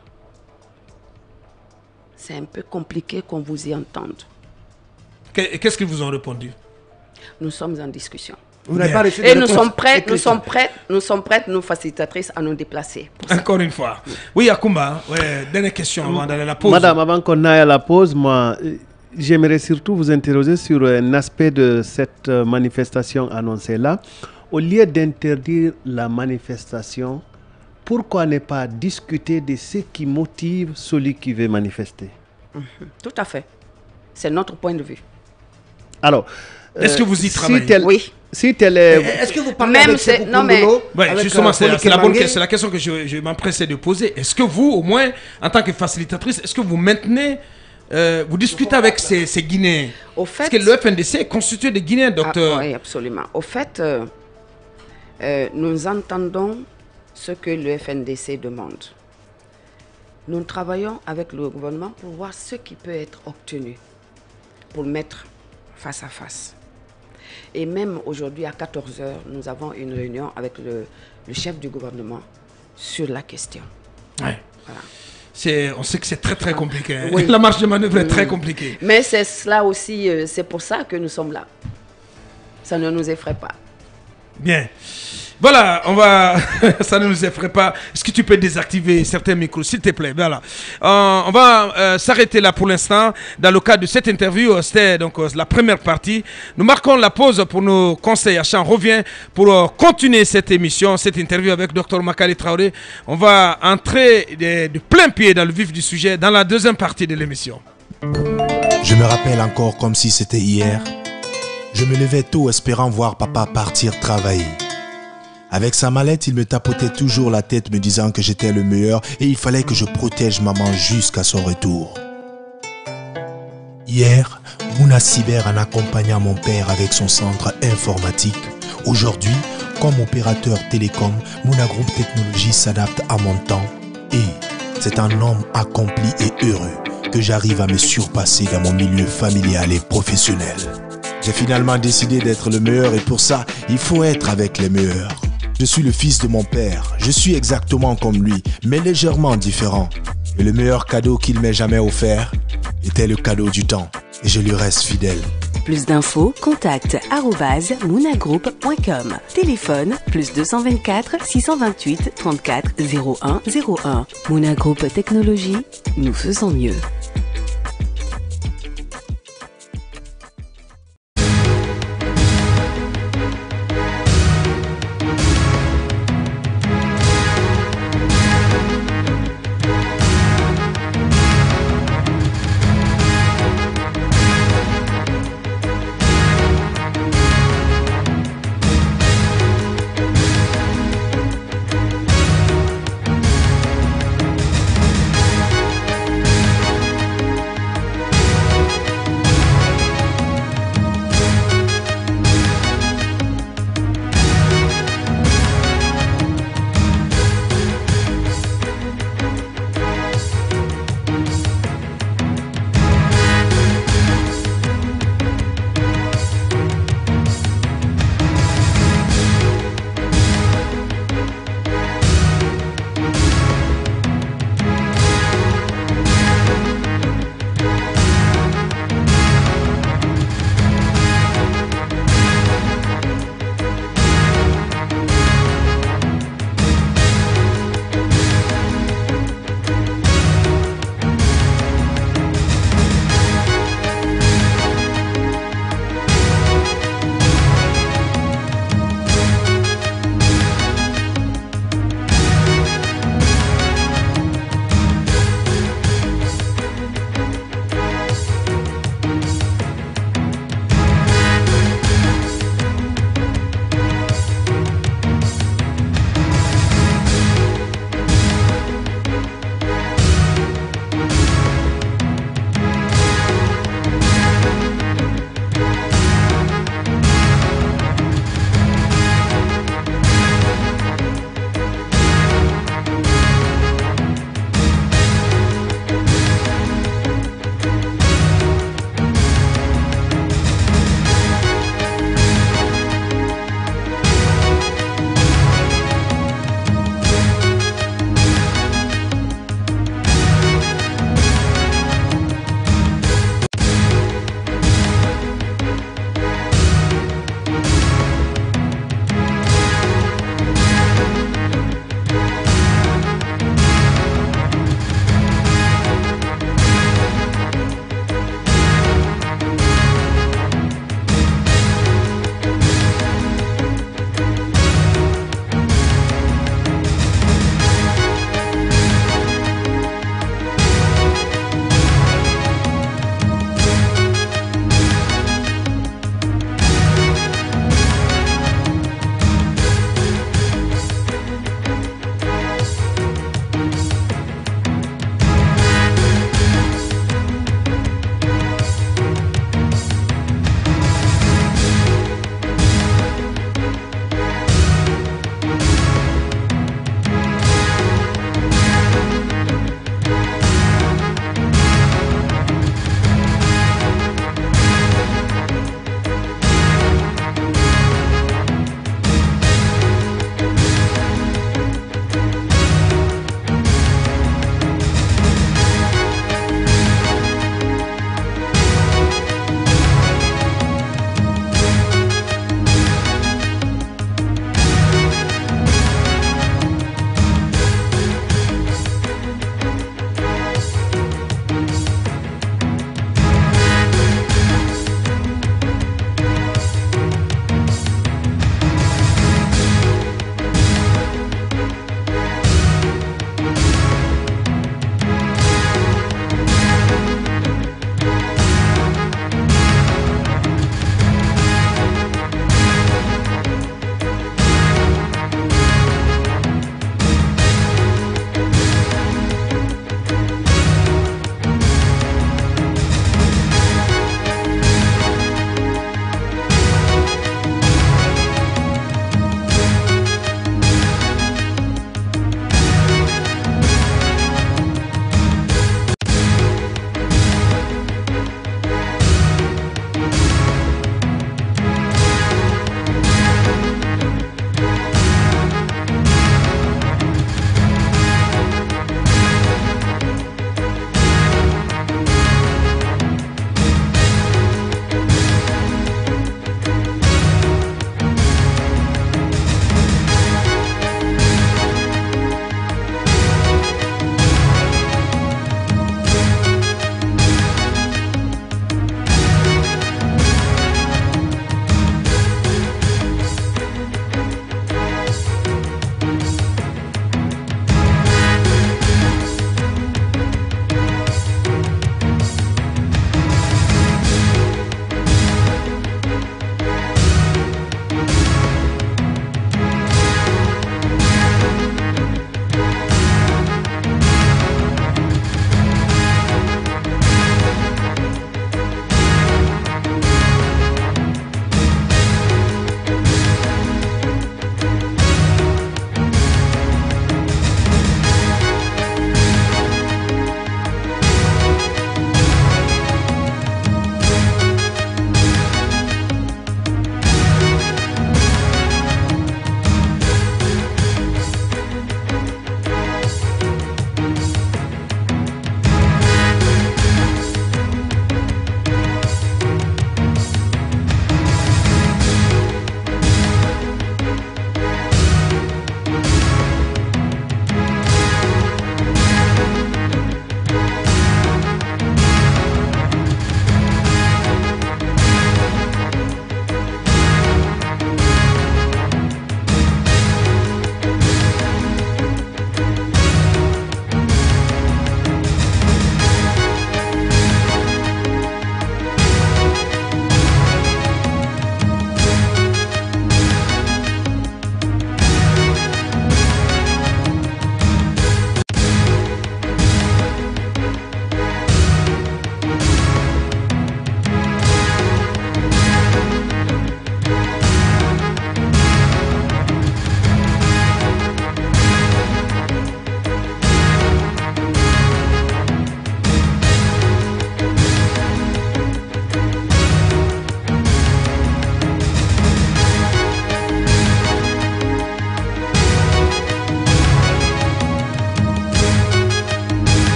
c'est un peu compliqué qu'on vous y entende. Qu'est-ce qu'ils vous ont répondu? Nous sommes en discussion. Et nous sommes prêtes, nos facilitatrices, à nous déplacer. Encore une fois. Oui, Akumba, dernière question avant d'aller à la pause. Madame, avant qu'on aille à la pause, moi, j'aimerais surtout vous interroger sur un aspect de cette manifestation annoncée là. Au lieu d'interdire la manifestation, pourquoi ne pas discuter de ce qui motive celui qui veut manifester? Tout à fait. C'est notre point de vue. Alors, est-ce que vous y travaillez? Oui. Si tel est... Est-ce que vous parlez même avec non mais justement, c'est la question que je m'empressais de poser. Est-ce que vous, au moins, en tant que facilitatrice, est-ce que vous maintenez, vous discutez avec ces Guinéens? Au fait, parce que le FNDC est constitué de Guinéens, docteur. Oui, absolument. Au fait, nous entendons ce que le FNDC demande. Nous travaillons avec le gouvernement pour voir ce qui peut être obtenu, pour mettre face à face. Et même aujourd'hui, à 14h, nous avons une réunion avec le chef du gouvernement sur la question. Ouais. Voilà. On sait que c'est très très compliqué. Hein. Oui. La marge de manœuvre est très compliquée. Mais c'est cela aussi, c'est pour ça que nous sommes là. Ça ne nous effraie pas. Bien. Voilà, ça ne nous effraie pas. Est-ce que tu peux désactiver certains micros, s'il te plaît? Voilà. On va s'arrêter là pour l'instant. Dans le cadre de cette interview, c'était donc la première partie. Nous marquons la pause pour nos conseils achats. On revient pour continuer cette émission, cette interview avec Dr Makali Traoré. On va entrer de plein pied dans le vif du sujet dans la deuxième partie de l'émission. Je me rappelle encore comme si c'était hier. Je me levais tôt espérant voir papa partir travailler. Avec sa mallette, il me tapotait toujours la tête me disant que j'étais le meilleur et il fallait que je protège maman jusqu'à son retour. Hier, Mouna Cyber en accompagnant mon père avec son centre informatique. Aujourd'hui, comme opérateur télécom, Mouna Group Technologies s'adapte à mon temps. Et c'est un homme accompli et heureux que j'arrive à me surpasser dans mon milieu familial et professionnel. J'ai finalement décidé d'être le meilleur et pour ça, il faut être avec les meilleurs. Je suis le fils de mon père, je suis exactement comme lui, mais légèrement différent. Et le meilleur cadeau qu'il m'ait jamais offert était le cadeau du temps. Et je lui reste fidèle. Plus d'infos, contact @mounagroup.com. Téléphone +224 628 34 01 01. Mouna Group Technologies, nous faisons mieux.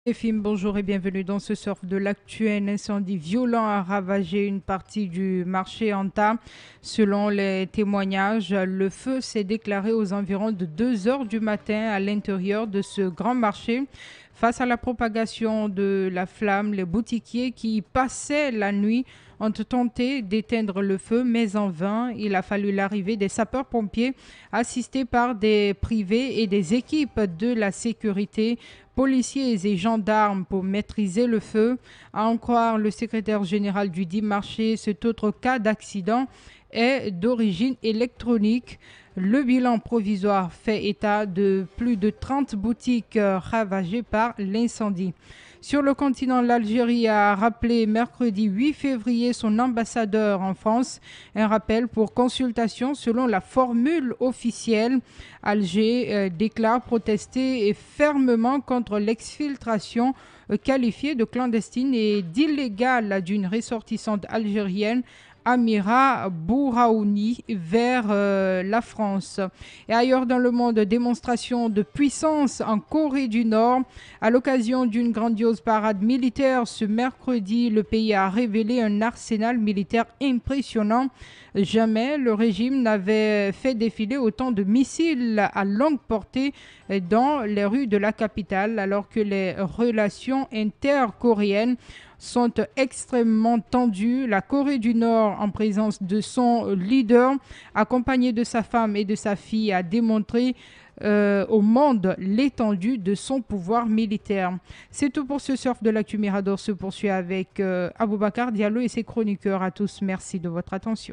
Film, bonjour et bienvenue dans ce surf de l'actu. Un incendie violent a ravagé une partie du marché Anta. Selon les témoignages, le feu s'est déclaré aux environs de 2 heures du matin à l'intérieur de ce grand marché. Face à la propagation de la flamme, les boutiquiers qui passaient la nuit ont tenté d'éteindre le feu, mais en vain. Il a fallu l'arrivée des sapeurs-pompiers assistés par des privés et des équipes de la sécurité, policiers et gendarmes pour maîtriser le feu. À en croire le secrétaire général du dit marché, cet autre cas d'accident est d'origine électronique. Le bilan provisoire fait état de plus de 30 boutiques ravagées par l'incendie. Sur le continent, l'Algérie a rappelé mercredi 8 février son ambassadeur en France. Un rappel pour consultation selon la formule officielle. Alger déclare protester fermement contre l'exfiltration qualifiée de clandestine et d'illégale d'une ressortissante algérienne, Amira Bouraouni, vers la France. Et ailleurs dans le monde, démonstration de puissance en Corée du Nord. À l'occasion d'une grandiose parade militaire ce mercredi, le pays a révélé un arsenal militaire impressionnant. Jamais le régime n'avait fait défiler autant de missiles à longue portée dans les rues de la capitale, alors que les relations intercoréennes sont extrêmement tendues. La Corée du Nord, en présence de son leader, accompagné de sa femme et de sa fille, a démontré au monde l'étendue de son pouvoir militaire. C'est tout pour ce surf de l'actu. Mirador se poursuit avec Aboubacar Diallo et ses chroniqueurs. À tous, merci de votre attention.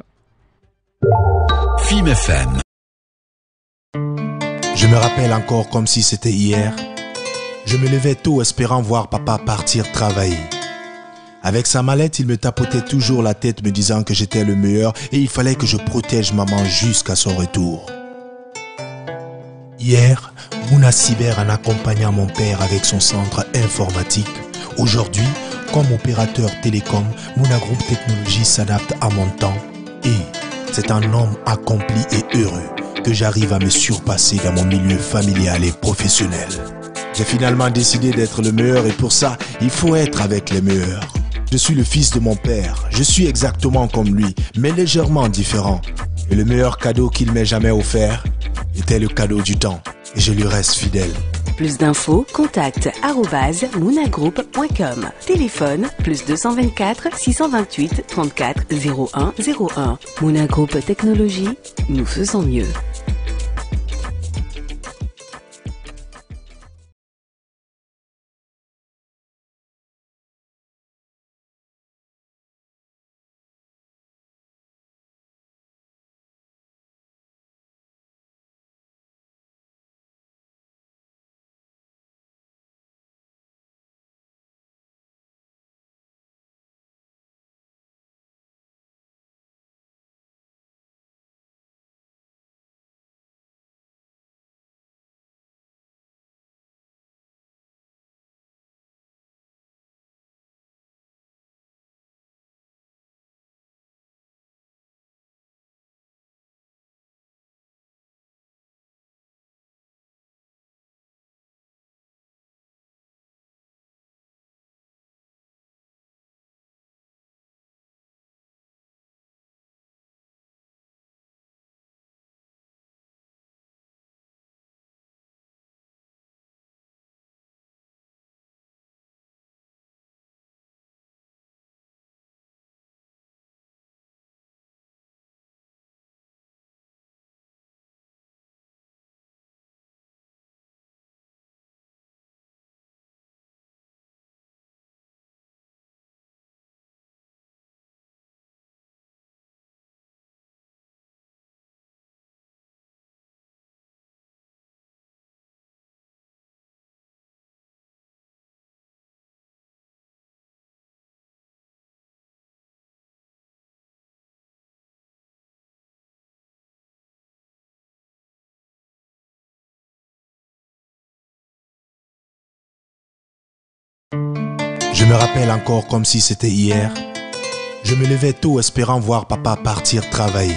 FIM FM. Je me rappelle encore comme si c'était hier. Je me levais tôt espérant voir papa partir travailler. Avec sa mallette, il me tapotait toujours la tête me disant que j'étais le meilleur et il fallait que je protège maman jusqu'à son retour. Hier, Mouna Cyber en accompagnant mon père avec son centre informatique. Aujourd'hui, comme opérateur télécom, Mouna Group Technologies s'adapte à mon temps et c'est un homme accompli et heureux que j'arrive à me surpasser dans mon milieu familial et professionnel. J'ai finalement décidé d'être le meilleur et pour ça, il faut être avec les meilleurs. Je suis le fils de mon père, je suis exactement comme lui, mais légèrement différent. Et le meilleur cadeau qu'il m'ait jamais offert était le cadeau du temps. Et je lui reste fidèle. Plus d'infos, contact @mounagroup.com. Téléphone +224 628 34 01 01. Mouna Group Technologies, nous faisons mieux. Je me rappelle encore comme si c'était hier. Je me levais tôt espérant voir papa partir travailler.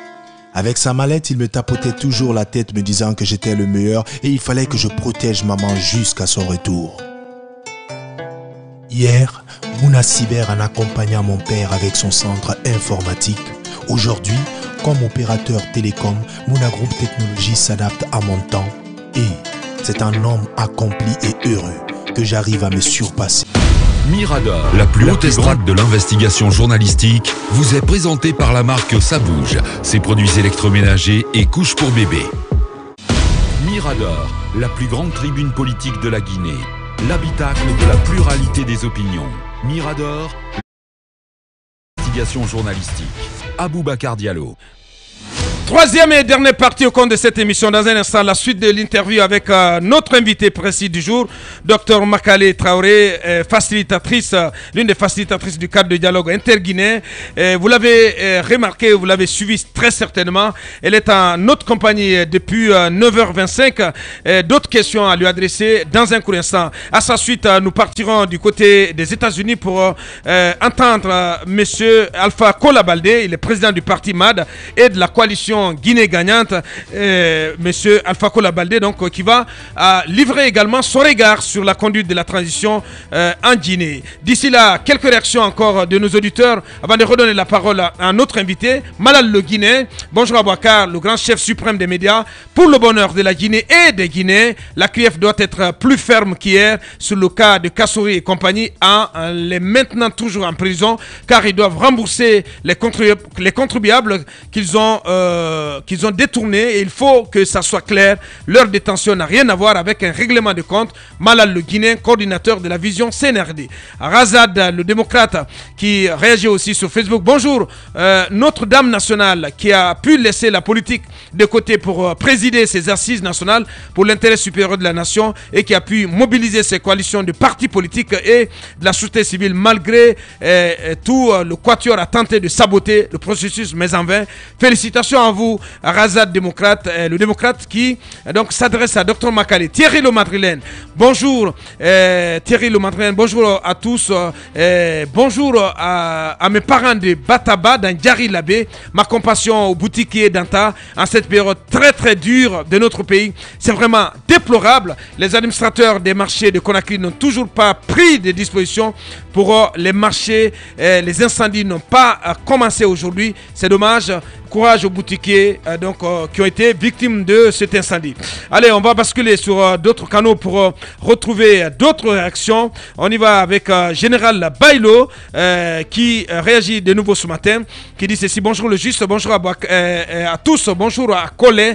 Avec sa mallette, il me tapotait toujours la tête me disant que j'étais le meilleur et il fallait que je protège maman jusqu'à son retour. Hier, Mouna Cyber en accompagnant mon père avec son centre informatique. Aujourd'hui, comme opérateur télécom, Mouna Group Technologies s'adapte à mon temps. Et c'est un homme accompli et heureux que j'arrive à me surpasser. Mirador, la plus haute estrade de l'investigation journalistique, vous est présentée par la marque Ça Bouge, ses produits électroménagers et couches pour bébé. Mirador, la plus grande tribune politique de la Guinée, l'habitacle de la pluralité des opinions. Mirador, l'investigation journalistique. Aboubacar Diallo. Troisième et dernière partie au compte de cette émission. Dans un instant, la suite de l'interview avec notre invité précis du jour, Dr Makale Traoré, facilitatrice, l'une des facilitatrices du cadre de dialogue interguinéen. Vous l'avez remarqué, vous l'avez suivi très certainement. Elle est en notre compagnie depuis 9h25. D'autres questions à lui adresser dans un court instant. À sa suite, nous partirons du côté des États-Unis pour entendre Monsieur Alpha Kolabalde. Il est président du parti MAD et de la coalition Guinée gagnante, monsieur Alpha Kolabalde, donc qui va livrer également son regard sur la conduite de la transition en Guinée. D'ici là, quelques réactions encore de nos auditeurs avant de redonner la parole à notre invité, Malal le Guinéen. Bonjour Abouakar, le grand chef suprême des médias. Pour le bonheur de la Guinée et des Guinéens, la CRIEF doit être plus ferme qu'hier sur le cas de Kassouri et compagnie, en les maintenant toujours en prison, car ils doivent rembourser les contribuables qu'ils ont détourné, et il faut que ça soit clair. Leur détention n'a rien à voir avec un règlement de compte. Malal le Guinéen, coordinateur de la vision CNRD. Razad le démocrate qui réagit aussi sur Facebook. Bonjour, Notre-Dame nationale qui a pu laisser la politique de côté pour présider ses assises nationales pour l'intérêt supérieur de la nation, et qui a pu mobiliser ses coalitions de partis politiques et de la société civile malgré tout le quatuor a tenté de saboter le processus, mais en vain. Félicitations à vous, Razad démocrate, le démocrate qui donc s'adresse à Dr Makale. Thierry le Madrilène, bonjour Thierry le Madrilène, bonjour à tous, bonjour à mes parents de Bataba dans Diary Labé, ma compassion aux boutiquiers d'Anta en cette période très très dure de notre pays. C'est vraiment déplorable. Les administrateurs des marchés de Conakry n'ont toujours pas pris de dispositions pour les marchés. Les incendies n'ont pas commencé aujourd'hui. C'est dommage. Courage aux boutiquiers qui ont été victimes de cet incendie. Allez, on va basculer sur d'autres canaux pour retrouver d'autres réactions. On y va avec Général Bailo qui réagit de nouveau ce matin, qui dit ceci: bonjour le juste, bonjour à tous, bonjour à Kole,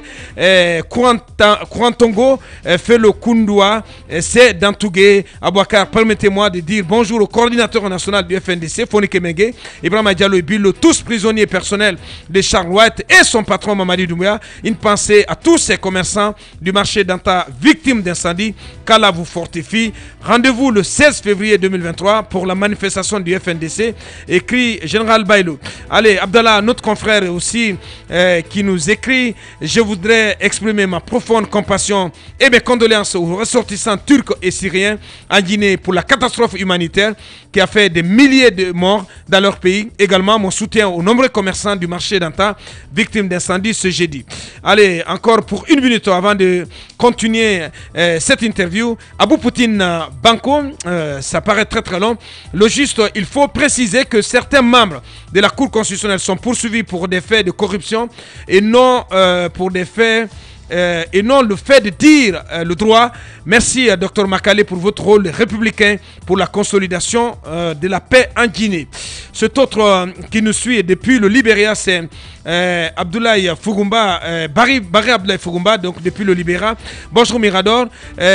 Kourantongo, Felo Kundua, c'est Dantougué, Abouakar. Permettez-moi de dire bonjour au coordinateur national du FNDC, Fonike Mengue, Ibrahima Diallo et Bilo, tous prisonniers personnels de Charles White et son patron Mamadi Doumbouya. Une pensée à tous ces commerçants du marché d'Anta victimes d'incendie. Qu'Allah vous fortifie. Rendez-vous le 16 février 2023 pour la manifestation du FNDC, écrit Général Bailou. Allez, Abdallah, notre confrère aussi, qui nous écrit: je voudrais exprimer ma profonde compassion et mes condoléances aux ressortissants turcs et syriens en Guinée pour la catastrophe humanitaire qui a fait des milliers de morts dans leur pays. Également, mon soutien aux nombreux commerçants du marché d'Anta victimes d'incendie ce jeudi. Allez, encore pour une minute avant de continuer cette interview. Abou Poutine Banco, ça paraît très très long. Le juste, il faut préciser que certains membres de la Cour constitutionnelle sont poursuivis pour des faits de corruption et non pour des faits et non le fait de dire le droit. Merci Dr Makale pour votre rôle républicain pour la consolidation de la paix en Guinée. Cet autre qui nous suit depuis le Libéria, c'est Abdoulaye Fougoumba, Barry Abdoulaye Fougoumba, donc depuis le Libéria. Bonjour Mirador,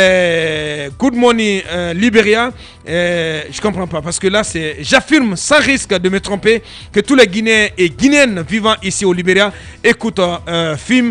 good morning Libéria. Je comprends pas parce que là c'est, j'affirme sans risque de me tromper que tous les Guinéens et Guinéennes vivant ici au Libéria écoutent film.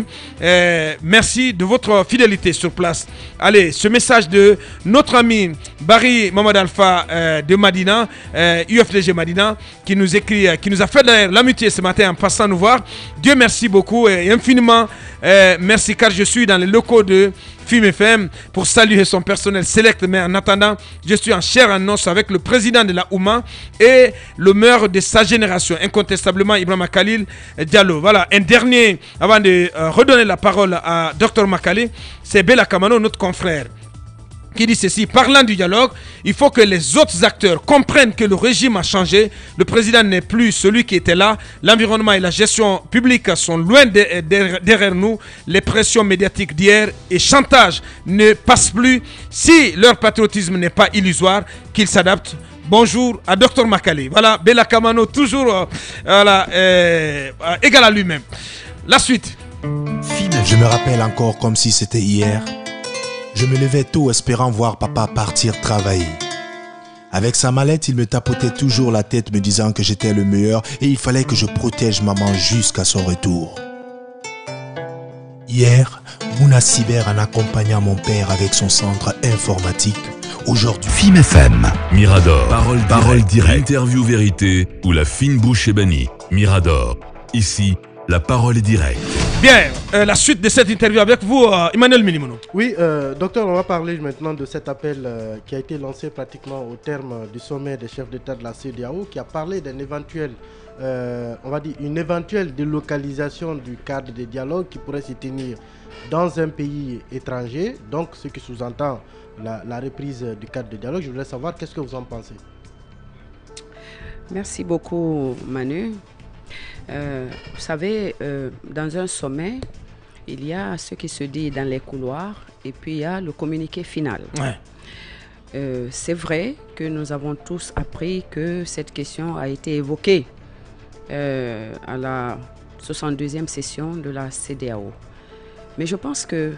Merci de votre fidélité sur place. Allez, ce message de notre ami Barry Mohamed Alpha de Madina, UFDG Madina, qui nous écrit, qui nous a fait l'amitié ce matin en passant nous voir. Dieu merci beaucoup et infiniment merci, car je suis dans les locaux de FIM FM pour saluer son personnel select. Mais en attendant, je suis en chair en os avec le président de la Ouma et le meilleur de sa génération, incontestablement Ibrahima Khalil Diallo. Voilà, un dernier avant de redonner la parole à Dr Makale, c'est Bella Kamano, notre confrère. qui dit ceci: parlant du dialogue, il faut que les autres acteurs comprennent que le régime a changé. Le président n'est plus celui qui était là. L'environnement et la gestion publique sont loin derrière nous. Les pressions médiatiques d'hier et chantage ne passent plus. Si leur patriotisme n'est pas illusoire, qu'ils s'adaptent. Bonjour à Dr Makali. Voilà, Bella Kamano, toujours égal à lui-même. La suite. Je me rappelle encore comme si c'était hier. Je me levais tôt espérant voir papa partir travailler. Avec sa mallette, il me tapotait toujours la tête me disant que j'étais le meilleur et il fallait que je protège maman jusqu'à son retour. Hier, Mouna Cyber en accompagnant mon père avec son centre informatique. Aujourd'hui, FIM FM, Mirador, parole directe, interview vérité ou la fine bouche ébanie. Mirador, ici, la parole est directe. Bien, la suite de cette interview avec vous, Emmanuel Minimono. Oui, docteur, on va parler maintenant de cet appel qui a été lancé pratiquement au terme du sommet des chefs d'État de la CEDEAO, qui a parlé d'un éventuel, on va dire, une éventuelle délocalisation du cadre de dialogue qui pourrait se tenir dans un pays étranger, donc ce qui sous-entend la reprise du cadre de dialogue. Je voudrais savoir qu'est-ce que vous en pensez. Merci beaucoup, Manu. Vous savez, dans un sommet, il y a ce qui se dit dans les couloirs et puis il y a le communiqué final. Ouais. C'est vrai que nous avons tous appris que cette question a été évoquée à la 62e session de la CEDEAO. Mais je pense que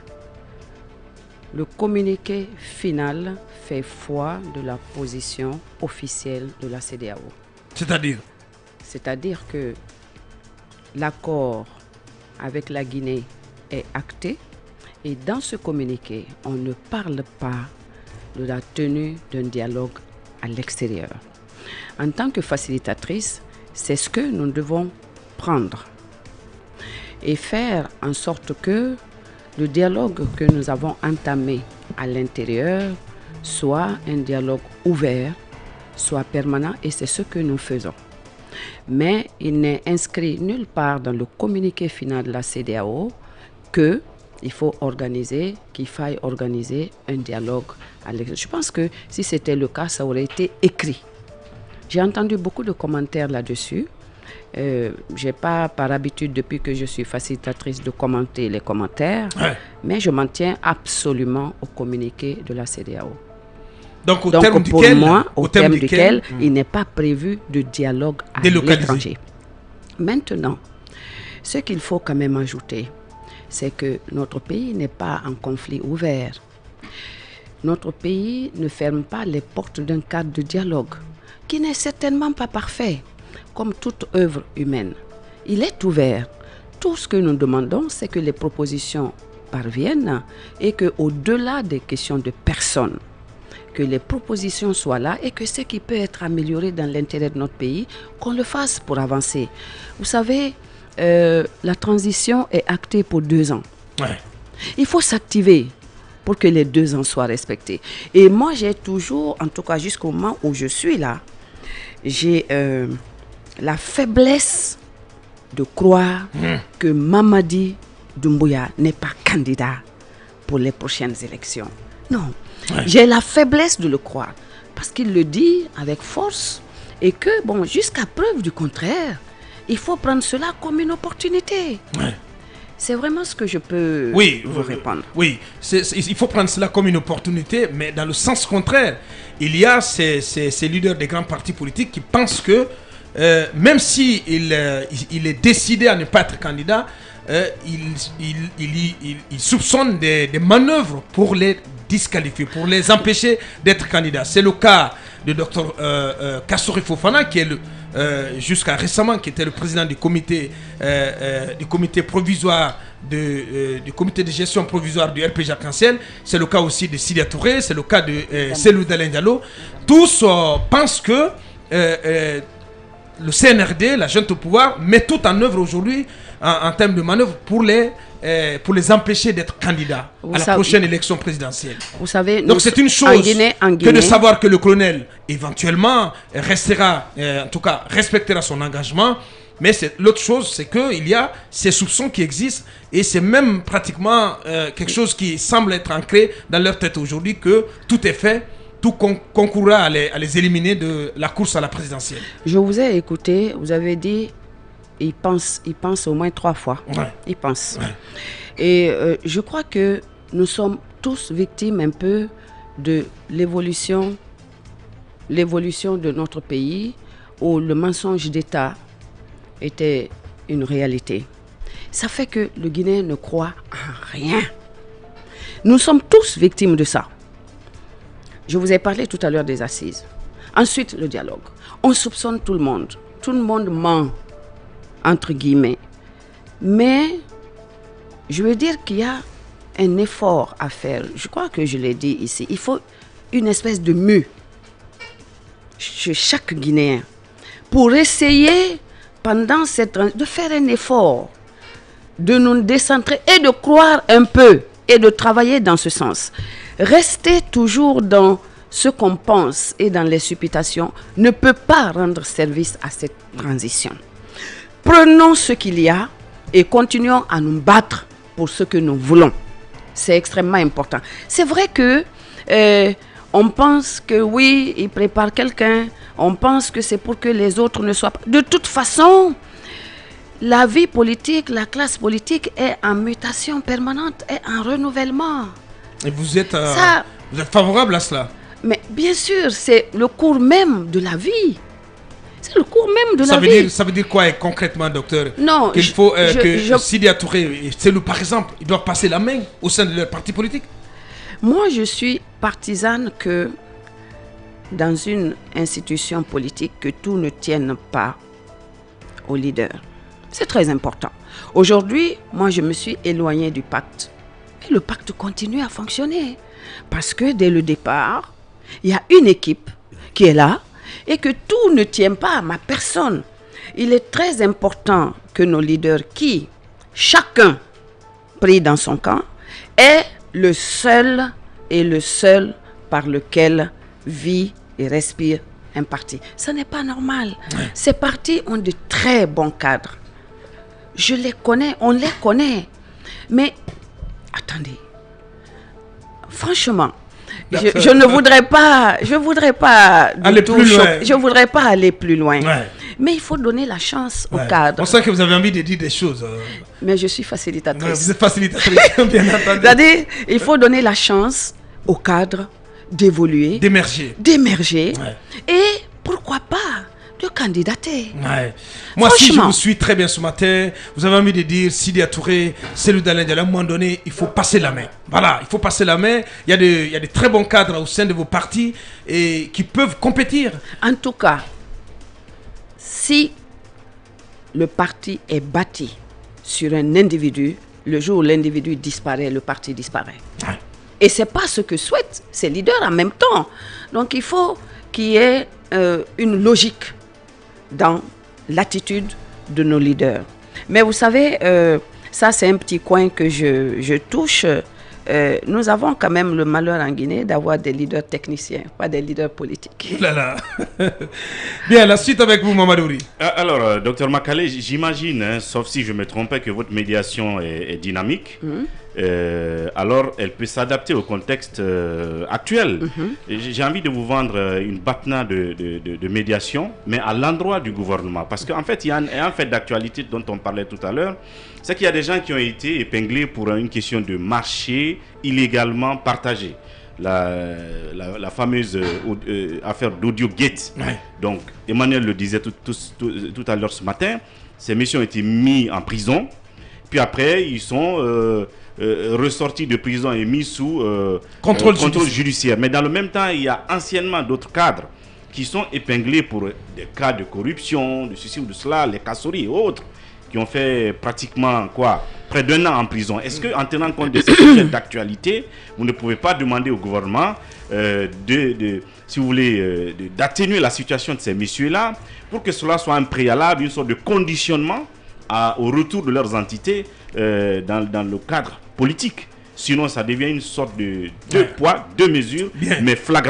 le communiqué final fait foi de la position officielle de la CEDEAO. C'est-à-dire? C'est-à-dire que l'accord avec la Guinée est acté et dans ce communiqué, on ne parle pas de la tenue d'un dialogue à l'extérieur. En tant que facilitatrice, c'est ce que nous devons prendre et faire en sorte que le dialogue que nous avons entamé à l'intérieur soit un dialogue ouvert, soit permanent, et c'est ce que nous faisons. Mais il n'est inscrit nulle part dans le communiqué final de la CEDEAO qu'il faille organiser un dialogue à l'extérieur. Je pense que si c'était le cas, ça aurait été écrit. J'ai entendu beaucoup de commentaires là-dessus. Je n'ai pas par habitude, depuis que je suis facilitatrice, de commenter les commentaires, mais je m'en tiens absolument au communiqué de la CEDEAO. Donc, au terme duquel il n'est pas prévu de dialogue à l'étranger. Maintenant, ce qu'il faut quand même ajouter, c'est que notre pays n'est pas en conflit ouvert. Notre pays ne ferme pas les portes d'un cadre de dialogue, qui n'est certainement pas parfait, comme toute œuvre humaine. Il est ouvert. Tout ce que nous demandons, c'est que les propositions parviennent et qu'au-delà des questions de personnes, que les propositions soient là et que ce qui peut être amélioré dans l'intérêt de notre pays, qu'on le fasse pour avancer. Vous savez, la transition est actée pour 2 ans. Ouais. Il faut s'activer pour que les 2 ans soient respectés. Et moi, j'ai toujours, en tout cas jusqu'au moment où je suis là, j'ai la faiblesse de croire que Mamadi Doumbouya n'est pas candidat pour les prochaines élections. Non. Ouais. J'ai la faiblesse de le croire parce qu'il le dit avec force et que, bon, jusqu'à preuve du contraire, il faut prendre cela comme une opportunité. Ouais. C'est vraiment ce que je peux vous répondre. Oui, il faut prendre cela comme une opportunité, mais dans le sens contraire, il y a ces leaders des grands partis politiques qui pensent que même si il est décidé à ne pas être candidat, il soupçonne des manœuvres pour les disqualifier, pour les empêcher d'être candidats. C'est le cas de Dr Kassory Fofana, qui est jusqu'à récemment qui était le président du comité provisoire du comité de gestion provisoire du RPG Arc-en-Ciel. C'est le cas aussi de Sidia Touré, c'est le cas de Selou Dalein Diallo. Tous pensent que le CNRD, la junte au pouvoir, met tout en œuvre aujourd'hui en termes de manœuvre pour les empêcher d'être candidats à la prochaine élection présidentielle. Vous savez, donc c'est une chose que de savoir que le colonel éventuellement restera, en tout cas respectera son engagement, Mais l'autre chose, c'est qu'il y a ces soupçons qui existent et c'est même pratiquement quelque chose qui semble être ancré dans leur tête aujourd'hui que tout est fait, tout concourra à les éliminer de la course à la présidentielle. Je vous ai écouté, vous avez dit, ils pensent au moins 3 fois. Ouais. Ils pensent. Ouais. Et je crois que nous sommes tous victimes un peu de l'évolution de notre pays où le mensonge d'État était une réalité. Ça fait que le Guinéen ne croit en rien. Nous sommes tous victimes de ça. Je vous ai parlé tout à l'heure des assises. Ensuite, le dialogue. On soupçonne tout le monde. Tout le monde ment, entre guillemets. Mais je veux dire qu'il y a un effort à faire. Je crois que je l'ai dit ici. Il faut une espèce de mue chez chaque Guinéen pour essayer, pendant de faire un effort, de nous décentrer et de croire un peu et de travailler dans ce sens. Rester toujours dans ce qu'on pense et dans les supputations ne peut pas rendre service à cette transition. Prenons ce qu'il y a et continuons à nous battre pour ce que nous voulons. C'est extrêmement important. C'est vrai que on pense que oui, il prépare quelqu'un, on pense que c'est pour que les autres ne soient pas... De toute façon, la vie politique, la classe politique est en mutation permanente, est en renouvellement. Et vous êtes favorable à cela? Mais bien sûr, c'est le cours même de la vie. C'est le cours même de la vie. Ça veut dire quoi concrètement, docteur? Non, qu'il faut que Sidia Touré et Cellou, par exemple, ils doivent passer la main au sein de leur parti politique? Moi, je suis partisane que dans une institution politique, que tout ne tienne pas au leader. C'est très important. Aujourd'hui, moi, je me suis éloignée du pacte. Et le pacte continue à fonctionner. Parce que dès le départ, il y a une équipe qui est là et que tout ne tient pas à ma personne. Il est très important que nos leaders, qui, chacun pris dans son camp, aient le seul par lequel vit et respire un parti. Ce n'est pas normal. Ces partis ont de très bons cadres. Je les connais, on les connaît. Mais, attendez, franchement, je ne voudrais pas, aller plus loin. Je voudrais pas aller plus loin. Ouais. Mais il faut donner la chance au cadre. On sent que vous avez envie de dire des choses. Mais je suis facilitatrice. Ouais, vous êtes facilitatrice, bien entendu. C'est-à-dire, il faut donner la chance au cadre d'évoluer, d'émerger. Ouais. Et pourquoi pas de candidater. Ouais. Moi, si je vous suis très bien ce matin, vous avez envie de dire Sidia Touré, Cellou Dalein Diallo, à un moment donné, il faut passer la main. Voilà, il faut passer la main. Il y a des très bons cadres au sein de vos partis et qui peuvent compétir. En tout cas, si le parti est bâti sur un individu, le jour où l'individu disparaît, le parti disparaît. Ouais. Et ce n'est pas ce que souhaitent ces leaders en même temps. Donc il faut qu'il y ait une logique dans l'attitude de nos leaders. Mais vous savez, ça c'est un petit coin que je touche. Nous avons quand même le malheur en Guinée d'avoir des leaders techniciens, pas des leaders politiques. Là. Bien, la suite avec vous, Mamadouri. Alors, docteur Makale, j'imagine, sauf si je me trompais, que votre médiation est dynamique. Alors, elle peut s'adapter au contexte actuel. J'ai envie de vous vendre une batna de médiation, mais à l'endroit du gouvernement. Parce qu'en fait, il y a un fait d'actualité dont on parlait tout à l'heure. C'est qu'il y a des gens qui ont été épinglés pour une question de marché illégalement partagé. La fameuse affaire d'Audio Gate. Ouais. Donc, Emmanuel le disait tout à l'heure ce matin. Ces messieurs ont été mis en prison. Puis après, ils sont ressortis de prison et mis sous contrôle judiciaire. Mais dans le même temps, il y a anciennement d'autres cadres qui sont épinglés pour des cas de corruption, de ceci ou de cela, les Kassori et autres, qui ont fait pratiquement près d'1 an en prison. Est-ce qu'en tenant compte de ces sujets d'actualité, vous ne pouvez pas demander au gouvernement si vous voulez, d'atténuer la situation de ces messieurs-là pour que cela soit un préalable, une sorte de conditionnement au retour de leurs entités dans le cadre politique? Sinon, ça devient une sorte de deux poids, deux mesures, mais flagrante.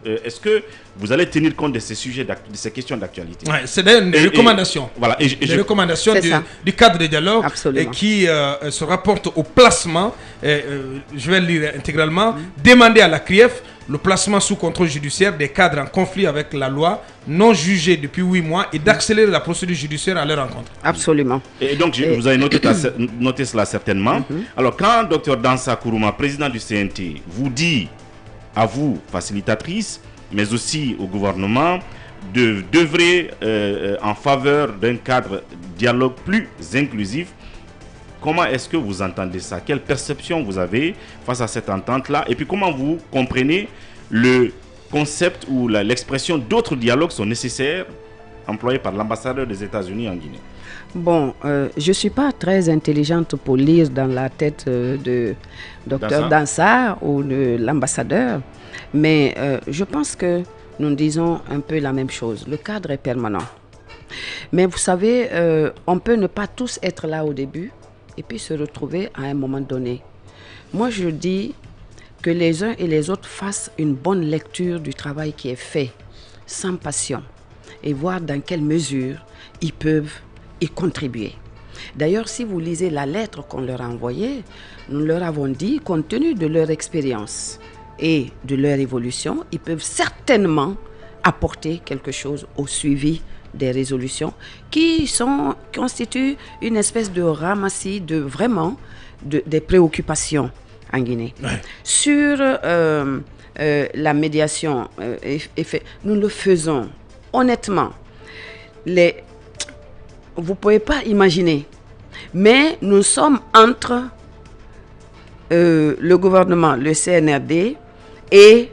est-ce que vous allez tenir compte de ces sujets, de ces questions d'actualité? C'est des recommandations. Voilà, des recommandations du cadre de dialogue et qui se rapportent au placement, je vais le lire intégralement, demander à la CRIEF le placement sous contrôle judiciaire des cadres en conflit avec la loi, non jugés depuis 8 mois et d'accélérer la procédure judiciaire à leur rencontre. Absolument. Et donc, vous avez noté cela certainement. Alors, quand Dr Dansa Kourouma, président du CNT, vous dit à vous, facilitatrice, mais aussi au gouvernement, d'œuvrer en faveur d'un cadre dialogue plus inclusif, comment est-ce que vous entendez ça? Quelle perception vous avez face à cette entente-là? Et puis comment vous comprenez le concept ou l'expression d'autres dialogues sont nécessaires employés par l'ambassadeur des États-Unis en Guinée? Bon, je ne suis pas très intelligente pour lire dans la tête de Dr Dansa ou de l'ambassadeur, mais je pense que nous disons un peu la même chose. Le cadre est permanent. Mais vous savez, on peut ne pas tous être là au début et puis se retrouver à un moment donné. Moi, je dis que les uns et les autres fassent une bonne lecture du travail qui est fait, sans passion, et voir dans quelle mesure ils peuvent y contribuer. D'ailleurs, si vous lisez la lettre qu'on leur a envoyée, nous leur avons dit, compte tenu de leur expérience et de leur évolution, ils peuvent certainement apporter quelque chose au suivi des résolutions qui constituent une espèce de ramassis des préoccupations en Guinée. Sur la médiation, nous le faisons honnêtement. Vous ne pouvez pas imaginer, mais nous sommes entre le gouvernement, le CNRD et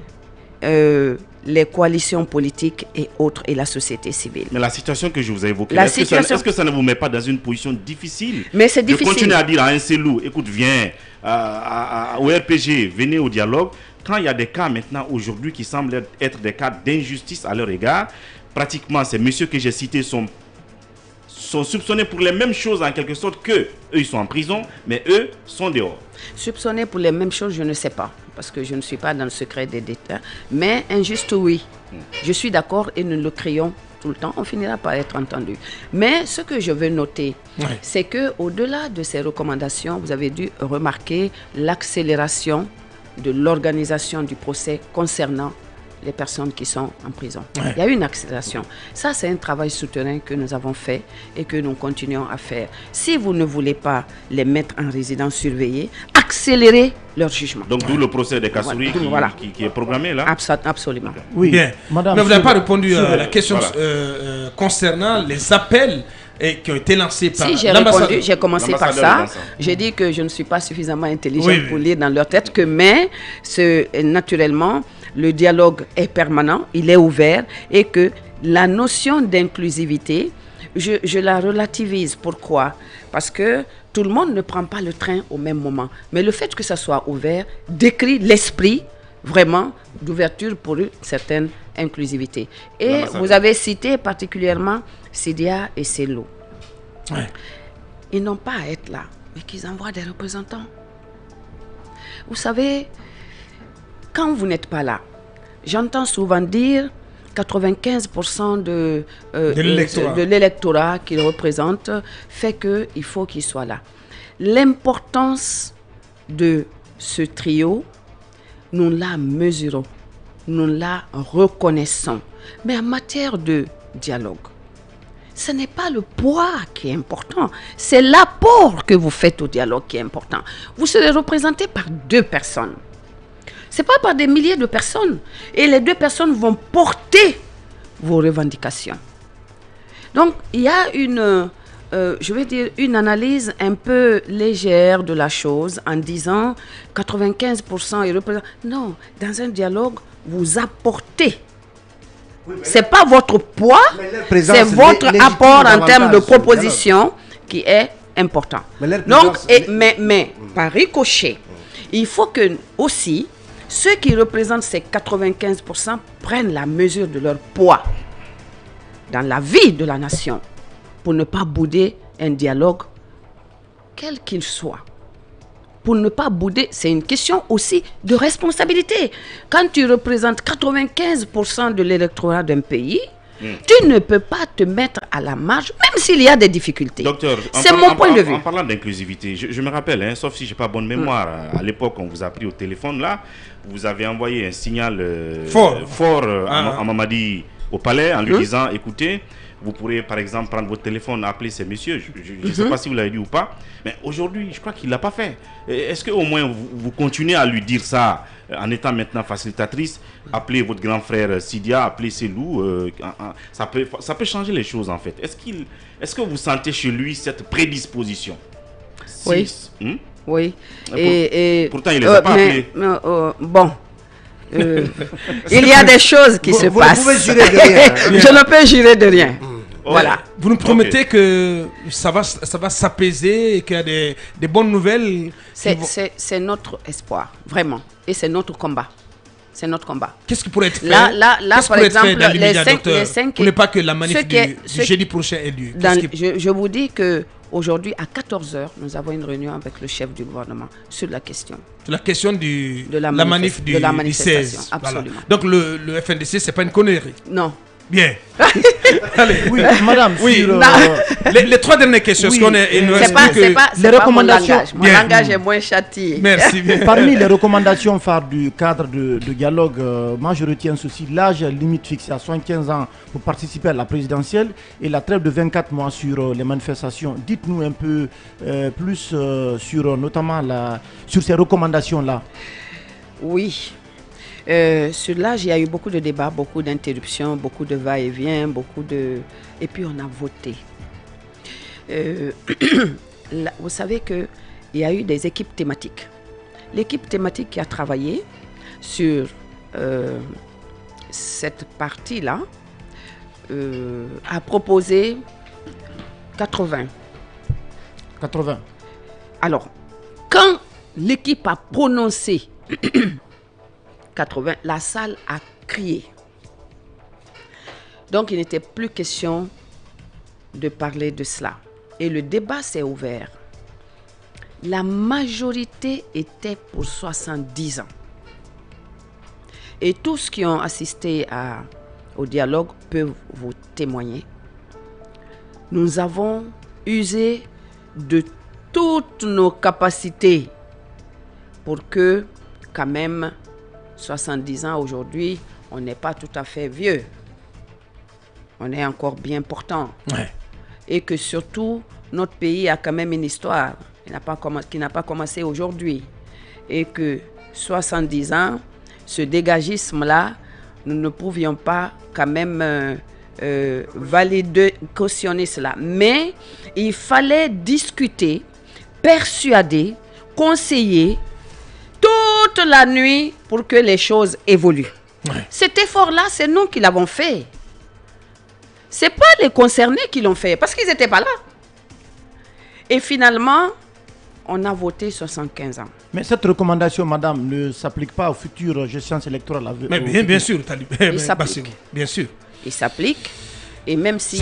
les coalitions politiques et autres et la société civile. Mais la situation que je vous ai évoquée, est-ce que ça ne vous met pas dans une position difficile? Mais c'est difficile. De continuer à dire à un Cellou, écoute, viens au RPG, venez au dialogue, quand il y a des cas maintenant aujourd'hui qui semblent être des cas d'injustice à leur égard. Pratiquement, ces messieurs que j'ai cités sont soupçonnés pour les mêmes choses en quelque sorte que eux, ils sont en prison, mais eux sont dehors. Soupçonnés pour les mêmes choses, je ne sais pas, parce que je ne suis pas dans le secret des détails, mais injuste, oui. Je suis d'accord et nous le crions tout le temps, on finira par être entendu. Mais ce que je veux noter, c'est qu'au-delà de ces recommandations, vous avez dû remarquer l'accélération de l'organisation du procès concernant les personnes qui sont en prison. Il y a eu une accélération. Ça, c'est un travail souterrain que nous avons fait et que nous continuons à faire. Si vous ne voulez pas les mettre en résidence surveillée, accélérez leur jugement. Donc, d'où le procès de Kassouri qui est programmé là? Absolument. Oui. Bien. Madame, mais vous n'avez pas répondu à la question concernant les appels qui ont été lancés par l'ambassadeur. J'ai commencé par ça. J'ai dit que je ne suis pas suffisamment intelligente pour lire dans leur tête mais naturellement, le dialogue est permanent, il est ouvert et que la notion d'inclusivité, je la relativise. Pourquoi? Parce que tout le monde ne prend pas le train au même moment. Mais le fait que ça soit ouvert décrit l'esprit vraiment d'ouverture pour une certaine inclusivité. Et vous avez cité particulièrement Sidia et Cellou. Ils n'ont pas à être là, mais qu'ils envoient des représentants. Vous savez, quand vous n'êtes pas là, j'entends souvent dire 95% de l'électorat qu'ils représentent fait qu'il faut qu'ils soient là. L'importance de ce trio, nous la mesurons, nous la reconnaissons. Mais en matière de dialogue, ce n'est pas le poids qui est important, c'est l'apport que vous faites au dialogue qui est important. Vous serez représenté par 2 personnes. Ce n'est pas par des milliers de personnes. Et les 2 personnes vont porter vos revendications. Donc, il y a une analyse un peu légère de la chose en disant 95% ils représentent. Non, dans un dialogue, vous apportez. Ce n'est pas votre poids, c'est votre apport en termes de proposition qui est important. Donc, mais par ricochet, il faut que aussi ceux qui représentent ces 95% prennent la mesure de leur poids dans la vie de la nation pour ne pas bouder un dialogue, quel qu'il soit. pour ne pas bouder, c'est une question aussi de responsabilité. Quand tu représentes 95% de l'électorat d'un pays, tu ne peux pas te mettre à la marge, même s'il y a des difficultés. Docteur, c'est mon point de vue. En parlant d'inclusivité, je me rappelle, hein, sauf si je n'ai pas bonne mémoire, à l'époque, on vous a pris au téléphone là, vous avez envoyé un signal fort à Mamadi au palais en lui disant, écoutez, vous pourrez par exemple prendre votre téléphone, appeler ces messieurs. Je ne sais pas si vous l'avez dit ou pas, mais aujourd'hui, je crois qu'il ne l'a pas fait. Est-ce qu'au moins vous continuez à lui dire ça en étant maintenant facilitatrice? Appelez votre grand frère Sidia, appelez Selou, ça peut changer les choses en fait. Est-ce que vous sentez chez lui cette prédisposition? Oui. Oui. Pourtant, il ne les a pas appelés. Bon. Il y a des choses qui se passent. Vous pouvez jurer de rien. Je ne peux jurer de rien. Voilà. Vous nous promettez que ça va s'apaiser et qu'il y a des bonnes nouvelles. C'est notre espoir, vraiment. Et c'est notre combat. C'est notre combat. Qu'est-ce qui pourrait être fait? Là par exemple, les 5 pour ne pas que la manif du jeudi prochain ait lieu. Je vous dis que aujourd'hui, à 14h, nous avons une réunion avec le chef du gouvernement sur la question. Sur la question de la manif du 16. Absolument. Voilà. Donc le FNDC, ce n'est pas une connerie. Non. Bien. Allez. Oui, madame, sur, les 3 dernières questions. Oui, c'est pas les recommandations. Mon langage est moins châtié. Merci. Parmi les recommandations phares du cadre de dialogue, moi je retiens ceci: l'âge limite fixé à 75 ans pour participer à la présidentielle et la trêve de 24 mois sur les manifestations. Dites-nous un peu plus sur notamment sur ces recommandations-là. Oui. Sur l'âge, il y a eu beaucoup de débats, beaucoup d'interruptions, beaucoup de va-et-vient, et puis on a voté. Là, vous savez qu'il y a eu des équipes thématiques. L'équipe thématique qui a travaillé sur cette partie-là a proposé 80. 80. Alors, quand l'équipe a prononcé 80, la salle a crié. Donc, il n'était plus question de parler de cela. Et le débat s'est ouvert. La majorité était pour 70 ans. Et tous qui ont assisté au dialogue peuvent vous témoigner. Nous avons usé de toutes nos capacités pour que, quand même, 70 ans aujourd'hui, on n'est pas tout à fait vieux. On est encore bien portant. Ouais. Et que surtout, notre pays a quand même une histoire qui n'a pas commencé aujourd'hui. Et que 70 ans, ce dégagisme-là, nous ne pouvions pas quand même valider, cautionner cela. Mais il fallait discuter, persuader, conseiller toute la nuit pour que les choses évoluent. Ouais. Cet effort-là, c'est nous qui l'avons fait. Ce n'est pas les concernés qui l'ont fait, parce qu'ils n'étaient pas là. Et finalement, on a voté 75 ans. Mais cette recommandation, madame, ne s'applique pas aux futures gestions électorales. Mais bien sûr, il s'applique. Bien sûr. Il s'applique. Et même si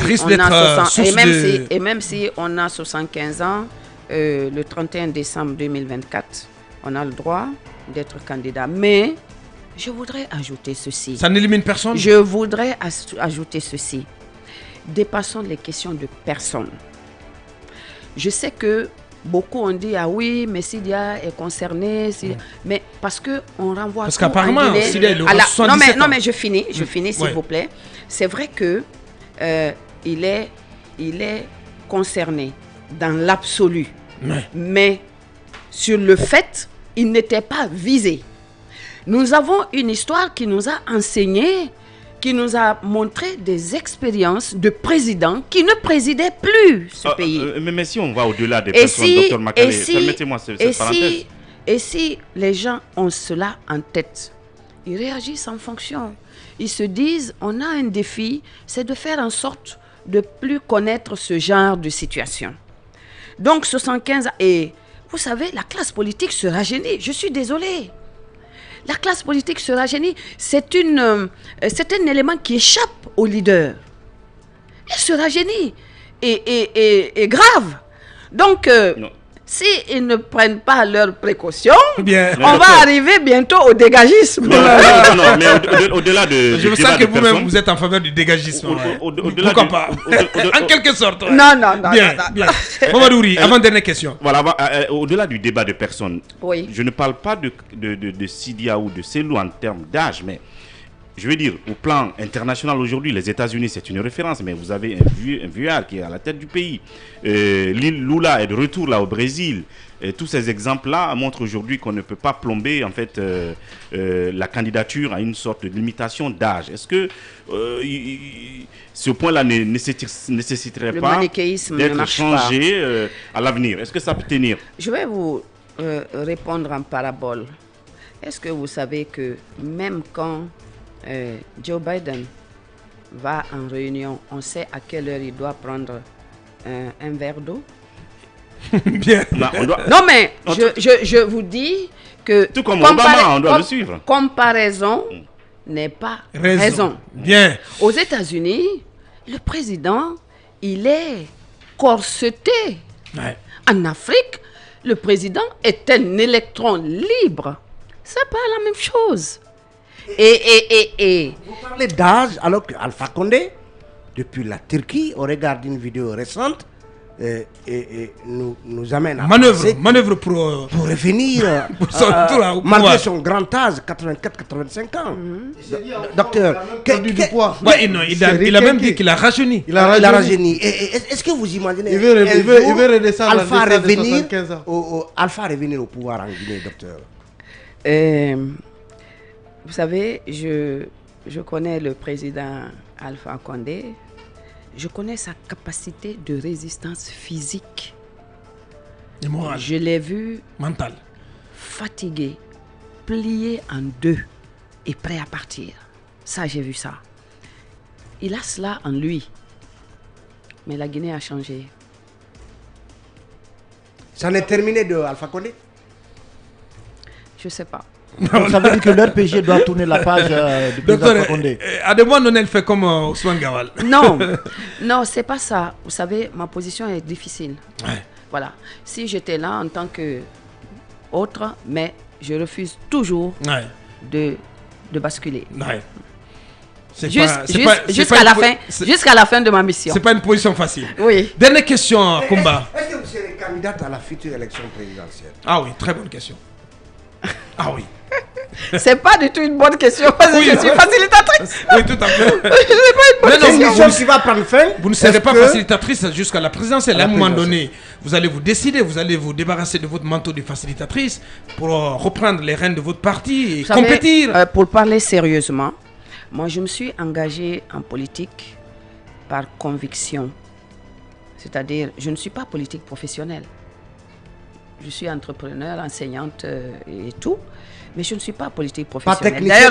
on a 75 ans, le 31 décembre 2024, on a le droit d'être candidat. Mais je voudrais ajouter ceci. Ça n'élimine personne? Je voudrais ajouter ceci. Dépassons les questions de personne. Je sais que beaucoup ont dit, ah oui, mais Sidia est concerné. Mais parce qu'on renvoie... Parce qu'apparemment, Sidia est non, mais je finis, s'il vous plaît. C'est vrai que il est concerné dans l'absolu. Mais sur le fait, il n'était pas visé. Nous avons une histoire qui nous a enseigné, qui nous a montré des expériences de présidents qui ne présidaient plus ce pays. Mais si on va au-delà des personnes, Dr Makale, permettez-moi cette parenthèse. Et si les gens ont cela en tête, ils réagissent en fonction. Ils se disent, on a un défi, c'est de faire en sorte de plus connaître ce genre de situation. Donc 75 ans, et vous savez, la classe politique se rajeunit. Je suis désolée. La classe politique se rajeunit. C'est un élément qui échappe aux leaders. Elle se rajeunit. Et grave. Donc, s'ils ne prennent pas leurs précautions, Bien. on va arriver bientôt au dégagisme. Non, mais au-delà de... Je sens que vous-même, vous êtes en faveur du dégagisme. Pourquoi pas? En quelque sorte. Non. Bien. Mamadou, avant-dernière question. Voilà, au-delà du débat de personnes, oui. Je ne parle pas de Sidia ou de Selou en termes d'âge, mais je veux dire, au plan international aujourd'hui, les États-Unis, c'est une référence, mais vous avez un vieux qui est à la tête du pays. Lula est de retour là au Brésil. Et tous ces exemples-là montrent aujourd'hui qu'on ne peut pas plomber en fait la candidature à une sorte de limitation d'âge. Est-ce que ce point-là ne nécessiterait pas d'être changé à l'avenir? Est-ce que ça peut tenir? Je vais vous répondre en parabole. Est-ce que vous savez que même quand Joe Biden va en réunion, on sait à quelle heure il doit prendre un verre d'eau? Bien. Non, mais je vous dis que tout comme Obama, on doit le suivre. Comparaison n'est pas raison. Bien. Aux États-Unis, le président, il est corseté. Ouais. En Afrique, le président est un électron libre. C'est pas la même chose. Et vous parlez d'âge alors qu'Alpha Condé, depuis la Turquie, on regarde une vidéo récente et nous amène à manœuvre pour revenir malgré son grand âge, 84-85 ans. Docteur, il a même dit qu'il a rajeuni. Il a rajeuni. Est-ce que vous imaginez il veut redescendre Alpha revenir au pouvoir en Guinée, docteur? Vous savez, je connais le président Alpha Condé. Je connais sa capacité de résistance physique. Et morale. Je l'ai vu mental, fatigué, plié en deux et prêt à partir. Ça, j'ai vu ça. Il a cela en lui. Mais la Guinée a changé. Ça en est terminé de Alpha Condé? Je ne sais pas. Donc, ça veut dire que l'RPG doit tourner la page du président Alpha Condé. À des moments, elle fait comme Ousmane Gawal. Non, c'est pas ça. Vous savez, ma position est difficile. Ouais. Voilà. Si j'étais là en tant que autre, mais je refuse toujours de basculer. Ouais. Jusqu'à la fin de ma mission. C'est pas une position facile. Oui. Dernière question, Kumba. Est-ce que vous serez candidate à la future élection présidentielle? Ah oui, très bonne question. Ah oui. C'est pas du tout une bonne question parce que je suis facilitatrice. Oui, tout à fait. C'est pas une bonne question. Qui va prendre fin. Vous ne serez pas facilitatrice jusqu'à la présidentielle. À un moment donné, vous allez vous décider, vous allez vous débarrasser de votre manteau de facilitatrice pour reprendre les rênes de votre parti et compétir. Pour parler sérieusement, moi je me suis engagée en politique par conviction. C'est-à-dire, je ne suis pas politique professionnelle. Je suis entrepreneur, enseignante et tout, mais je ne suis pas politique professionnelle. D'ailleurs,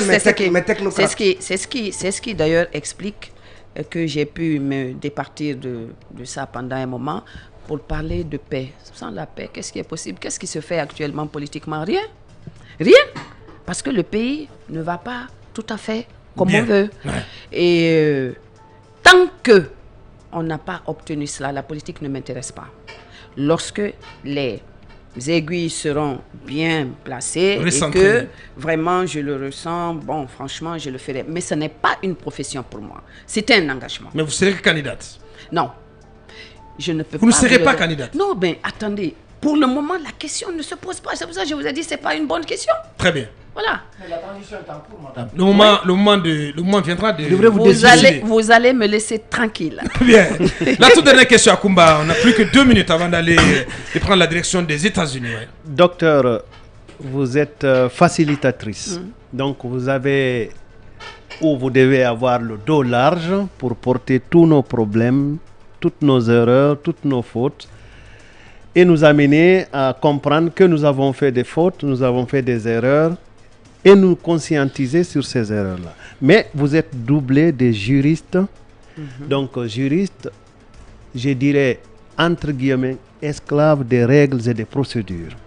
c'est ce qui d'ailleurs explique que j'ai pu me départir de ça pendant un moment pour parler de paix. Sans la paix, qu'est-ce qui est possible? Qu'est-ce qui se fait actuellement politiquement? Rien. Rien. Parce que le pays ne va pas tout à fait comme on veut. Ouais. Et tant que on n'a pas obtenu cela, la politique ne m'intéresse pas. Lorsque les aiguilles seront bien placées et que vraiment je le ressens, bon, franchement, je le ferai. Mais ce n'est pas une profession pour moi. C'est un engagement. Mais vous serez candidate? Non. Je ne peux pas. Vous ne serez pas candidate? Non, ben attendez. Pour le moment, la question ne se pose pas. C'est pour ça que je vous ai dit que ce n'est pas une bonne question. Très bien. Voilà. Mais la transition est en cours, madame. Le moment viendra de... Vous allez me laisser tranquille. Bien. La toute dernière question à Kumba. On n'a plus que 2 minutes avant d'aller prendre la direction des États-Unis. Ouais. Docteur, vous êtes facilitatrice. Donc vous avez ou vous devez avoir le dos large pour porter tous nos problèmes, toutes nos erreurs, toutes nos fautes et nous amener à comprendre que nous avons fait des fautes, nous avons fait des erreurs et nous conscientiser sur ces erreurs-là. Mais vous êtes doublé de juristes. Donc, juristes, je dirais, entre guillemets, esclaves des règles et des procédures.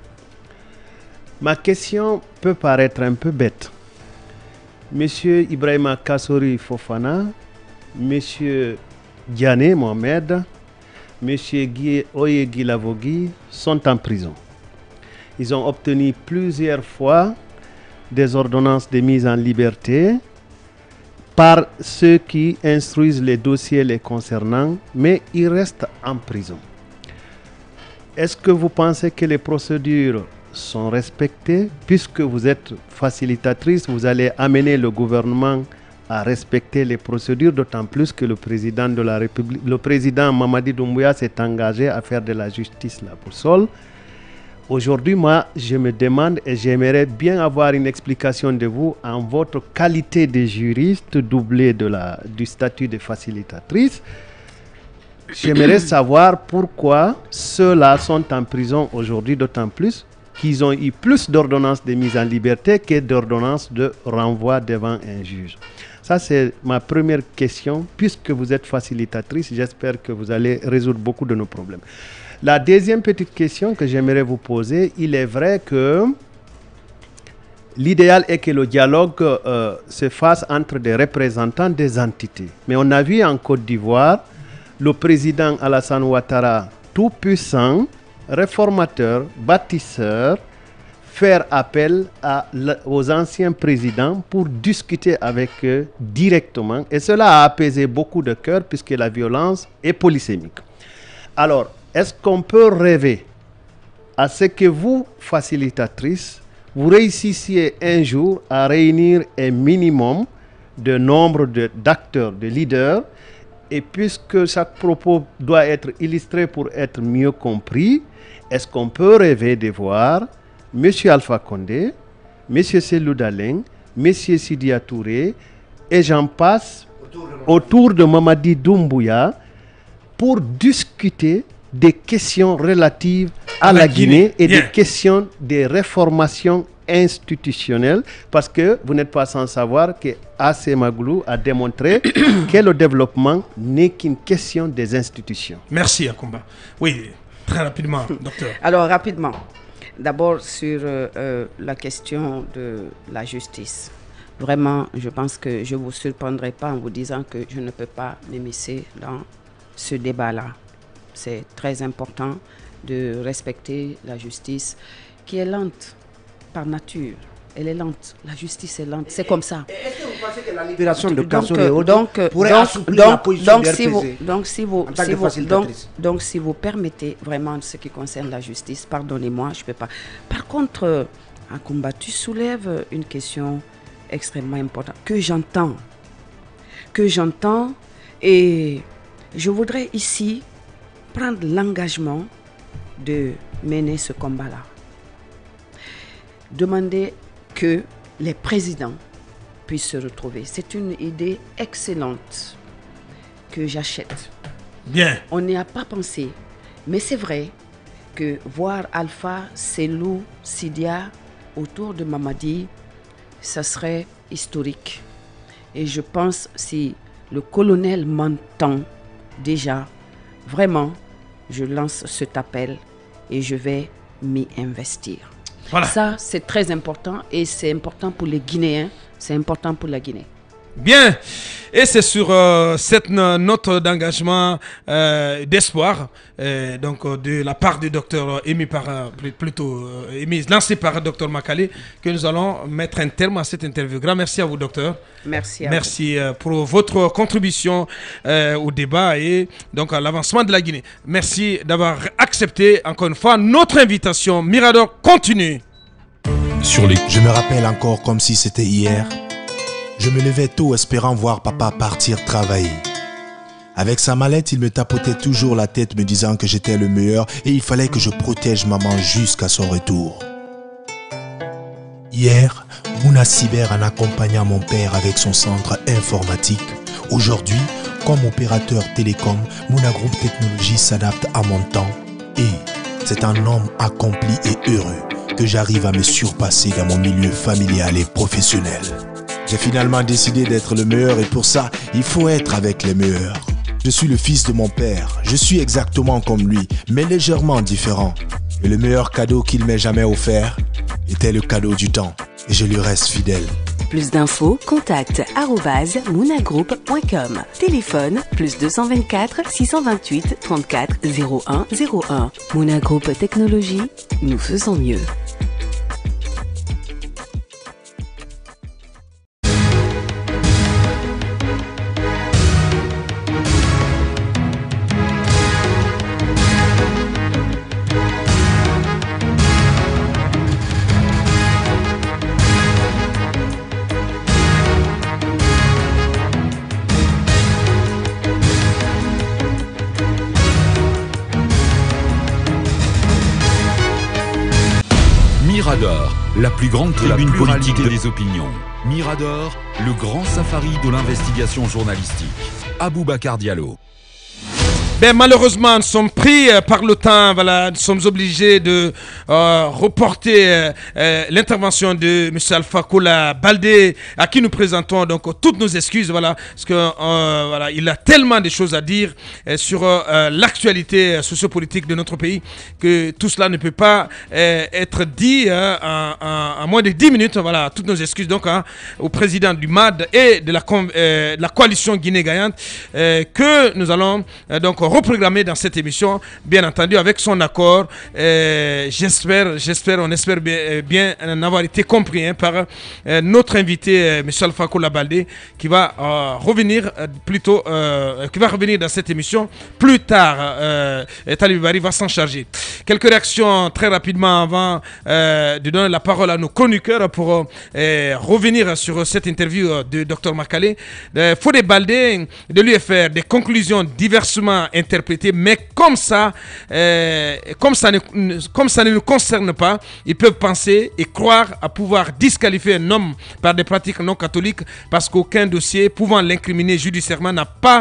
Ma question peut paraître un peu bête. Monsieur Ibrahima Kassori Fofana, Monsieur Diané Mohamed, M. Oyegui Lavogui sont en prison. Ils ont obtenu plusieurs fois des ordonnances de mise en liberté par ceux qui instruisent les dossiers les concernant, mais ils restent en prison. Est-ce que vous pensez que les procédures sont respectées? Puisque vous êtes facilitatrice, vous allez amener le gouvernement à respecter les procédures, d'autant plus que le président de la République, le président Mamadi Doumbouya s'est engagé à faire de la justice la boussole. Aujourd'hui, moi, je me demande et j'aimerais bien avoir une explication de vous en votre qualité de juriste doublée du statut de facilitatrice. J'aimerais savoir pourquoi ceux-là sont en prison aujourd'hui, d'autant plus qu'ils ont eu plus d'ordonnances de mise en liberté que d'ordonnances de renvoi devant un juge. Ça, c'est ma première question. Puisque vous êtes facilitatrice, j'espère que vous allez résoudre beaucoup de nos problèmes. La deuxième petite question que j'aimerais vous poser, il est vrai que l'idéal est que le dialogue se fasse entre des représentants des entités. Mais on a vu en Côte d'Ivoire le président Alassane Ouattara, tout puissant, réformateur, bâtisseur, faire appel aux anciens présidents pour discuter avec eux directement. Et cela a apaisé beaucoup de cœurs puisque la violence est polysémique. Alors, est-ce qu'on peut rêver à ce que vous, facilitatrices, vous réussissiez un jour à réunir un minimum de nombre d'acteurs, de leaders, et puisque chaque propos doit être illustré pour être mieux compris, est-ce qu'on peut rêver de voir M. Alpha Condé, M. Selou Daleng, M. Sidia Touré, et j'en passe, autour de Mamadi Doumbouya, pour discuter des questions relatives à la Guinée et des questions de réformation institutionnelle, parce que vous n'êtes pas sans savoir que A.C. Maglou a démontré que le développement n'est qu'une question des institutions. Merci Akumba. Oui, très rapidement, docteur. Alors rapidement, d'abord sur la question de la justice. Vraiment, je pense que je ne vous surprendrai pas en vous disant que je ne peux pas m'immiscer dans ce débat-là. C'est très important de respecter la justice qui est lente par nature. Elle est lente. La justice est lente. C'est comme ça. Est-ce que vous pensez que la libération de Kassory pourrait assouplir la position du RPC donc, si vous permettez vraiment ce qui concerne la justice, pardonnez-moi, je ne peux pas. Par contre, Akumba, tu soulèves une question extrêmement importante que j'entends. Et je voudrais ici prendre l'engagement de mener ce combat-là. Demander que les présidents puissent se retrouver. C'est une idée excellente que j'achète. Bien. On n'y a pas pensé, mais c'est vrai que voir Alpha, Selou, Sidia autour de Mamadi, ça serait historique. Et je pense, si le colonel m'entend déjà, vraiment, je lance cet appel et je vais m'y investir. Voilà. Ça, c'est très important et c'est important pour les Guinéens, c'est important pour la Guinée. Bien, et c'est sur cette note d'engagement, d'espoir, donc de la part du docteur lancé par docteur Makale, que nous allons mettre un terme à cette interview. Grand merci à vous, docteur. Merci à merci pour votre contribution au débat et donc à l'avancement de la Guinée. Merci d'avoir accepté encore une fois notre invitation. Mirador continue. Je me rappelle encore comme si c'était hier. Je me levais tôt espérant voir papa partir travailler. Avec sa mallette, il me tapotait toujours la tête me disant que j'étais le meilleur et il fallait que je protège maman jusqu'à son retour. Hier, Mouna Cyber en accompagnant mon père avec son centre informatique. Aujourd'hui, comme opérateur télécom, Mouna Group Technologies s'adapte à mon temps. Et c'est un homme accompli et heureux que j'arrive à me surpasser dans mon milieu familial et professionnel. J'ai finalement décidé d'être le meilleur et pour ça, il faut être avec les meilleurs. Je suis le fils de mon père, je suis exactement comme lui, mais légèrement différent. Et le meilleur cadeau qu'il m'ait jamais offert était le cadeau du temps. Et je lui reste fidèle. Plus d'infos, contact @mounagroup.com. Téléphone +224 628 34 01 01. Mouna Group Technologie, nous faisons mieux. Mirador, la plus grande tribune politique des opinions. Mirador, le grand safari de l'investigation journalistique. Aboubacar Diallo. Ben, malheureusement, nous sommes pris par le temps. Voilà, nous sommes obligés de reporter l'intervention de M. Alpha Kola Baldé, à qui nous présentons donc toutes nos excuses. Voilà, parce que voilà, il a tellement de choses à dire sur l'actualité sociopolitique de notre pays que tout cela ne peut pas être dit en moins de 10 minutes. Voilà, toutes nos excuses donc au président du MAD et de la coalition Guinée gagnante que nous allons donc reprogrammé dans cette émission, bien entendu avec son accord. On espère bien en avoir été compris par notre invité, M. Alpha Kola Baldé, qui va revenir qui va revenir dans cette émission plus tard. Talibé Bari va s'en charger. Quelques réactions très rapidement avant de donner la parole à nos chroniqueurs pour revenir sur cette interview de Dr Makale. Fodé Baldé de l'UFR, des conclusions diversement interprétées, mais comme ça ne nous concerne pas, ils peuvent penser et croire à pouvoir disqualifier un homme par des pratiques non catholiques parce qu'aucun dossier pouvant l'incriminer judiciairement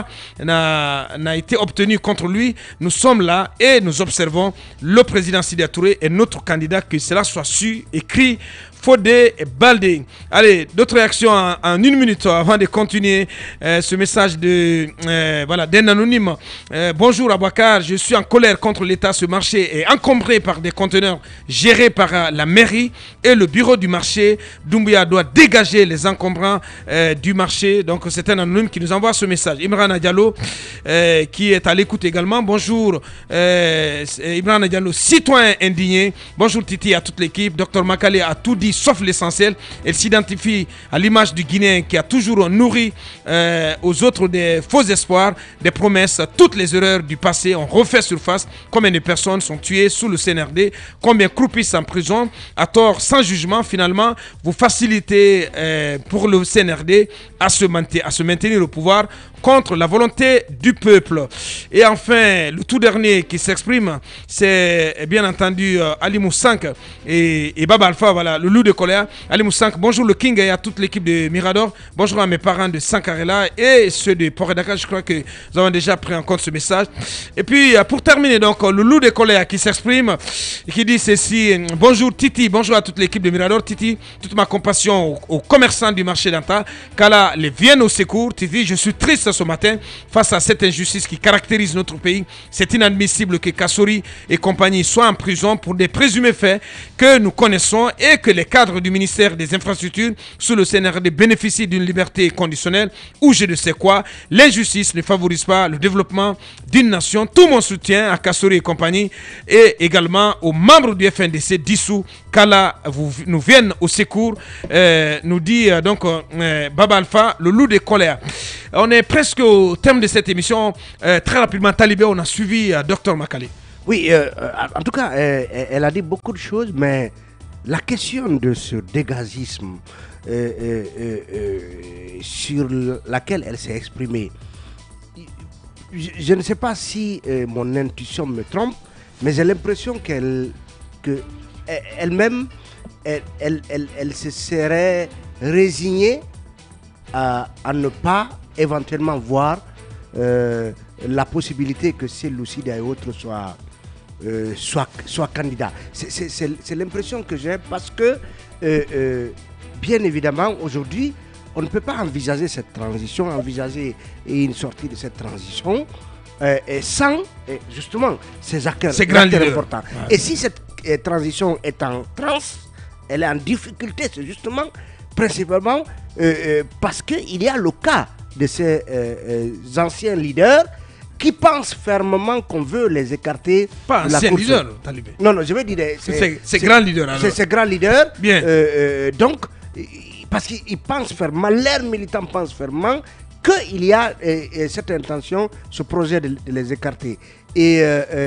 n'a été obtenu contre lui. Nous sommes là et nous observons le président Sidya Touré et notre candidat, que cela soit su, écrit. Fodé Baldé. Allez, d'autres réactions en une minute avant de continuer ce message d'un anonyme. Bonjour Aboubacar, je suis en colère contre l'État. Ce marché est encombré par des conteneurs gérés par la mairie et le bureau du marché. Doumbouya doit dégager les encombrants du marché. Donc c'est un anonyme qui nous envoie ce message. Imran Diallo qui est à l'écoute également. Bonjour Imran Diallo, citoyen indigné. Bonjour Titi à toute l'équipe. Dr Makale a tout dit sauf l'essentiel. Elle s'identifie à l'image du Guinéen qui a toujours nourri aux autres des faux espoirs, des promesses. Toutes les erreurs du passé ont refait surface. Combien de personnes sont tuées sous le CNRD, combien croupissent en prison à tort, sans jugement. Finalement, vous facilitez pour le CNRD à se maintenir au pouvoir contre la volonté du peuple. Et enfin, le tout dernier qui s'exprime, c'est bien entendu Ali Moussank et Baba Alpha, voilà, le loup de colère. Ali Moussank, bonjour le King et à toute l'équipe de Mirador. Bonjour à mes parents de Sankarela et ceux de Port-et-Dakar. Je crois que nous avons déjà pris en compte ce message. Et puis, pour terminer, donc, le loup de colère qui s'exprime et qui dit ceci. Bonjour Titi, bonjour à toute l'équipe de Mirador. Titi, toute ma compassion aux commerçants du marché d'Anta. Qu'Allah les vienne au secours. Titi, je suis triste ce matin face à cette injustice qui caractérise notre pays. C'est inadmissible que Kassori et compagnie soient en prison pour des présumés faits que nous connaissons et que les cadres du ministère des Infrastructures sous le CNRD bénéficient d'une liberté conditionnelle ou je ne sais quoi. L'injustice ne favorise pas le développement d'une nation. Tout mon soutien à Kassori et compagnie et également aux membres du FNDC dissous. Qu'Allah nous vienne au secours, nous dit donc Baba Alpha, le loup des colères. On est presque au thème de cette émission. Très rapidement, Talibé, on a suivi Dr Makale. Oui, en tout cas, elle a dit beaucoup de choses, mais la question de ce dégazisme sur laquelle elle s'est exprimée, je ne sais pas si mon intuition me trompe, mais j'ai l'impression qu'elle-même, elle se serait résignée à ne pas éventuellement voir la possibilité que Seloucide et autres soient candidats. C'est l'impression que j'ai parce que, bien évidemment, aujourd'hui, on ne peut pas envisager cette transition, envisager une sortie de cette transition sans, justement, ces acteurs importants. Ouais. Et si cette transition est en transe, elle est en difficulté, c'est justement principalement parce qu'il y a le cas de ces anciens leaders qui pensent fermement qu'on veut les écarter pas de la anciens course. leaders, Talibé. Non, je veux dire... C'est grands leaders, alors. C'est grands leaders. Bien. Donc, parce qu'ils pensent fermement, leurs militants pensent fermement qu'il y a cette intention, ce projet de les écarter. Et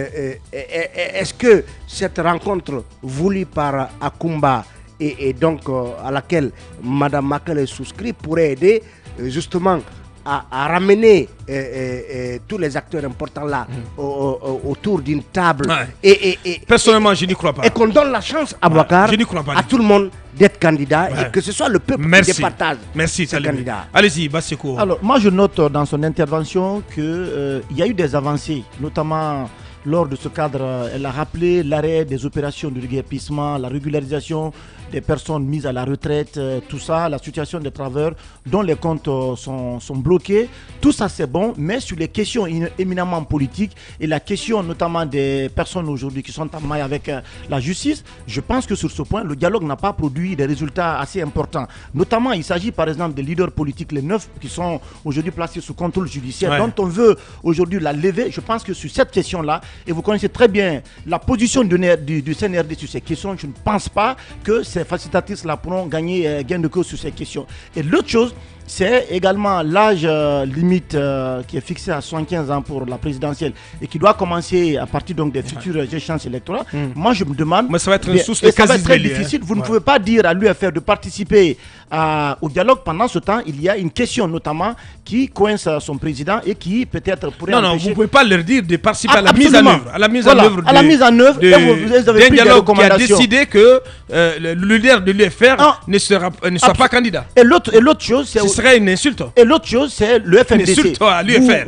est-ce que cette rencontre voulue par Akumba et donc à laquelle Mme Makele souscrit pourrait aider justement à ramener tous les acteurs importants là autour d'une table. Personnellement, je n'y crois pas. Et qu'on donne la chance à Boubacar, à tout le monde d'être candidat et que ce soit le peuple qui départage. Merci, candidat. Allez-y, Basseko. Alors, moi, je note dans son intervention qu'il y a eu des avancées, notamment lors de ce cadre. Elle a rappelé l'arrêt des opérations de déguerpissement, la régularisation des personnes mises à la retraite, tout ça, la situation des travailleurs dont les comptes sont bloqués. Tout ça, c'est bon, mais sur les questions éminemment politiques et la question notamment des personnes aujourd'hui qui sont en maille avec la justice, je pense que sur ce point, le dialogue n'a pas produit des résultats assez importants. Notamment, il s'agit par exemple des leaders politiques, les 9 qui sont aujourd'hui placés sous contrôle judiciaire, dont on veut aujourd'hui la lever. Je pense que sur cette question-là, et vous connaissez très bien la position du CNRD sur ces questions, je ne pense pas que ces facilitatrices-là pourront gagner gain de cause sur ces questions. Et l'autre chose, c'est également l'âge limite qui est fixé à 75 ans pour la présidentielle et qui doit commencer à partir donc des futures échéances électorales. Moi, je me demande... Mais ça va être une source de ça va être très difficile. Vous ne pouvez pas dire à l'UFR de participer au dialogue. Pendant ce temps, il y a une question notamment qui coince son président et qui peut-être pourrait empêcher... Non, vous ne pouvez pas leur dire de participer à la mise en œuvre. À la mise en œuvre. À la mise en œuvre. Vous avez pris des recommandations. Qui a décidé que le leader de l'UFR ne sera pas candidat. Et l'autre chose, c'est... Ce serait une insulte. Et l'autre chose, c'est le FNDC. Une insulte à l'UFR.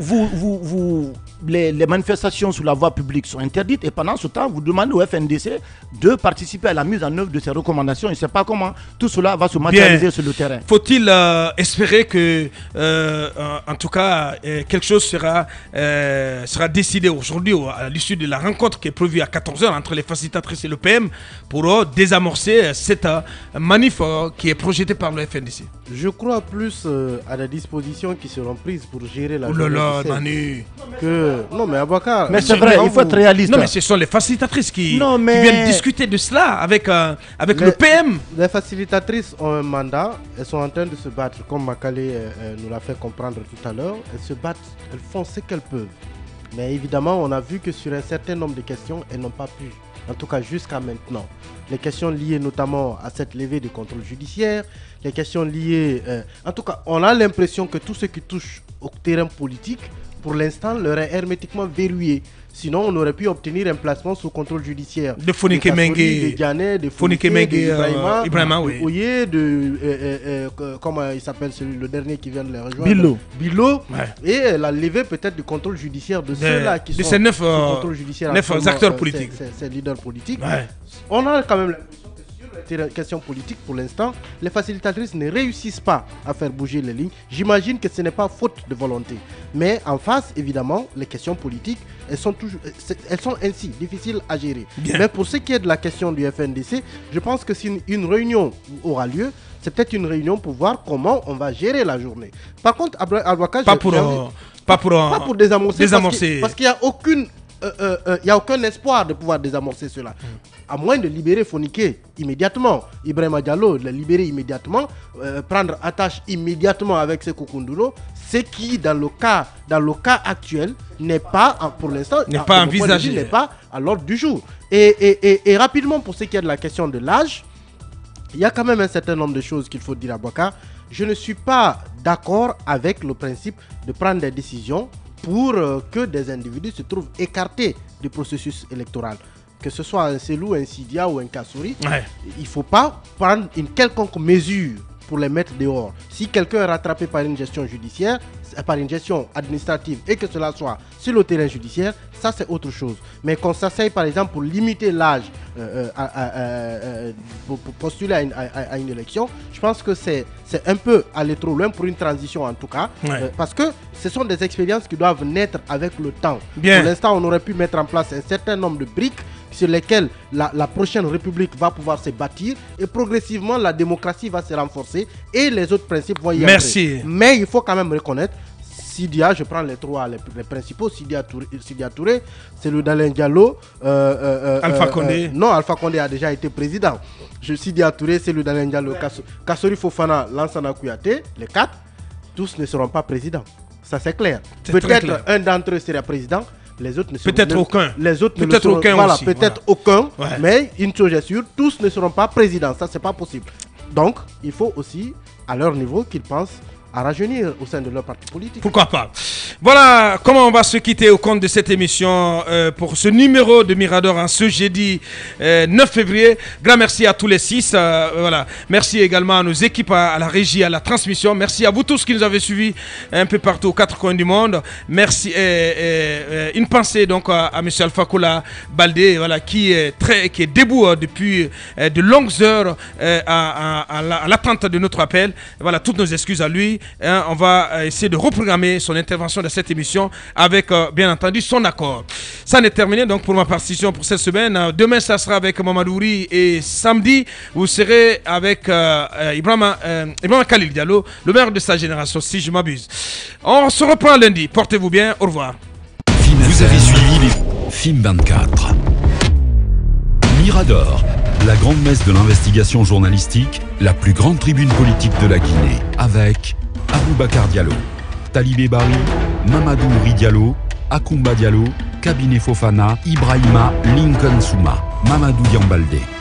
Les manifestations sur la voie publique sont interdites et pendant ce temps, vous demandez au FNDC de participer à la mise en œuvre de ces recommandations. Je ne sais pas comment tout cela va se matérialiser sur le terrain. Faut-il espérer que, en tout cas, quelque chose sera décidé aujourd'hui à l'issue de la rencontre qui est prévue à 14h entre les facilitatrices et le PM pour désamorcer cette manif qui est projetée par le FNDC? Je crois plus à la disposition qui seront prises pour gérer la journée Manu. Non mais Aboubacar, mais c'est vrai, il faut être réaliste. Non mais ce sont les facilitatrices qui viennent discuter de cela avec le PM. Les facilitatrices ont un mandat, elles sont en train de se battre, comme Makale nous l'a fait comprendre tout à l'heure. Elles se battent, elles font ce qu'elles peuvent. Mais évidemment, on a vu que sur un certain nombre de questions, elles n'ont pas pu. En tout cas jusqu'à maintenant. Les questions liées notamment à cette levée de contrôle judiciaire, les questions liées... en tout cas, on a l'impression que tout ce qui touche au terrain politique, pour l'instant, leur est hermétiquement verrouillé. Sinon, on aurait pu obtenir un placement sous contrôle judiciaire. De Fonike Mengue, de Diané, de Fonike Mengue, Ibrahima, oui. Oye, comment il s'appelle celui, le dernier qui vient de les rejoindre, Bilo. Et la levée peut-être du contrôle judiciaire de ceux-là qui sont ces 9 acteurs politiques. Ces leaders politiques. On a quand même l'impression que sur les questions politiques, pour l'instant, les facilitatrices ne réussissent pas à faire bouger les lignes. J'imagine que ce n'est pas faute de volonté. Mais en face, évidemment, les questions politiques, elles sont ainsi difficiles à gérer. Mais pour ce qui est de la question du FNDC, je pense que si une réunion aura lieu, c'est peut-être une réunion pour voir comment on va gérer la journée. Par contre, Aboubacar, pas pour désamorcer. Parce qu'il n'y a aucun espoir de pouvoir désamorcer cela. À moins de libérer Fonike immédiatement, Ibrahima Diallo, le libérer immédiatement, prendre attache immédiatement avec Sékou Koundouro, ce qui dans le cas actuel n'est pas, pour l'instant, n'est pas envisagé, n'est pas à l'ordre du jour. Et rapidement, pour ce qui est de la question de l'âge, il y a quand même un certain nombre de choses qu'il faut dire à Aboubacar. Je ne suis pas d'accord avec le principe de prendre des décisions pour que des individus se trouvent écartés du processus électoral. Que ce soit un Selou, un Sidia ou un Kassouri, il ne faut pas prendre une quelconque mesure pour les mettre dehors. Si quelqu'un est rattrapé par une gestion judiciaire, par une gestion administrative et que cela soit sur le terrain judiciaire, ça c'est autre chose. Mais qu'on s'asseye par exemple pour limiter l'âge pour postuler à une élection, je pense que c'est un peu aller trop loin pour une transition en tout cas, parce que ce sont des expériences qui doivent naître avec le temps. Pour l'instant, on aurait pu mettre en place un certain nombre de briques sur lesquels la prochaine république va pouvoir se bâtir et progressivement la démocratie va se renforcer et les autres principes vont y entrer. Mais il faut quand même reconnaître, Sidia, je prends les principaux, Sidia Touré, c'est le Dalin Diallo. Alpha Condé. Non, Alpha Condé a déjà été président. Sidia Touré, c'est le Dalin Diallo. Kassori Fofana, Lansana Kouyaté, les 4, tous ne seront pas présidents. Ça c'est clair. Peut-être un d'entre eux sera président. Les autres ne seront peut-être aucun. Les autres ne peut-être seront, aucun voilà, aussi. Peut-être aucun. Ouais. Mais une chose est sûre, tous ne seront pas présidents. Ça, c'est pas possible. Donc, il faut aussi, à leur niveau, qu'ils pensent à rajeunir au sein de leur parti politique. Pourquoi pas? Voilà comment on va se quitter au compte de cette émission pour ce numéro de Mirador en ce jeudi 9 février. Grand merci à tous les 6. Voilà. Merci également à nos équipes, à la régie, à la transmission. Merci à vous tous qui nous avez suivis un peu partout aux 4 coins du monde. Merci. Une pensée donc à M. Alpha Kola Baldé, voilà, qui est debout depuis de longues heures à l'attente de notre appel. Voilà, toutes nos excuses à lui. On va essayer de reprogrammer son intervention dans cette émission avec bien entendu son accord. Ça n'est terminé donc pour ma participation pour cette semaine. Demain ça sera avec Mamadouri et samedi vous serez avec Ibrahima Khalil Diallo, le maire de sa génération si je m'abuse. On se reprend lundi. Portez-vous bien. Au revoir. Vous avez suivi les FIM 24. Mirador, la grande messe de l'investigation journalistique, la plus grande tribune politique de la Guinée, avec Aboubacar Diallo, Talibé Bari, Mamadou Ouri Diallo, Akoumba Diallo, Kabine Fofana, Ibrahima Lincoln Souma, Mamadou Yambaldé.